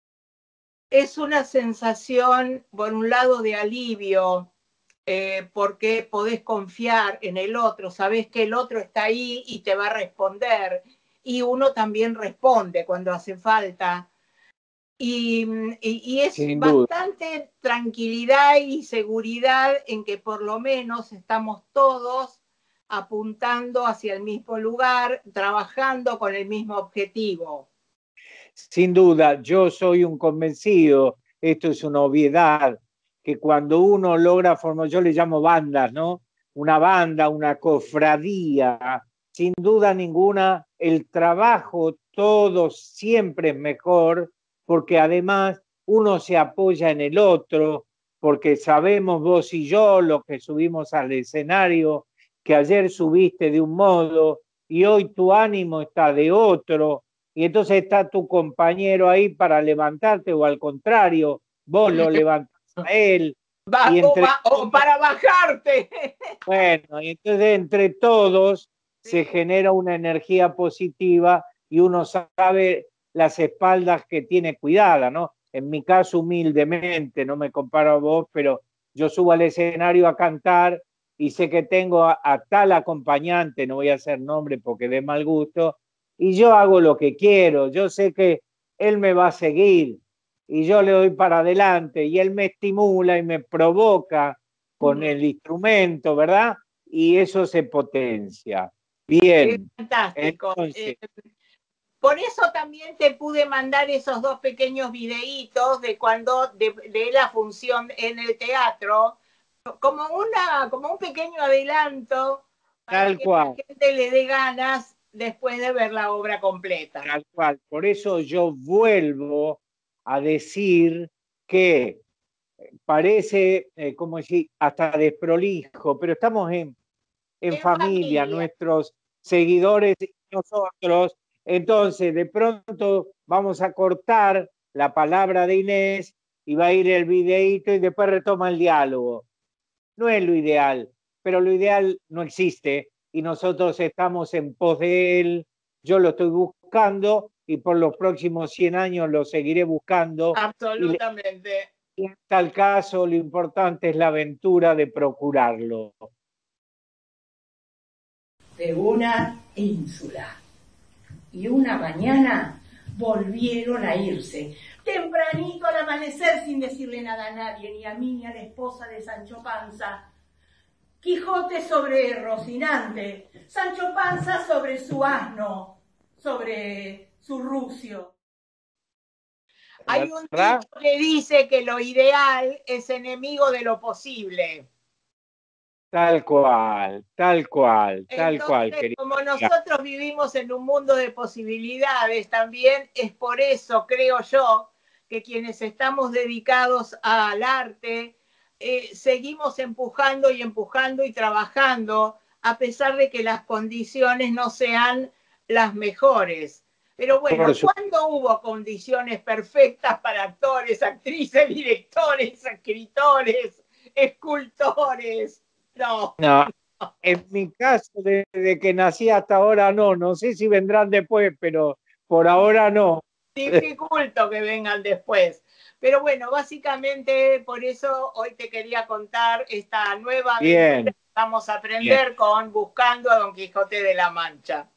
es una sensación, por un lado, de alivio, eh, porque podés confiar en el otro, sabés que el otro está ahí y te va a responder, y uno también responde cuando hace falta. Y, y, y es Sin bastante duda. Tranquilidad y seguridad en que por lo menos estamos todos apuntando hacia el mismo lugar, trabajando con el mismo objetivo. Sin duda, yo soy un convencido, esto es una obviedad, que cuando uno logra formar, yo le llamo bandas, ¿no? Una banda, una cofradía, sin duda ninguna, el trabajo todo siempre es mejor, porque además uno se apoya en el otro, porque sabemos vos y yo, los que subimos al escenario, que ayer subiste de un modo y hoy tu ánimo está de otro, y entonces está tu compañero ahí para levantarte, o al contrario, vos lo levantas a él. Va, y entre o, va, o para bajarte. Bueno, y entonces entre todos sí. se genera una energía positiva y uno sabe las espaldas que tiene cuidada, ¿no? En mi caso, humildemente, no me comparo a vos, pero yo subo al escenario a cantar y sé que tengo a, a tal acompañante, no voy a hacer nombre porque dé mal gusto, y yo hago lo que quiero, yo sé que él me va a seguir y yo le doy para adelante y él me estimula y me provoca con el instrumento, ¿verdad? Y eso se potencia. Bien. Es fantástico. Entonces, eh, por eso también te pude mandar esos dos pequeños videitos de cuando de, de la función en el teatro, como una, como un pequeño adelanto para tal que cual. la gente le dé ganas después de ver la obra completa. Tal cual. Por eso yo vuelvo a decir que parece, eh, como decir, hasta desprolijo, pero estamos en, en, en familia, familia, nuestros seguidores y nosotros. Entonces, de pronto vamos a cortar la palabra de Inés y va a ir el videíto y después retoma el diálogo. No es lo ideal, pero lo ideal no existe y nosotros estamos en pos de él. Yo lo estoy buscando y por los próximos cien años lo seguiré buscando. Absolutamente. Y en tal caso, lo importante es la aventura de procurarlo. De una ínsula. Y una mañana volvieron a irse, tempranito al amanecer, sin decirle nada a nadie, ni a mí ni a la esposa de Sancho Panza. Quijote sobre Rocinante, Sancho Panza sobre su asno, sobre su rucio. Hay un dicho que dice que lo ideal es enemigo de lo posible. Tal cual, tal cual, tal Entonces, cual. Querida. Como nosotros vivimos en un mundo de posibilidades, también es por eso, creo yo, que quienes estamos dedicados al arte, eh, seguimos empujando y empujando y trabajando, a pesar de que las condiciones no sean las mejores. Pero bueno, ¿cuándo hubo condiciones perfectas para actores, actrices, directores, escritores, escultores? No. No, en mi caso, desde que nací hasta ahora no, no sé si vendrán después, pero por ahora no. Dificulto que vengan después. Pero bueno, básicamente por eso hoy te quería contar esta nueva aventura que vamos a aprender Bien. con Buscando a Don Quijote de la Mancha.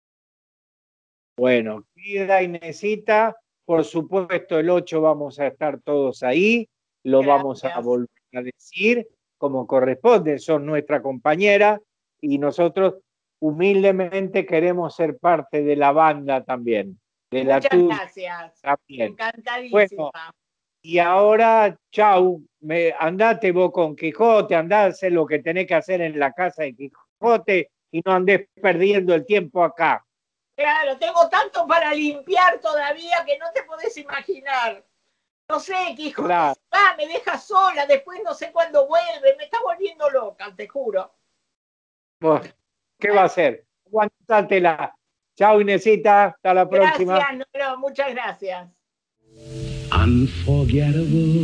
Bueno, querida Inesita, por supuesto el ocho vamos a estar todos ahí, lo Gracias. vamos a volver a decir como corresponde, son nuestra compañera y nosotros humildemente queremos ser parte de la banda también. De Muchas la gracias, también. Encantadísima. Bueno, y ahora, chau, me, andate vos con Quijote, andá a hacer lo que tenés que hacer en la casa de Quijote y no andés perdiendo el tiempo acá. Claro, tengo tanto para limpiar todavía que no te podés imaginar. No sé, Quijote, claro. ah, me deja sola, después no sé cuándo vuelve, me está volviendo loca, te juro. Bueno, ¿qué va a hacer? Aguantátela. Chao, Inesita, hasta la próxima. Gracias, no, no, muchas gracias. Unforgettable.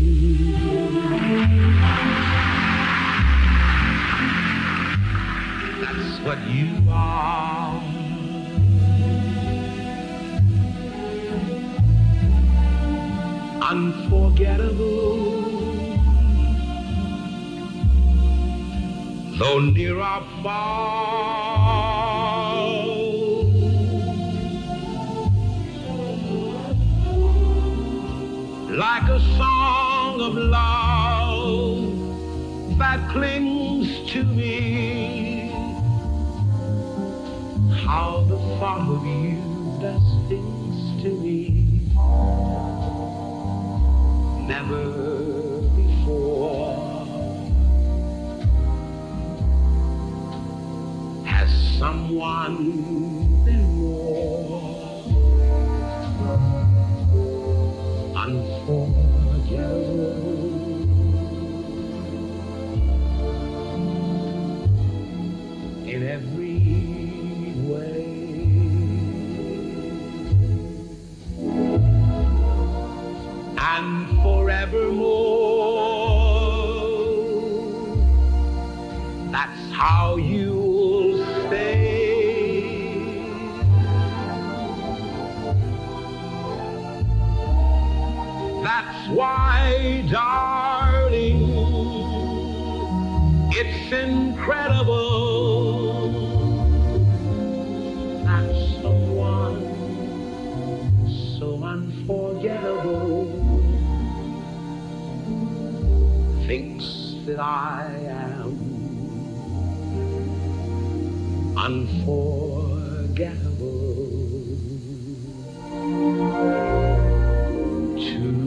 That's what you are. Unforgettable, though near or far, like a song of love that clings to me. How the thought of you does things to me. Never before has someone been more unforgettable. In every way. And forevermore, that's how you'll stay. That's why, darling, it's incredible that someone so unforgettable thinks that I am unforgettable too.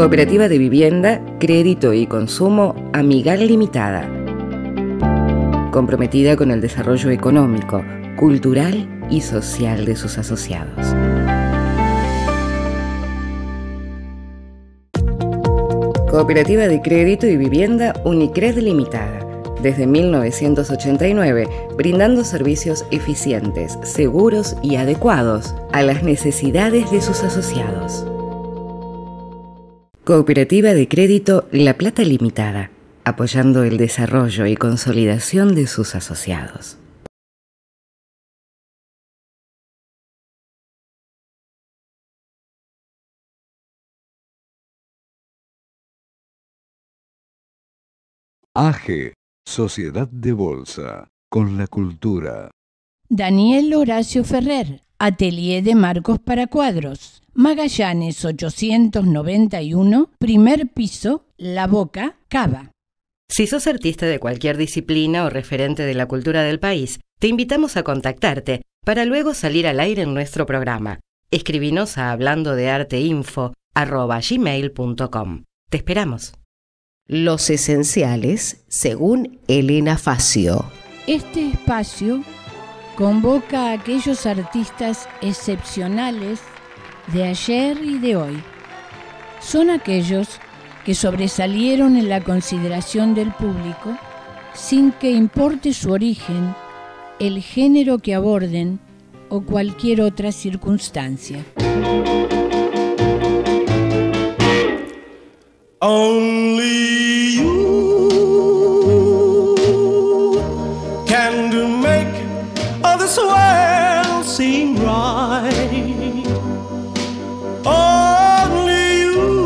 Cooperativa de Vivienda, Crédito y Consumo Amigal Limitada. Comprometida con el desarrollo económico, cultural y social de sus asociados. Cooperativa de Crédito y Vivienda Unicred Limitada. Desde mil novecientos ochenta y nueve, brindando servicios eficientes, seguros y adecuados a las necesidades de sus asociados. Cooperativa de Crédito La Plata Limitada, apoyando el desarrollo y consolidación de sus asociados. A G, Sociedad de Bolsa, con la cultura. Daniel Horacio Ferrer, Atelier de Marcos para Cuadros. Magallanes ochocientos noventa y uno, primer piso, La Boca, Cava. Si sos artista de cualquier disciplina o referente de la cultura del país, te invitamos a contactarte para luego salir al aire en nuestro programa. Escribinos a hablando de arte info arroba gmail punto com. Te esperamos. Los esenciales, según Elena Facio. Este espacio convoca a aquellos artistas excepcionales de ayer y de hoy. Son aquellos que sobresalieron en la consideración del público sin que importe su origen, el género que aborden o cualquier otra circunstancia. Only you can make this world seem right. Only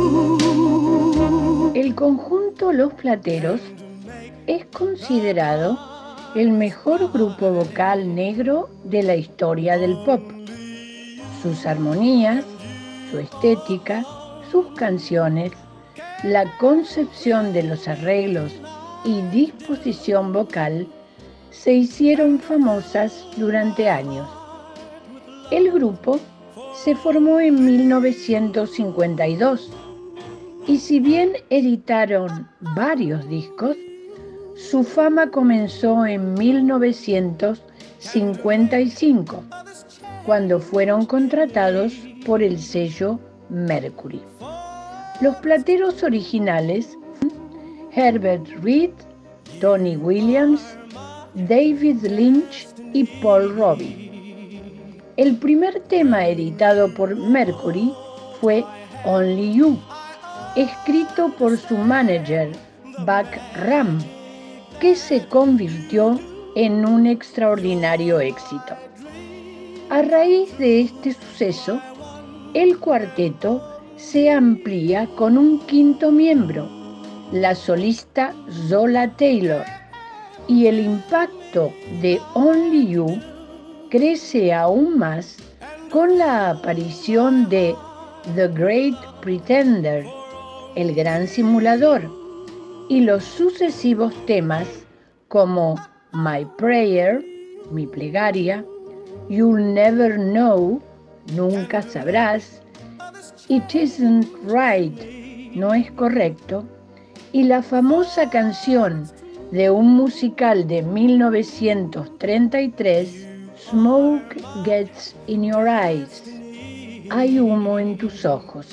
you. El conjunto Los Plateros es considerado el mejor grupo vocal negro de la historia del pop. Sus armonías, su estética, sus canciones, la concepción de los arreglos y disposición vocal se hicieron famosas durante años. El grupo se formó en mil novecientos cincuenta y dos y si bien editaron varios discos, su fama comenzó en mil novecientos cincuenta y cinco, cuando fueron contratados por el sello Mercury. Los Plateros originales, Herbert Reed, Tony Williams, David Lynch y Paul Robbie. El primer tema editado por Mercury fue Only You, escrito por su manager Buck Ram, que se convirtió en un extraordinario éxito. A raíz de este suceso, el cuarteto se amplía con un quinto miembro, la solista Zola Taylor, y el impacto de Only You crece aún más con la aparición de The Great Pretender, el gran simulador, y los sucesivos temas como My Prayer, mi plegaria, You'll Never Know, nunca sabrás, It Isn't Right, no es correcto, y la famosa canción de un musical de mil novecientos treinta y tres, Smoke Gets in Your Eyes, hay humo en tus ojos.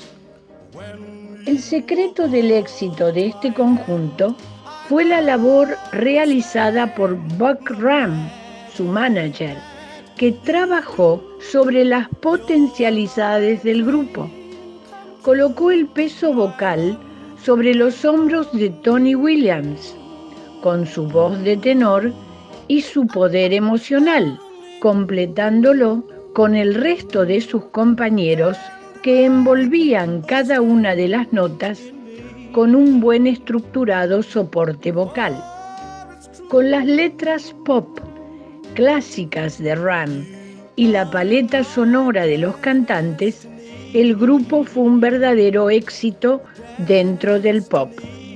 El secreto del éxito de este conjunto fue la labor realizada por Buck Ram, su manager, que trabajó sobre las potencialidades del grupo. Colocó el peso vocal sobre los hombros de Tony Williams, con su voz de tenor y su poder emocional, completándolo con el resto de sus compañeros que envolvían cada una de las notas con un buen estructurado soporte vocal. Con las letras pop clásicas de Ram y la paleta sonora de los cantantes, el grupo fue un verdadero éxito dentro del pop.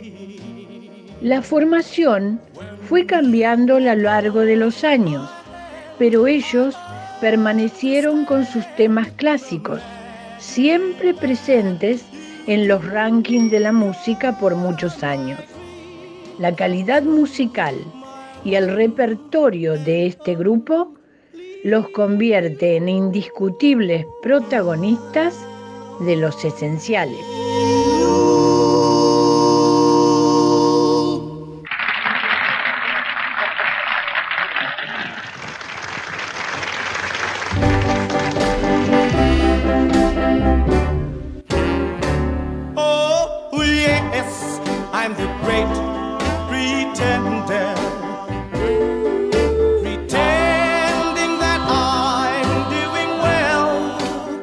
La formación fue cambiando a lo largo de los años, pero ellos permanecieron con sus temas clásicos, siempre presentes en los rankings de la música por muchos años. La calidad musical y el repertorio de este grupo los convierte en indiscutibles protagonistas de Los Esenciales. Oh, yes, I'm the great pretender. Pretending that I'm doing well.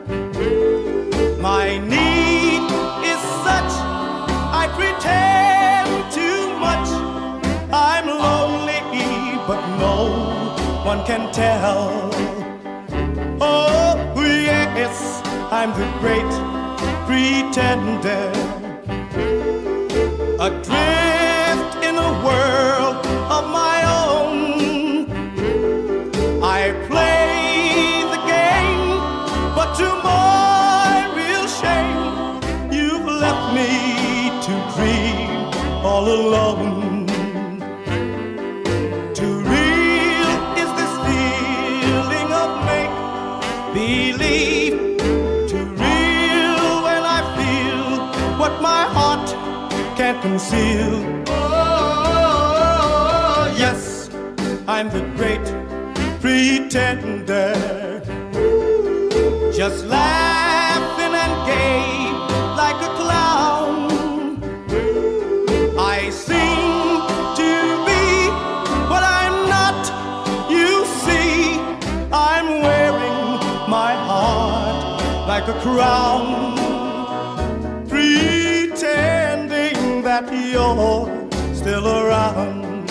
My need is such, I pretend too much. I'm lonely, but no one can tell. Oh, yes, I'm the great pretender. Adrift in a world of my own. I play the game, but to my real shame, you've left me to dream all alone. Too real is this feeling of make-believe. Too real when I feel what my heart can't conceal. Oh, yes, I'm the great pretender. Just laughing and gay like a clown. I seem to be what I'm not. You see, I'm wearing my heart like a crown. Pretending that you're still around.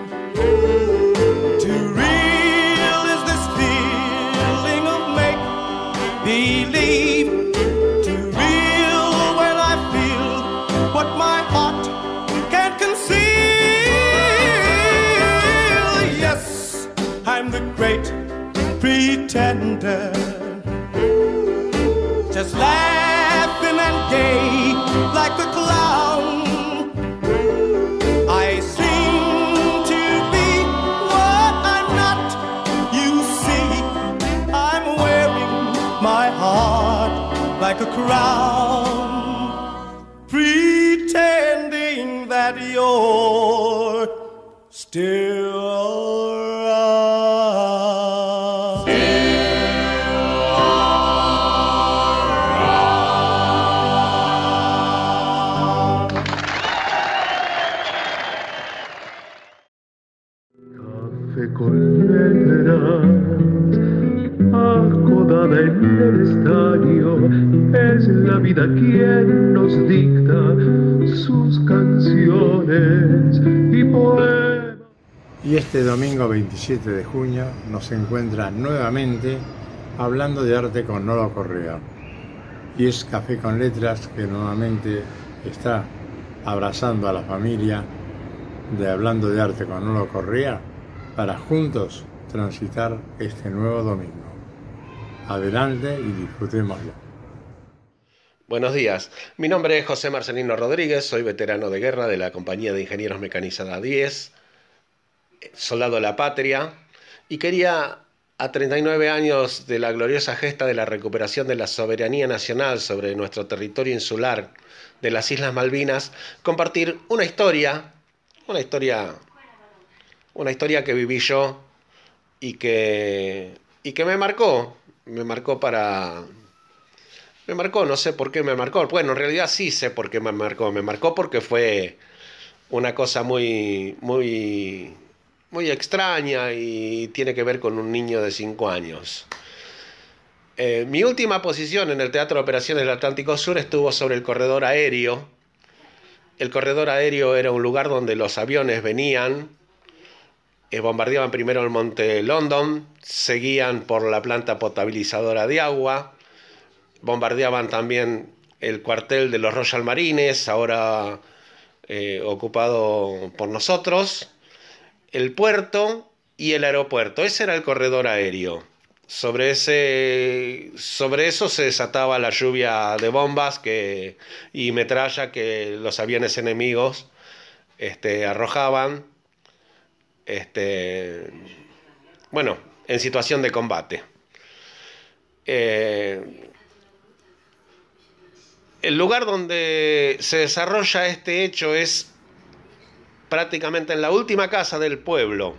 Too real is this feeling of make-believe. Too real when I feel what my heart can't conceal. Yes, I'm the great pretender. Just laughing and gay like a clown. I seem to be what I'm not. You see, I'm wearing my heart like a crown. Pretending that you're still around. Con letras acodada en el estadio, es la vida quien nos dicta sus canciones y poemas. Y este domingo veintisiete de junio nos encuentra nuevamente hablando de arte con Nolo Correa. Y es Café con Letras que nuevamente está abrazando a la familia de Hablando de Arte con Nolo Correa para juntos transitar este nuevo domingo. Adelante y disfrutémoslo. Buenos días, mi nombre es José Marcelino Rodríguez, soy veterano de guerra de la Compañía de Ingenieros Mecanizada diez, soldado de la patria, y quería, a treinta y nueve años de la gloriosa gesta de la recuperación de la soberanía nacional sobre nuestro territorio insular de las Islas Malvinas, compartir una historia, una historia... Una historia que viví yo y que, y que me marcó, me marcó para... Me marcó, no sé por qué me marcó. Bueno, en realidad sí sé por qué me marcó. Me marcó porque fue una cosa muy, muy, muy extraña y tiene que ver con un niño de cinco años. Eh, mi última posición en el Teatro de Operaciones del Atlántico Sur estuvo sobre el corredor aéreo. El corredor aéreo era un lugar donde los aviones venían, eh, bombardeaban primero el Monte London, seguían por la planta potabilizadora de agua, bombardeaban también el cuartel de los Royal Marines, ahora eh, ocupado por nosotros, el puerto y el aeropuerto. Ese era el corredor aéreo. sobre, ese, sobre eso se desataba la lluvia de bombas que, y metralla que los aviones enemigos este, arrojaban, este, bueno, en situación de combate. Eh, el lugar donde se desarrolla este hecho es prácticamente en la última casa del pueblo,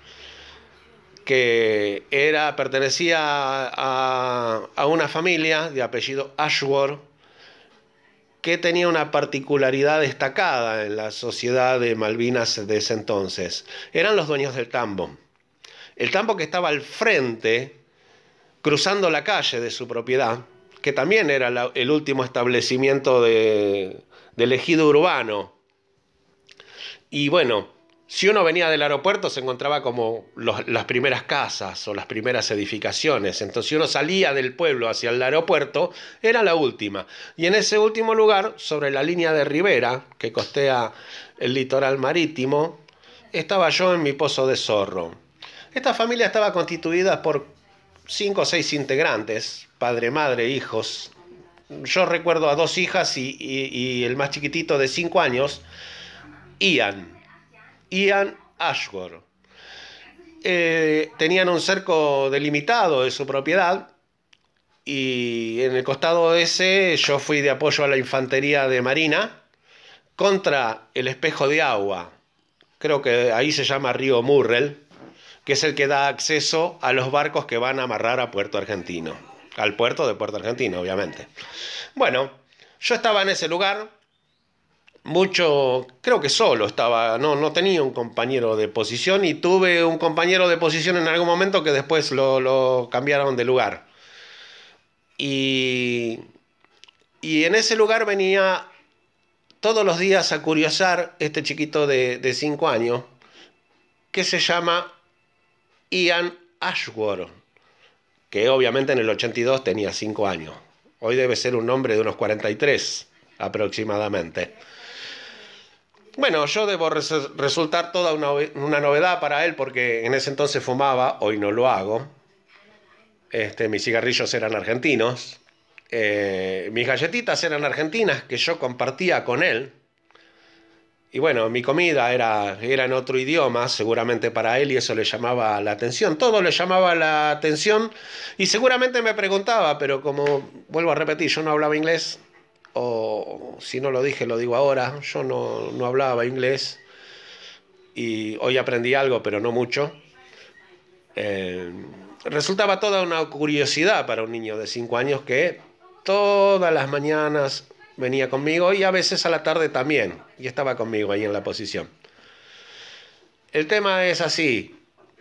que era, pertenecía a, a una familia de apellido Ashworth, que tenía una particularidad destacada en la sociedad de Malvinas de ese entonces. Eran los dueños del tambo. El tambo que estaba al frente, cruzando la calle de su propiedad, que también era la, el último establecimiento de, del ejido urbano. Y bueno, si uno venía del aeropuerto se encontraba como los, las primeras casas o las primeras edificaciones. Entonces si uno salía del pueblo hacia el aeropuerto, era la última. Y en ese último lugar, sobre la línea de ribera, que costea el litoral marítimo, estaba yo en mi pozo de zorro. Esta familia estaba constituida por cinco o seis integrantes, padre, madre, hijos. Yo recuerdo a dos hijas y, y, y el más chiquitito de cinco años, Ian. Ian Ashworth. Eh, tenían un cerco delimitado de su propiedad y en el costado ese yo fui de apoyo a la infantería de marina contra el espejo de agua. Creo que ahí se llama Río Murrell, que es el que da acceso a los barcos que van a amarrar a Puerto Argentino, al puerto de Puerto Argentino, obviamente. Bueno, yo estaba en ese lugar, mucho, creo que solo estaba, no, no tenía un compañero de posición y tuve un compañero de posición en algún momento que después lo, lo cambiaron de lugar. Y, y en ese lugar venía todos los días a curiosar este chiquito de, de cinco años, que se llama Ian Ashworth, que obviamente en el ochenta y dos tenía cinco años. Hoy debe ser un hombre de unos cuarenta y tres aproximadamente. Bueno, yo debo res resultar toda una, una novedad para él porque en ese entonces fumaba, hoy no lo hago. Este, mis cigarrillos eran argentinos. Eh, mis galletitas eran argentinas que yo compartía con él. Y bueno, mi comida era, era en otro idioma, seguramente para él, y eso le llamaba la atención. Todo le llamaba la atención y seguramente me preguntaba, pero como vuelvo a repetir, yo no hablaba inglés, o si no lo dije, lo digo ahora, yo no, no hablaba inglés y hoy aprendí algo, pero no mucho. Eh, resultaba toda una curiosidad para un niño de cinco años que todas las mañanas venía conmigo y a veces a la tarde también, y estaba conmigo ahí en la posición. El tema es así,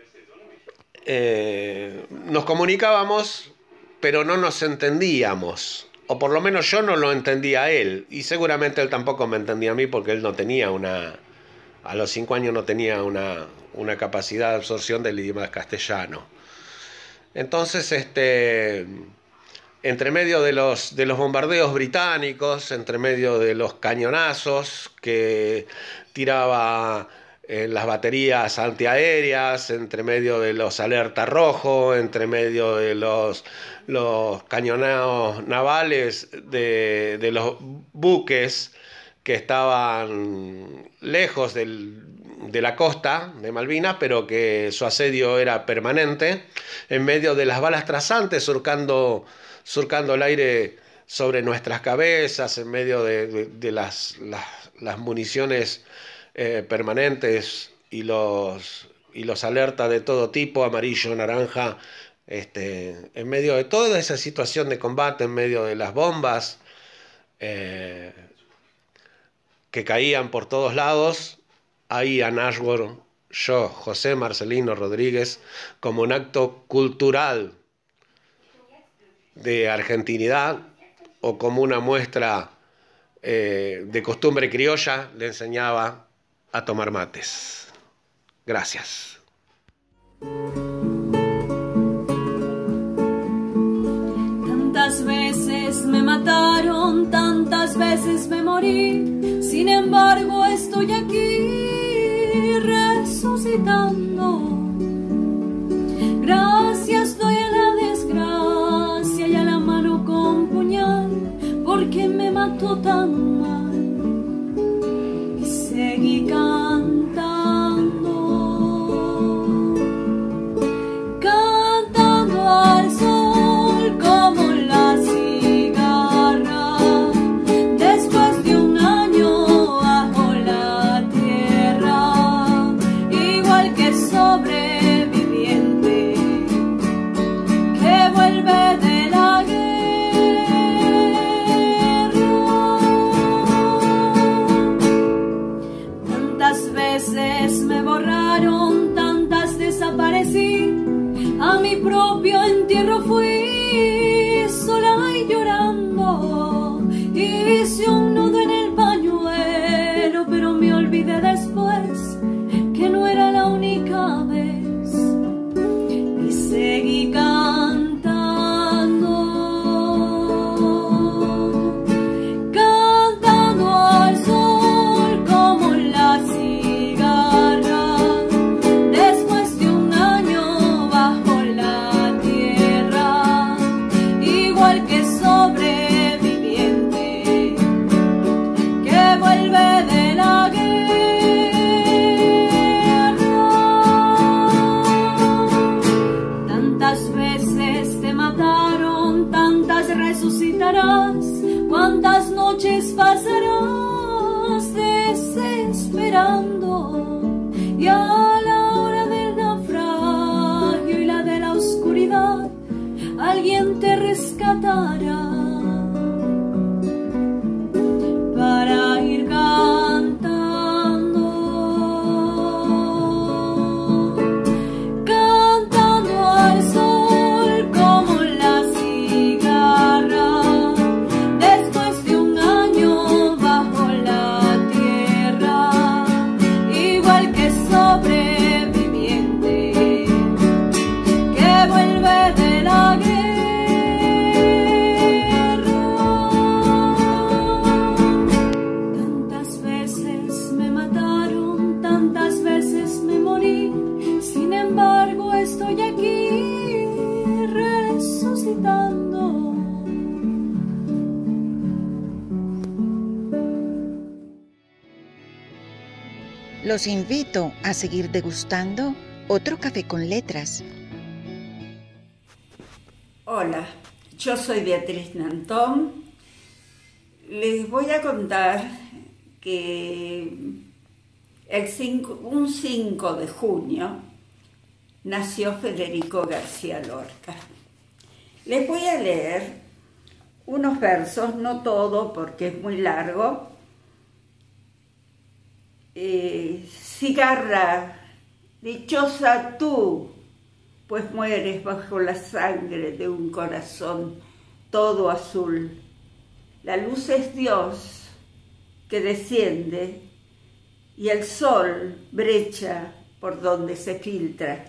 eh, nos comunicábamos, pero no nos entendíamos, o por lo menos yo no lo entendía a él, y seguramente él tampoco me entendía a mí porque él no tenía una, a los cinco años no tenía una, una capacidad de absorción del idioma castellano. Entonces, este... entre medio de los, de los bombardeos británicos, entre medio de los cañonazos que tiraba eh, las baterías antiaéreas, entre medio de los alerta rojo, entre medio de los, los cañonados navales de, de los buques que estaban lejos del, de la costa de Malvinas, pero que su asedio era permanente, en medio de las balas trasantes surcando... surcando el aire sobre nuestras cabezas, en medio de, de, de las, las, las municiones eh, permanentes y los, y los alertas de todo tipo, amarillo, naranja, este, en medio de toda esa situación de combate, en medio de las bombas eh, que caían por todos lados, ahí Ian Ashworth, yo, José Marcelino Rodríguez, como un acto cultural de argentinidad o como una muestra eh, de costumbre criolla, le enseñaba a tomar mates. Gracias. Tantas veces me mataron, tantas veces me morí, sin embargo estoy aquí resucitando. Gracias doy a la trato tan mal y seguí cantando, cantando al sol como la cigarra, después de un año bajo la tierra, igual que sobreviviente que vuelve de la guerra. Tantas veces me borraron, tantas desaparecí, a mi propio entierro fui sola y llorando, hice un nudo en el pañuelo, pero me olvidé después que no era la única vez y seguí cantando, cantando al sol como la cigarra, después de un año bajo la tierra, igual que sobreviviente que vuelve de la guerra. Tantas veces te mataron, tantas resucitarás, cuántas noches pasarás desesperando, y a la hora del naufragio y la de la oscuridad alguien te rescatará para ir cantando, cantando al sol como la cigarra, después de un año bajo la tierra, igual que sobreviviente que vuelve de la guerra. Tantas veces me mataron, tantas veces me morí, sin embargo estoy aquí resucitando. Los invito a seguir degustando otro café con letras. Hola, yo soy Beatriz Nantón. Les voy a contar que el cinco, un cinco de junio nació Federico García Lorca. Les voy a leer unos versos, no todo porque es muy largo. Eh, cigarra, dichosa tú, pues mueres bajo la sangre de un corazón todo azul. La luz es Dios que desciende y el sol brecha por donde se filtra.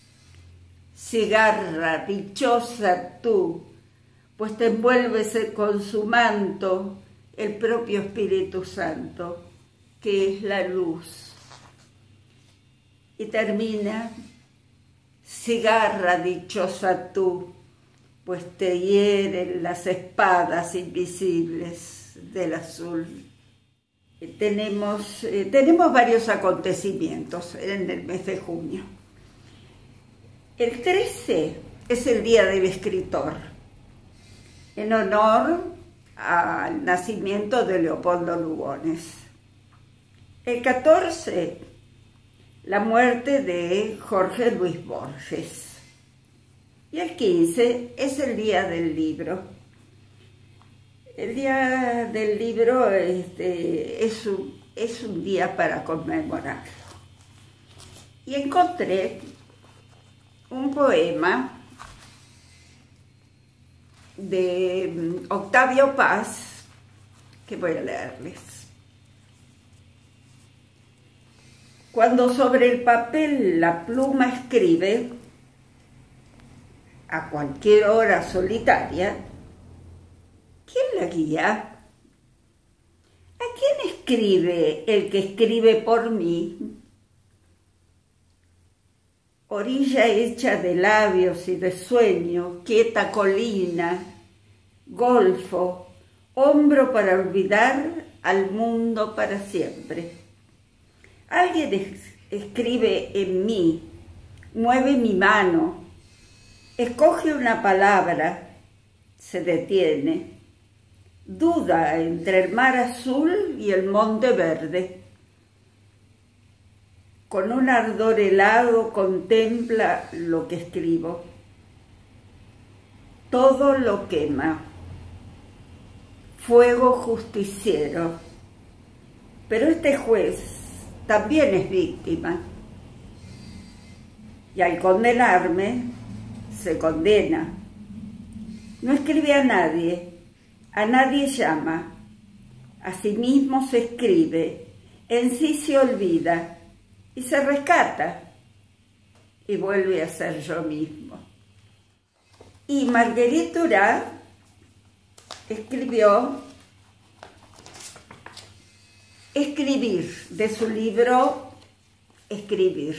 Cigarra, dichosa tú, pues te envuelves con su manto el propio Espíritu Santo, que es la luz. Y termina: cigarra, dichosa tú, pues te hieren las espadas invisibles del azul. Eh, tenemos, eh, tenemos varios acontecimientos en el mes de junio. El trece es el Día del Escritor, en honor al nacimiento de Leopoldo Lugones. El catorce, la muerte de Jorge Luis Borges. Y el quince es el Día del Libro. El Día del Libro este, es, un, es un día para conmemorarlo. Y encontré un poema de Octavio Paz que voy a leerles. Cuando sobre el papel la pluma escribe, a cualquier hora solitaria, ¿quién la guía? ¿A quién escribe el que escribe por mí? Orilla hecha de labios y de sueño, quieta colina, golfo, hombro para olvidar, al mundo para siempre. Alguien es, escribe en mí, mueve mi mano, escoge una palabra, se detiene, duda entre el mar azul y el monte verde. Con un ardor helado contempla lo que escribo. Todo lo quema. Fuego justiciero. Pero este juez también es víctima. Y al condenarme, se condena. No escribe a nadie, a nadie llama. A sí mismo se escribe, en sí se olvida y se rescata y vuelve a ser yo mismo. Y Marguerite Duras escribió Escribir, de su libro Escribir.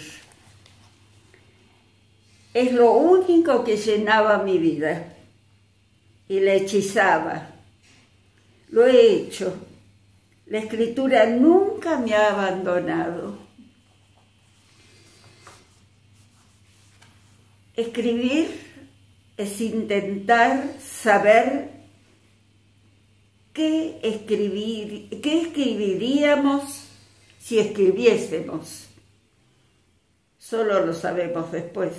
Es lo único que llenaba mi vida y la hechizaba. Lo he hecho. La escritura nunca me ha abandonado. Escribir es intentar saber qué escribir, qué escribiríamos si escribiésemos. Solo lo sabemos después.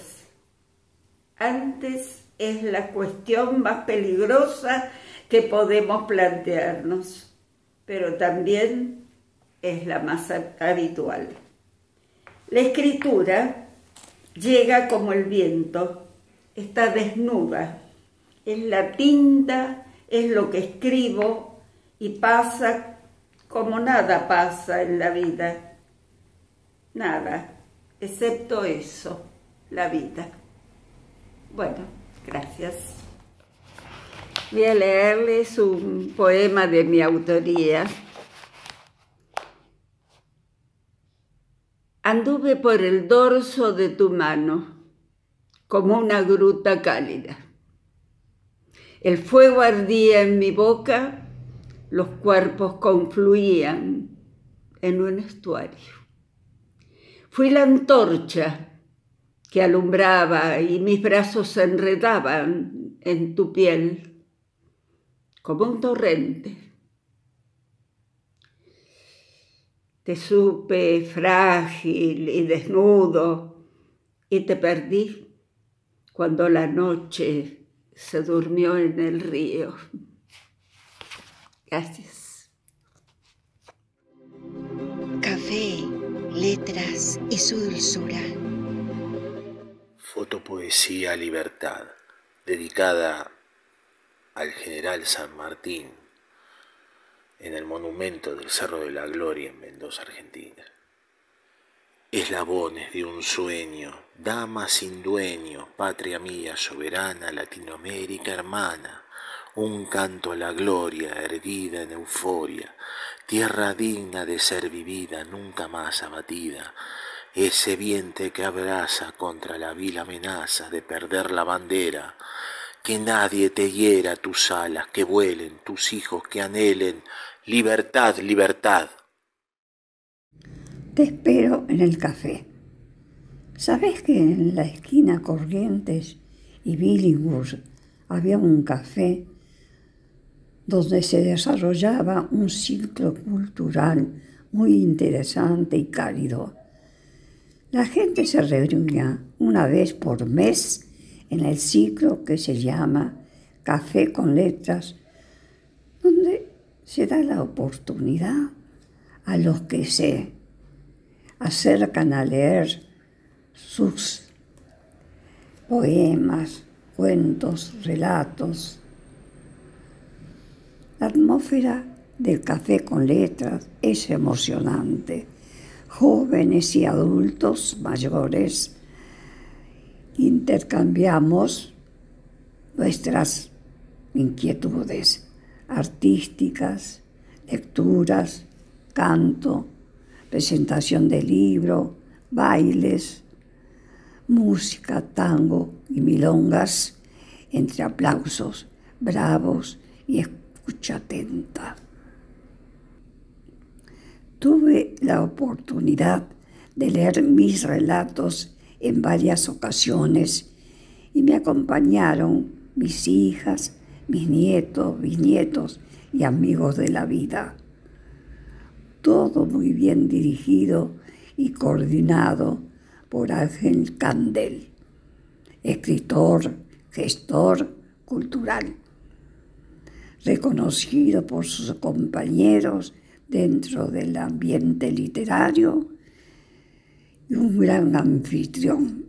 Antes es la cuestión más peligrosa que podemos plantearnos, pero también es la más habitual. La escritura llega como el viento, está desnuda, es la tinta, es lo que escribo y pasa como nada pasa en la vida. Nada, excepto eso, la vida. Bueno, gracias. Voy a leerles un poema de mi autoría. Anduve por el dorso de tu mano, como una gruta cálida. El fuego ardía en mi boca, los cuerpos confluían en un estuario. Fui la antorcha que alumbraba y mis brazos se enredaban en tu piel como un torrente. Te supe frágil y desnudo y te perdí cuando la noche se durmió en el río. Gracias. Café, letras y su dulzura. Fotopoesía Libertad, dedicada al general San Martín en el monumento del Cerro de la Gloria en Mendoza, Argentina. Eslabones de un sueño, dama sin dueño, patria mía soberana, Latinoamérica hermana, un canto a la gloria erguida en euforia, tierra digna de ser vivida, nunca más abatida, ese viento que abraza contra la vil amenaza de perder la bandera, que nadie te hiera tus alas, que vuelen tus hijos, que anhelen libertad, libertad. Te espero en el café. ¿Sabés que en la esquina Corrientes y Billinghurst había un café donde se desarrollaba un ciclo cultural muy interesante y cálido? La gente se reunía una vez por mes en el ciclo que se llama Café con Letras, donde se da la oportunidad a los que se acercan a leer sus poemas, cuentos, relatos. La atmósfera del Café con Letras es emocionante. Jóvenes y adultos mayores intercambiamos nuestras inquietudes artísticas, lecturas, canto, presentación de libro, bailes, música, tango y milongas, entre aplausos bravos y escucha atenta. Tuve la oportunidad de leer mis relatos en varias ocasiones y me acompañaron mis hijas, mis nietos, bisnietos y amigos de la vida. Todo muy bien dirigido y coordinado por Ángel Candel, escritor, gestor cultural, reconocido por sus compañeros dentro del ambiente literario y un gran anfitrión.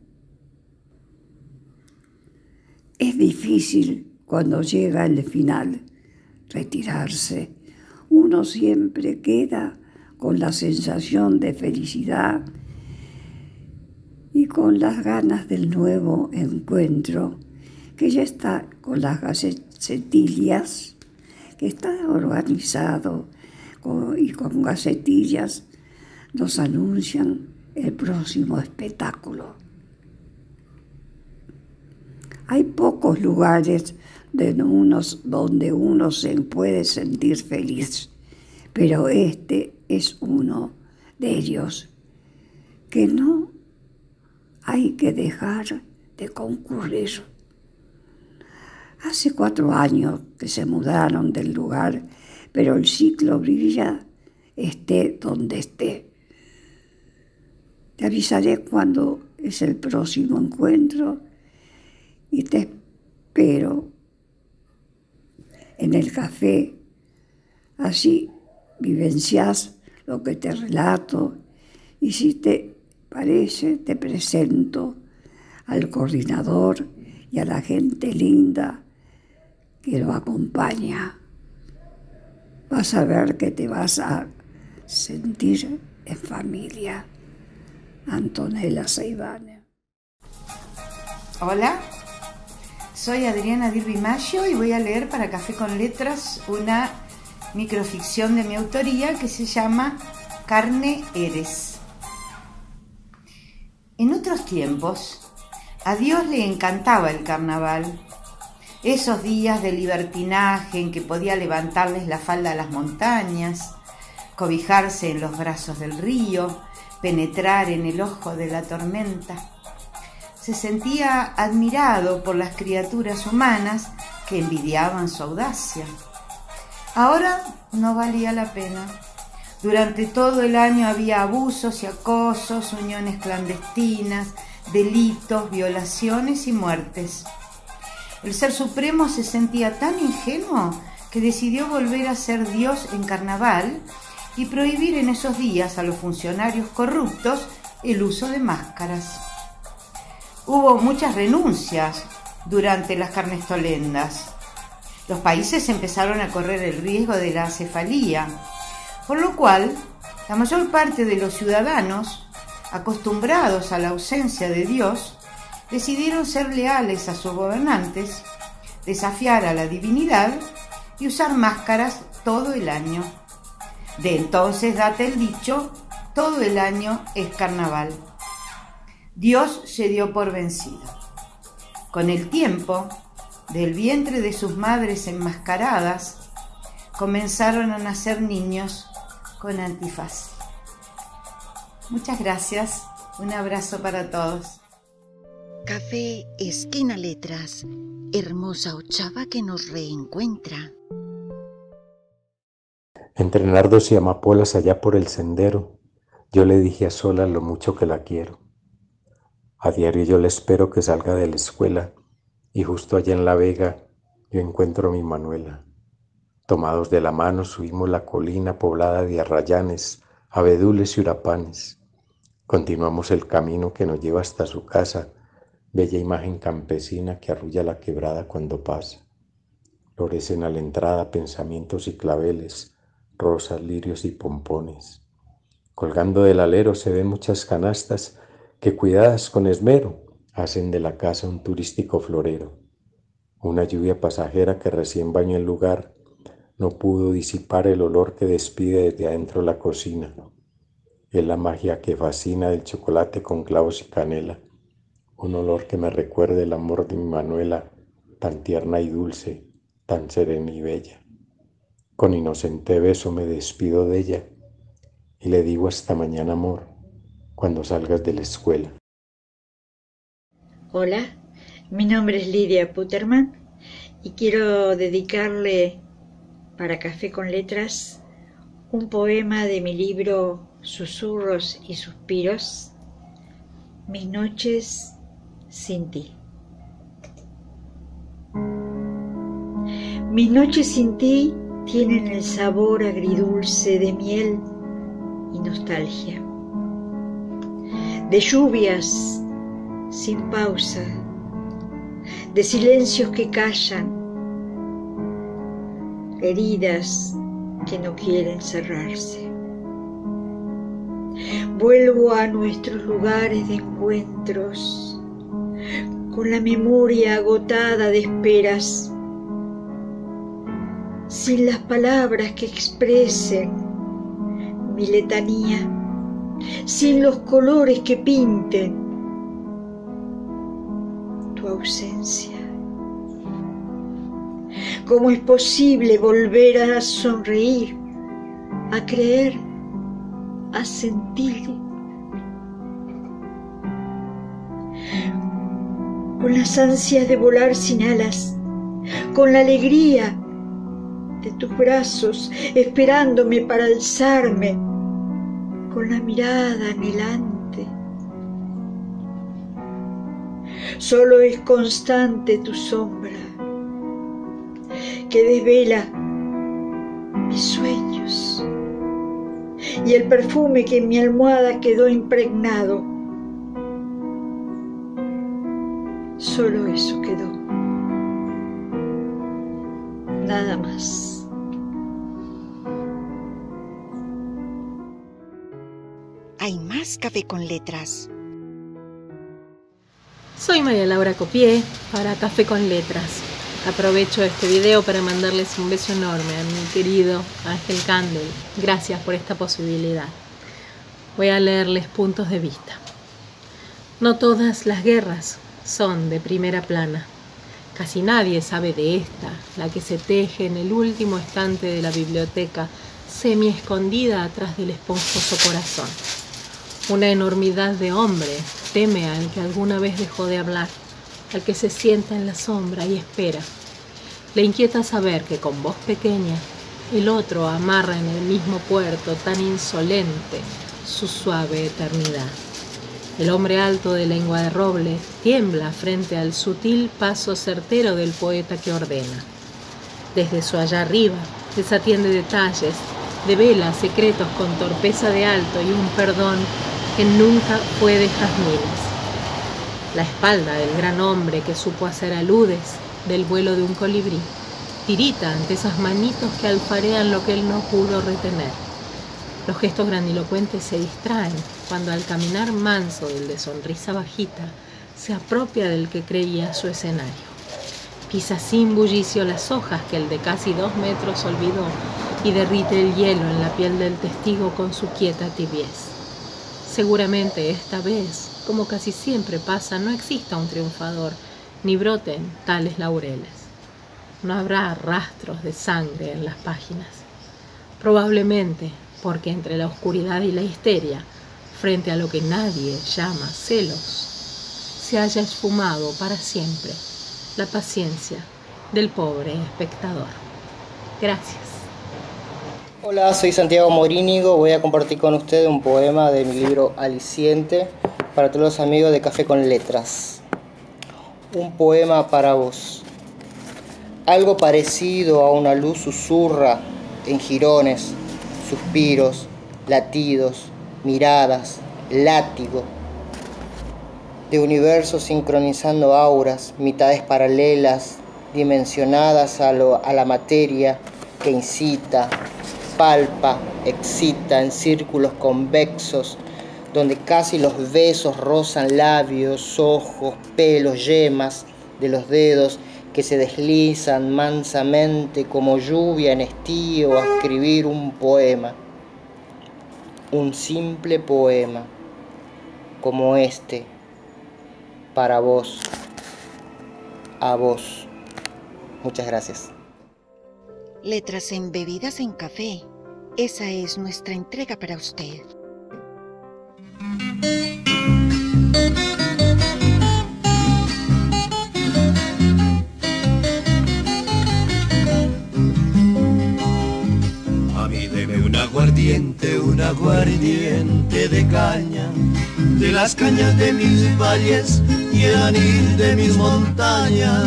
Es difícil cuando llega el final retirarse. Uno siempre queda con la sensación de felicidad y con las ganas del nuevo encuentro, que ya está con las gacetillas, que está organizado con, y con gacetillas nos anuncian el próximo espectáculo. Hay pocos lugares de unos, donde uno se puede sentir feliz, pero este es uno de ellos, que no hay que dejar de concurrir. Hace cuatro años que se mudaron del lugar, pero el ciclo brilla, esté donde esté. Te avisaré cuando es el próximo encuentro y te espero en el café. Así vivencias lo que te relato y si te parece te presento al coordinador y a la gente linda que lo acompaña. Vas a ver que te vas a sentir en familia. Antonella Seivane. Hola, soy Adriana Dirby Maggio y voy a leer para Café con Letras una microficción de mi autoría que se llama Carne Eres. En otros tiempos, a Dios le encantaba el carnaval, esos días de libertinaje en que podía levantarles la falda a las montañas, cobijarse en los brazos del río, penetrar en el ojo de la tormenta. Se sentía admirado por las criaturas humanas que envidiaban su audacia. Ahora no valía la pena. Durante todo el año había abusos y acosos, uniones clandestinas, delitos, violaciones y muertes. El Ser Supremo se sentía tan ingenuo que decidió volver a ser Dios en carnaval y prohibir en esos días a los funcionarios corruptos el uso de máscaras. Hubo muchas renuncias durante las carnestolendas. Los países empezaron a correr el riesgo de la acefalía, por lo cual la mayor parte de los ciudadanos, acostumbrados a la ausencia de Dios, decidieron ser leales a sus gobernantes, desafiar a la divinidad y usar máscaras todo el año. De entonces data el dicho, todo el año es carnaval. Dios se dio por vencido. Con el tiempo, del vientre de sus madres enmascaradas, comenzaron a nacer niños con antifaz. Muchas gracias, un abrazo para todos. Café Esquina Letras, hermosa ochava que nos reencuentra. Entre nardos y amapolas allá por el sendero, yo le dije a solas lo mucho que la quiero. A diario yo le espero que salga de la escuela y justo allá en la vega yo encuentro a mi Manuela. Tomados de la mano subimos la colina poblada de arrayanes, abedules y hurapanes. Continuamos el camino que nos lleva hasta su casa, bella imagen campesina que arrulla la quebrada cuando pasa. Florecen a la entrada pensamientos y claveles, rosas, lirios y pompones. Colgando del alero se ven muchas canastas que, cuidadas con esmero, hacen de la casa un turístico florero. Una lluvia pasajera que recién bañó el lugar no pudo disipar el olor que despide desde adentro la cocina. Es la magia que fascina del chocolate con clavos y canela, un olor que me recuerda el amor de mi Manuela, tan tierna y dulce, tan serena y bella. Con inocente beso me despido de ella y le digo hasta mañana, amor, cuando salgas de la escuela. Hola, mi nombre es Lidia Puterman y quiero dedicarle para Café con Letras un poema de mi libro Susurros y Suspiros, Mis noches sin ti. Mis noches sin ti tienen el sabor agridulce de miel y nostalgia, de lluvias sin pausa, de silencios que callan, heridas que no quieren cerrarse. Vuelvo a nuestros lugares de encuentros con la memoria agotada de esperas, sin las palabras que expresen mi letanía, sin los colores que pinten tu ausencia. ¿Cómo es posible volver a sonreír, a creer, a sentir? Con las ansias de volar sin alas, con la alegría de tus brazos esperándome para alzarme, con la mirada anhelante. Solo es constante tu sombra que desvela mis sueños y el perfume que en mi almohada quedó impregnado. Solo eso quedó, nada más. Hay más Café con Letras. Soy María Laura Copié para Café con Letras. Aprovecho este video para mandarles un beso enorme a mi querido Ángel Candel. Gracias por esta posibilidad. Voy a leerles puntos de vista. No todas las guerras son de primera plana. Casi nadie sabe de esta, la que se teje en el último estante de la biblioteca, semi escondida atrás del esponjoso corazón. Una enormidad de hombre teme al que alguna vez dejó de hablar, al que se sienta en la sombra y espera. Le inquieta saber que con voz pequeña el otro amarra en el mismo puerto tan insolente su suave eternidad. El hombre alto de lengua de roble tiembla frente al sutil paso certero del poeta que ordena. Desde su allá arriba desatiende detalles, devela secretos con torpeza de alto y un perdón que nunca fue de jazmines. La espalda del gran hombre que supo hacer aludes del vuelo de un colibrí tirita ante esas manitos que alfarean lo que él no pudo retener. Los gestos grandilocuentes se distraen cuando al caminar manso del de sonrisa bajita se apropia del que creía su escenario. Pisa sin bullicio las hojas que el de casi dos metros olvidó y derrite el hielo en la piel del testigo con su quieta tibiez. Seguramente esta vez, como casi siempre pasa, no exista un triunfador, ni broten tales laureles. No habrá rastros de sangre en las páginas. Probablemente porque entre la oscuridad y la histeria, frente a lo que nadie llama celos, se haya esfumado para siempre la paciencia del pobre espectador. Gracias. Hola, soy Santiago Morínigo. Voy a compartir con ustedes un poema de mi libro Aliciente para todos los amigos de Café con Letras. Un poema para vos. Algo parecido a una luz susurra en jirones, suspiros, latidos, miradas, látigo, de universos sincronizando auras, mitades paralelas, dimensionadas a, lo, a la materia que incita, palpa, excita en círculos convexos, donde casi los besos rozan labios, ojos, pelos, yemas de los dedos que se deslizan mansamente como lluvia en estío a escribir un poema, un simple poema como este, para vos, a vos. Muchas gracias. Letras embebidas en café. Esa es nuestra entrega para usted. A mí deme un aguardiente, un aguardiente de caña, de las cañas de mis valles y el anís de mis montañas.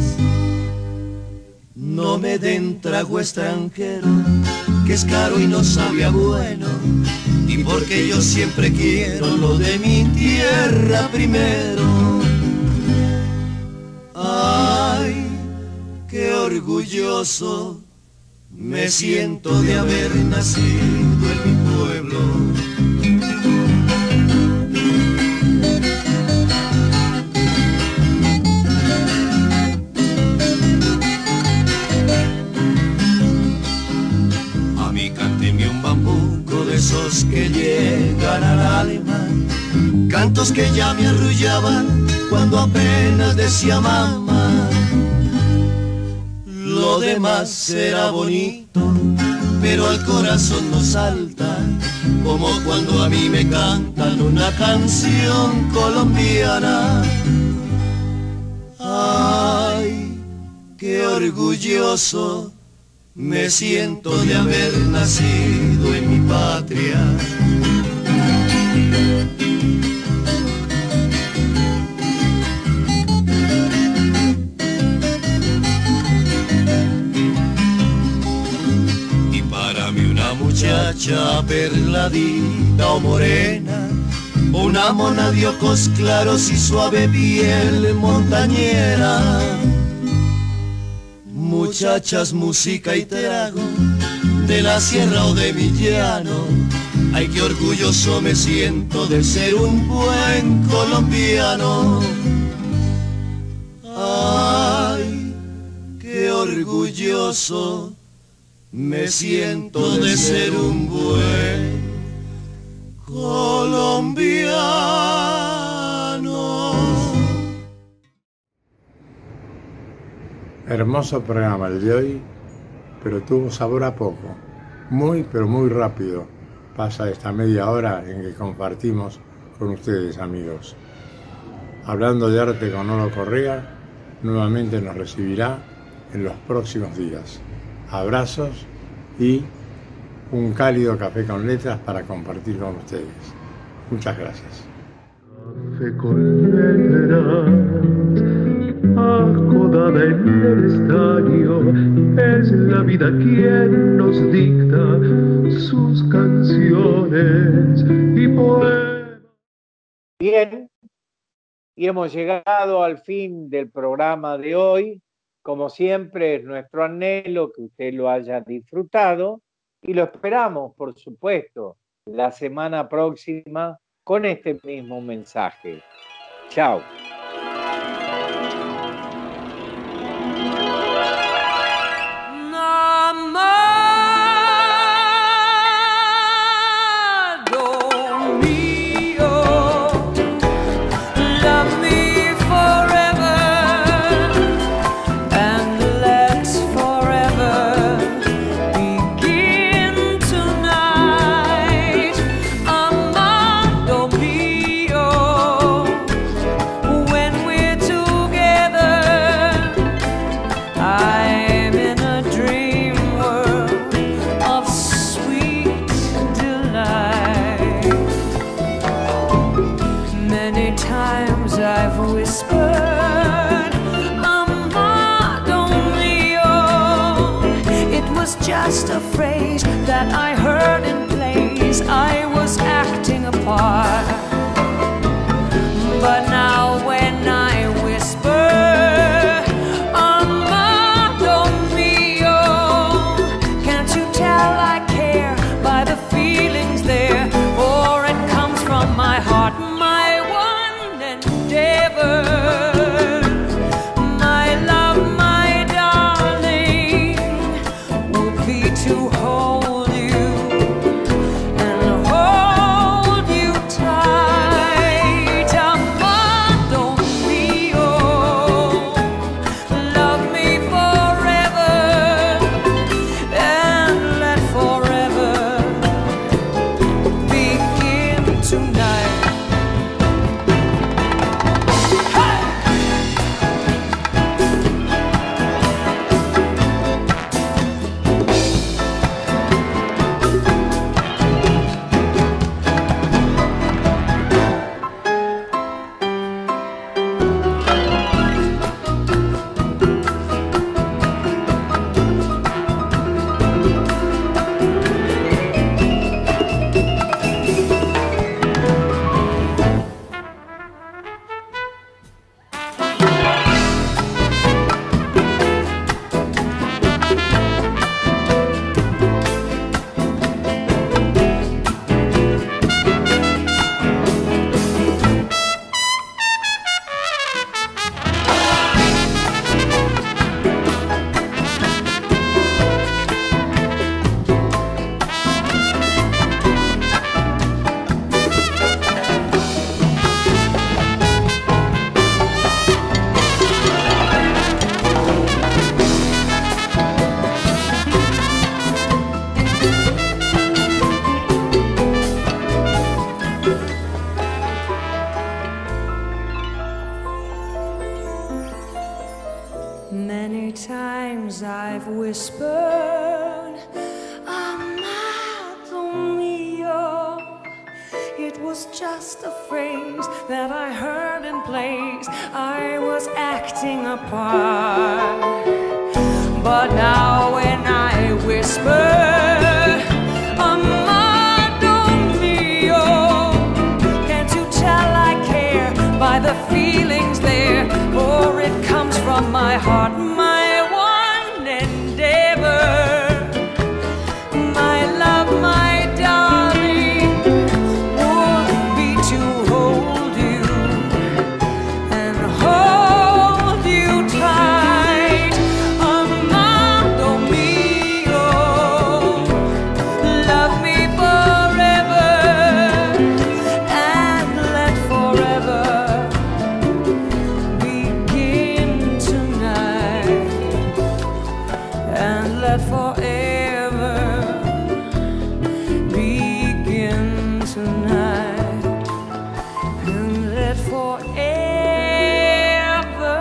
No me den trago extranjero, que es caro y no sabe a bueno, y porque yo siempre quiero lo de mi tierra primero. Ay, qué orgulloso me siento de haber nacido en mi pueblo. A mí cánteme un bambuco de esos que llegan al alma, cantos que ya me arrullaban cuando apenas decía mamá. Lo demás será bonito, pero al corazón no salta, como cuando a mí me cantan una canción colombiana. Ay, qué orgulloso me siento de haber nacido en mi patria. Muchacha perladita o morena, una mona de ojos claros y suave piel montañera. Muchachas, música y trago, de la sierra o de mi llano. Ay, qué orgulloso me siento de ser un buen colombiano. Ay, qué orgulloso me siento de ser un buen colombiano. Hermoso programa el de hoy, pero tuvo sabor a poco. Muy, pero muy rápido pasa esta media hora en que compartimos con ustedes, amigos. Hablando de arte con Olo Correa, nuevamente nos recibirá en los próximos días. Abrazos y un cálido café con letras para compartir con ustedes. Muchas gracias. Café con letras, acodada en el estadio, es la vida quien nos dicta sus canciones y poemas. Bien, y hemos llegado al fin del programa de hoy. Como siempre, es nuestro anhelo que usted lo haya disfrutado y lo esperamos, por supuesto, la semana próxima con este mismo mensaje. Chao. Just a phrase that I heard in plays I was acting a part. But now when I whisper, Amado mio, can't you tell I care by the feelings there? For it comes from my heart, my one endeavor. To hold you and hold you tight. was just a phrase that I heard in plays. I was acting a part. But now when I whisper, amado mio, can't you tell I care by the feelings there? For it comes from my heart, my one endeavor. My love, my darling, would be to hold you and hold you tight. Amado mio, love me forever and let forever begin tonight. And let forever begin tonight. And let forever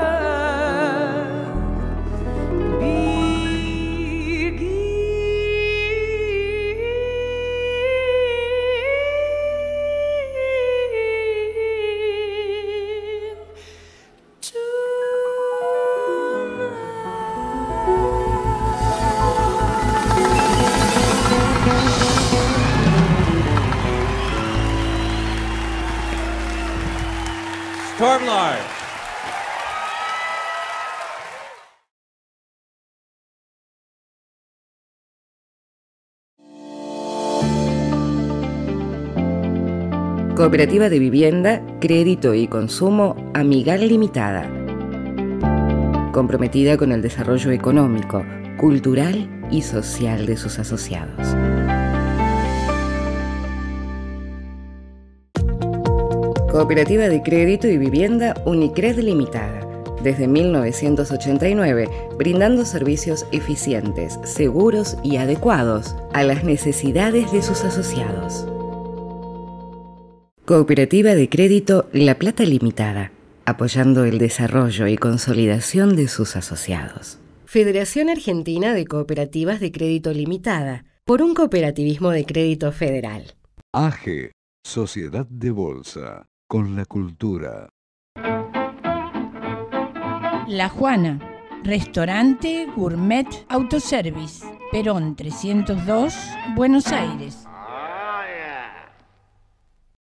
Stormlord. Cooperativa de Vivienda, Crédito y Consumo Amigal Limitada. Comprometida con el desarrollo económico, cultural y social de sus asociados. Cooperativa de Crédito y Vivienda Unicred Limitada. Desde mil novecientos ochenta y nueve, brindando servicios eficientes, seguros y adecuados a las necesidades de sus asociados. Cooperativa de Crédito La Plata Limitada, apoyando el desarrollo y consolidación de sus asociados. Federación Argentina de Cooperativas de Crédito Limitada, por un cooperativismo de crédito federal. A G, Sociedad de Bolsa, con la cultura. La Juana, restaurante gourmet autoservice, Perón trescientos dos, Buenos Aires.